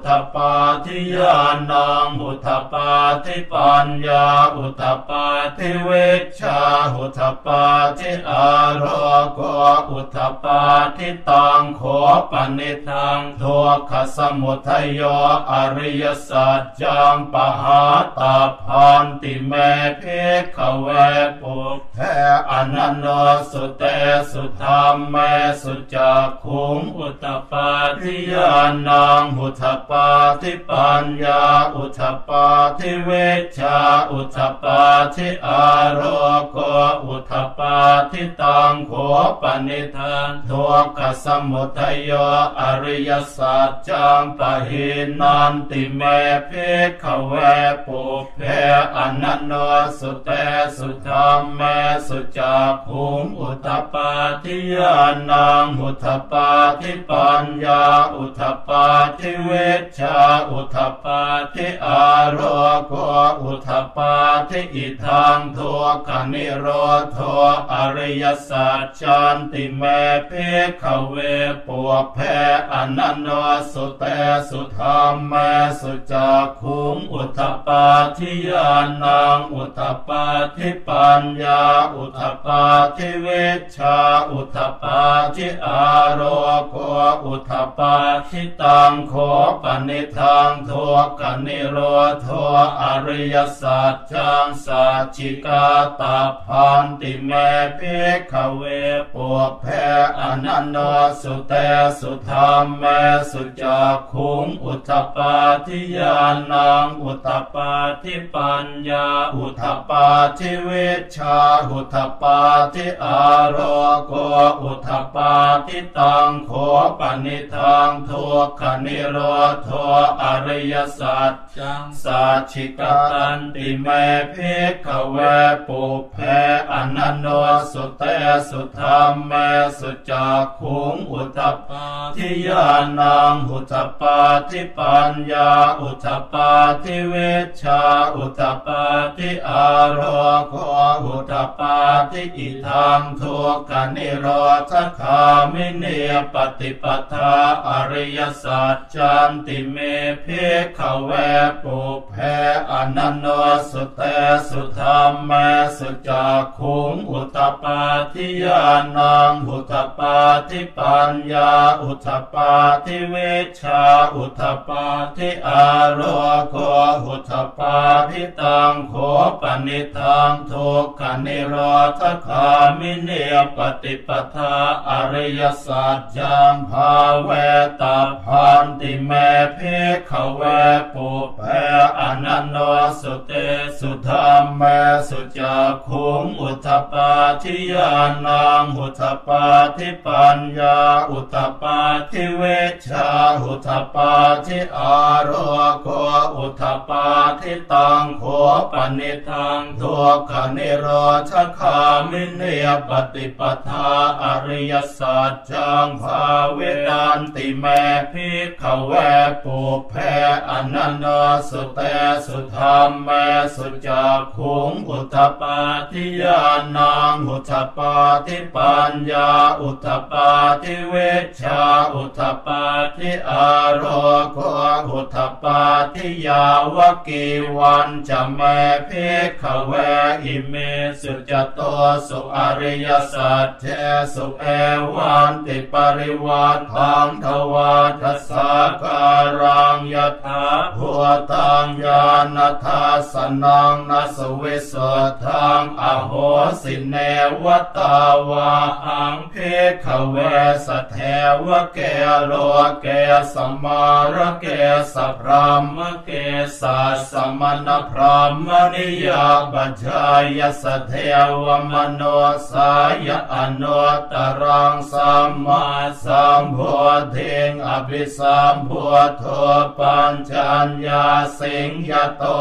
[SPEAKER 2] าทิญาณังอุทธปาทิปัญญาอุทธปาทิเวชชาอุทธปาทิอาโรโกอุทธปาทิตังโขปนิทังทุกขสมุทัยโยอริยสัจจังปหาตาพันติเมภิกขเวปุพเพอนันโนสุเตสุธรรมเมสุจักขุงอุทธปาทิญาณังอุทธปาทิปัญญาอุทธปาทิเวชชาอุทธปาทิอาโรโกอุทธปาทิตังโขปนิทังทุกขสมุทัยโยอริยสัจจังปหินันติเมภิกขเวปุพเพอนันโนสุเตสุธรรมเมสุจักขุงอุทธปาทิญาณังอุทธปาทิปัญญาอุทธปาทิเวชชาอุทธปาทิอาโรโกอุทธปาทิอิทังทุกขนิโรธโธอริยสัจจันติเมภิกขเวปุพเพอนันโนสุเตสุธรรมเมสุจักขุงอุทธปาทิญาณังอุทธปาทิปัญญาอุทธปาทิเวชชาอุทธปาทิอาโรโกอุทธปาทิตังโขปนิทังทุกขนิโรธโธอริยสัจจังสัจจิกาตาพันติเมภิกขเวปุพเพอนันโนสุเตสุธรรมเมสุจักขุงอุทธปาทิญาณังอุทธปาทิปัญญาอุทธปาทิเวชชาอุทธปาทิอาโรโกอุทธปาทิตังโขปนิทังทุกขนิโรธโธอริยสัจจังสัจฉิกตันติเมภิกขเวปุพเพอนันโนสุเตสุธรรมเมสุจักขุงอุทธปาทิญาณังอุทธปาทิปัญญาอุทธปาทิเวชชาอุทธปาทิอาโรโกอุทธปาทิอิทังทุกขนิโรธคามิเนปฏิปทาอริยสัจจันติเมภิกขเวปุพเพอนันโนสุเตสุธรรมเมสุจักขุงอุทธปาทิญาณังอุทธปาทิปัญญาอุทธปาทิเวชชาอุทธปาทิอาโรโกอุทธปาทิตังโขปนิทังทุกขนิโรธคามิเนปฏิปทาอริยสัจจังภาเวตาพันติเมภิกขเวปุพเพอนันโนสุเตสุธรรมเมสุจักขุงอุทธปาทิญาณังอุทธปาทิปัญญาอุทธปาทิเวชชาอุทธปาทิอาโรโกอุทธปาทิตังโขปนิทังทุกขนิโรธคามิเนปฏิปทาอริยสัจจังภาเวตันติเมภิกขเวปุพเพอนันโนสุเตสุธรรมเมสุจักขุงอุทธปาทิญาณังอุทธปาทิปัญญาอุทธปาทิเวชชาอุทธปาทิอาโรโกอุทธปาทิยาวกีวันจะเมภิกขเวอิเมสุจโตสุอริยสัจเจสุเอวันติปริวัฏทังทวาทัสสะการังยถาภูตังญาณทัสสนังนัสวิสทังอโหสิเนวตาวาอังภิกขเวสเทวะเกโลเกสมาระเกสพรามเกสัสมณพรามนิยาบัจจายสเทวมโนสายอนุตตรังสัมมาสัมพุทธิงอภิสัมพุทโธปัญจัญญาสิงยโตจ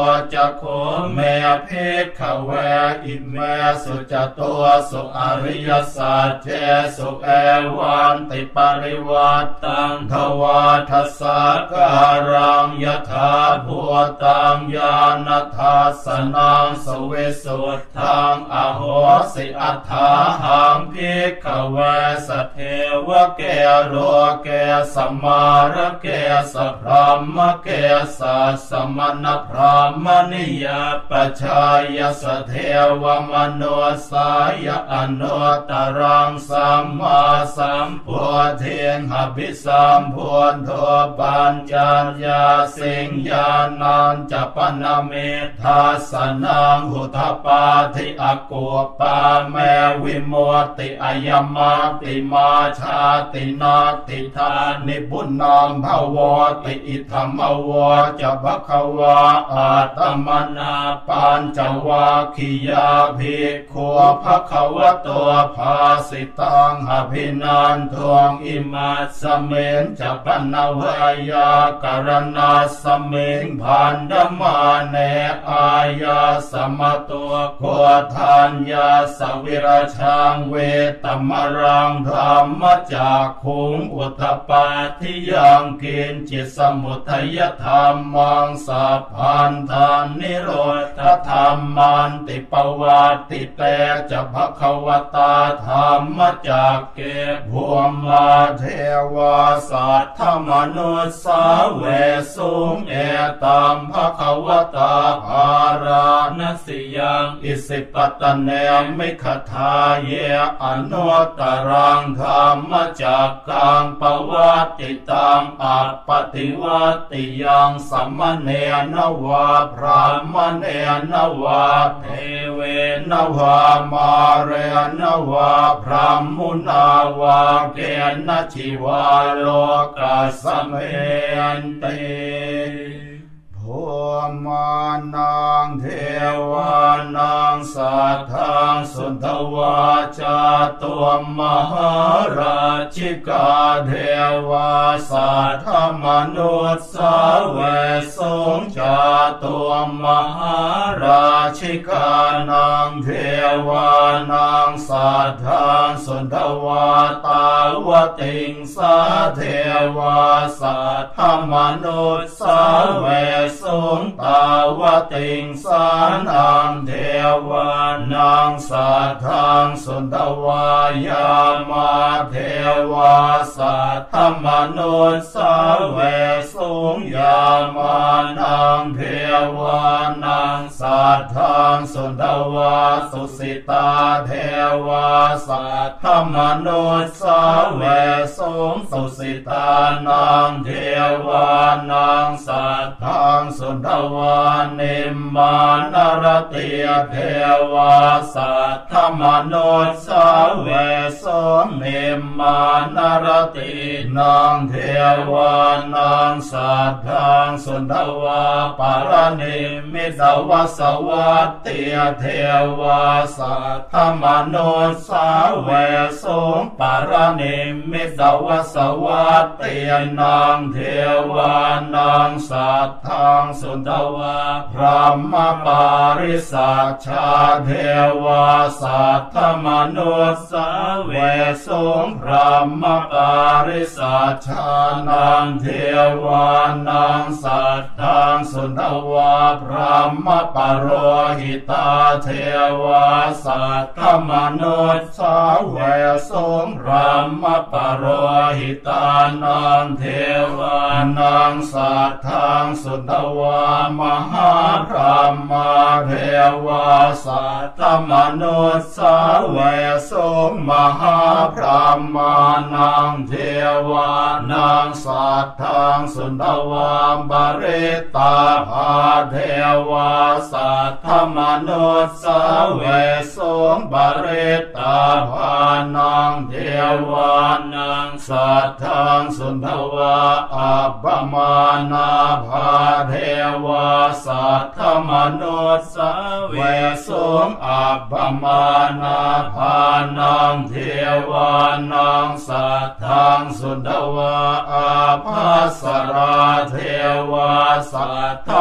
[SPEAKER 2] โคเมภิกขเวอิเมสุจตัวสุอริยสัจเจสุเอวันติปริวัตตังทวาทัสสะการังยถาภูตังญาณทัสสนังสวิสุทธังอโหสิอัฏฐาหังภิกขเวสัทเทวะเกโรเกสมาระเกสพรหมเกสัสมณพรหมนิยปัจฉายสเทวมโนสายอนุตตรังสัมมาสัมพุทเทหภิสัมพุทโธปัญจญาสิงญาณัญจปนเมทัสสนังหุทปาธิอโกปาเมวิโมติอายมาติมาชาตินาติธานิบุญนามภวติอิธรรมวจะภควาอาตมนาปัญจวัคคียาภิกขุภควตัวภาสิตังอภินันทวงอิมัสสเมนจะปนวายากรณาสเมงพันธมาเนอายาสมตัวโคทานยาสวิรชังเวตมรังธรรมจากขุงอุทปาทิยังกินจิตสมุทัยธรรมังสัพพันธานิโรธธรรมันติปวัตติเตจะภควตาธรรมจากเกภวมาเทวาสัทธมนุสสาเวสุงเอตัมภควตาภารานสิยังอิสิปตเนมิขทาเยอนุตตรังธรรมจากกังปวัตติตังอัปปติวัตติยังสัมมเนนวาพรามเนนวาเทเวนวามาเรนวาพรามมุนาวาเกณชิวาโลกัสเมนเตภูมานังเทวานังสัทธังสุนทวาจาตัวมหาราชิกาเทวาสัทธมนุสสาเวสงจาตัวมหาราชิกานังเทวานังสัทธังสุนทวาตาวติงสาเทวาสัทธมนุสสาเวสงตาวติงสานังเทวานังสัทธังสุนทวายามาเทวาสัทธมนุสสาเวสงยามานังเทวานังสัทธังสุนทวาสุสิตาเทวาสัทธมนุสสาเวสงสุสิตานังเทวานังสัทธังสุนทวานิมมานรติเทวาสัทธมนุสสาเวสงนิมมานรตินังเทวานังสัทธังสุนทวาปารณิมิตวสวัตติเทวาสัทธมนุสสาเวสงปารณิมิตวสวัตตินังเทวานังสัทธังสุนทวาพระมปาริสัชชาเทวาสัทธมนุสสาเวสงพระมปาริสัชชานังเทวานังสัทธังสุนทวาพระมปโรหิตาเทวาสัทธมนุสสาเวสงพระมปโรหิตานังเทวานังสัทธังสุนทวามหาพระมาเทวาสัทธมนุสสาเวสงมหาพระมานังเทวานังสัทธังสุนทวาบริตาภาเทวาสัทธมนุสสาเวสงบริตาภานังเทวานังสัทธังสุนทวาอัปปมานาภาเทวาสัทธมนุสสาเวสงอัปปมานาภานังเทวานังสัทธังสุนทวาอาภัสราเทวาสัทธ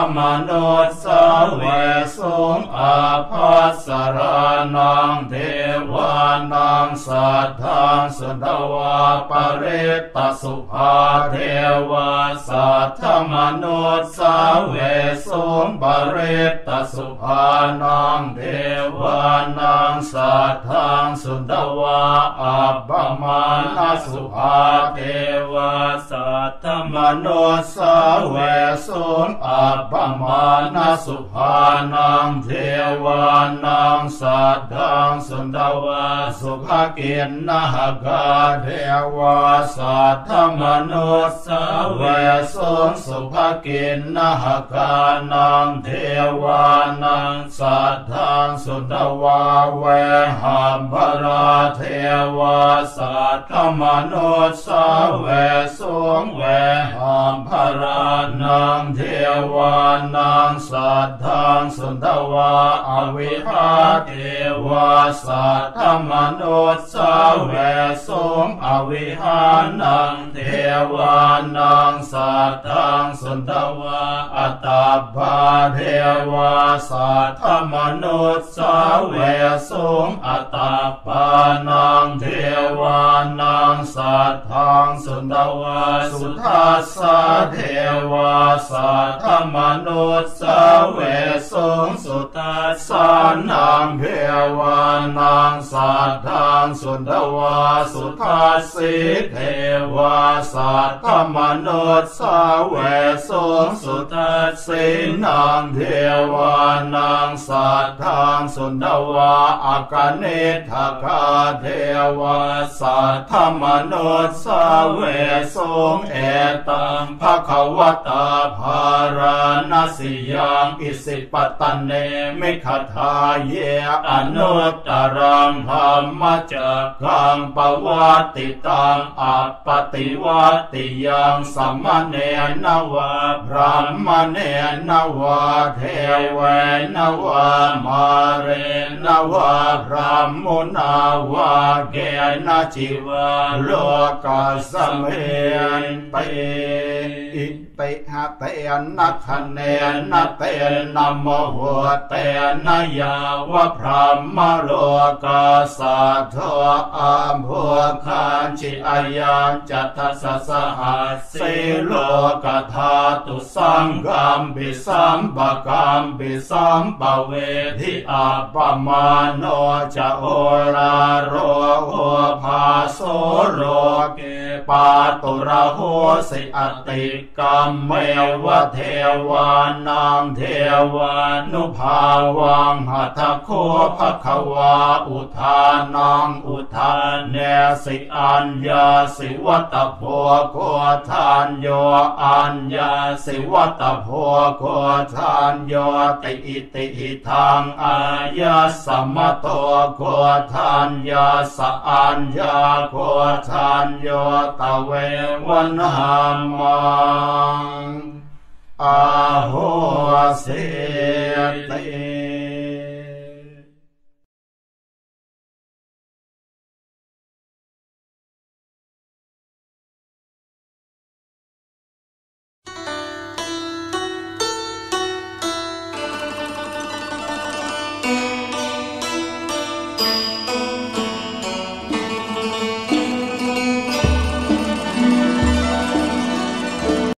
[SPEAKER 2] มนุษย์สเวสุงอาภัสสรานังเทวานังสัทธังสุตวาปริตตสุภาเทวาสัทธมนุษย์สเวสุงปริตตสุภานังเทวานังสัทธังสุตวาอัปปมาณสุภาเทวาสัทธมนุษย์สเวสุงอัปปมาณสุภานังเทวานังสัทธังสุตวาสุภกินนาคาเทวาสัทธมนุษย์สเวสุงสุภกินนาคานังเทวานังสัทธังสุตวาเวหัมภราเทวาสัทธมนุษย์สเวสุงเวหัมภรานังเทวานังสัทธังสุตวาอวิหาเทวาสัทธมนุษย์สเวสุงอวิหานังเทวานังสัทธังสุตวาอัตตาภาเทวาสัทธมนุษย์สเวสุงอัตตาภานังเทวานังสัทธังสุตวาสุทัสสะเทวาสัทธมนุษย์สเวสุงสุทัสสะนังเทวานังสัทธังสุตวาสุทัสสิเทวาสัทธมนุษย์สเวสุงสุทัสสินังเทวานังสัทธังสุตวาอากเนทคาเทวาสัทธมนุษย์สเวสุงเอตังภควตาภารณสิยังอิสิปตันเนมิขทาเยอนุตตรังธรรมจักขังปวัตติตังอัปปติวัตติยังสัมมเนนวะพรหมเนนวะเทเวนวะมาเรนวะพรหมุนาวะเกณจิวะโลกัสสเมนเตอิเตหะเตนะคะเนนะเตนะโมโหเตนะยาวะพรหมโลกัสสะโทอัมโภคันจิอายังจัตถะสหัสสิโลกธาตุสังกัมปิสัมปะกัมปิสัมปะเวทิอัปปมาโนจะโอลาโรโอภาโสโลเกปาตุระโหสิอติกัมเมวะเทวานังเทวานุภาวังหัตถโคภควาอุทานังอุทานเนสิอัญญาสิวัตโพโคทานโยอัญญาสิวัตโพโคทานโยติอิติหิทังอายาสัมมโตโคทานยาสอัญญาโคทานโยตเววันหามังอาโหสิติ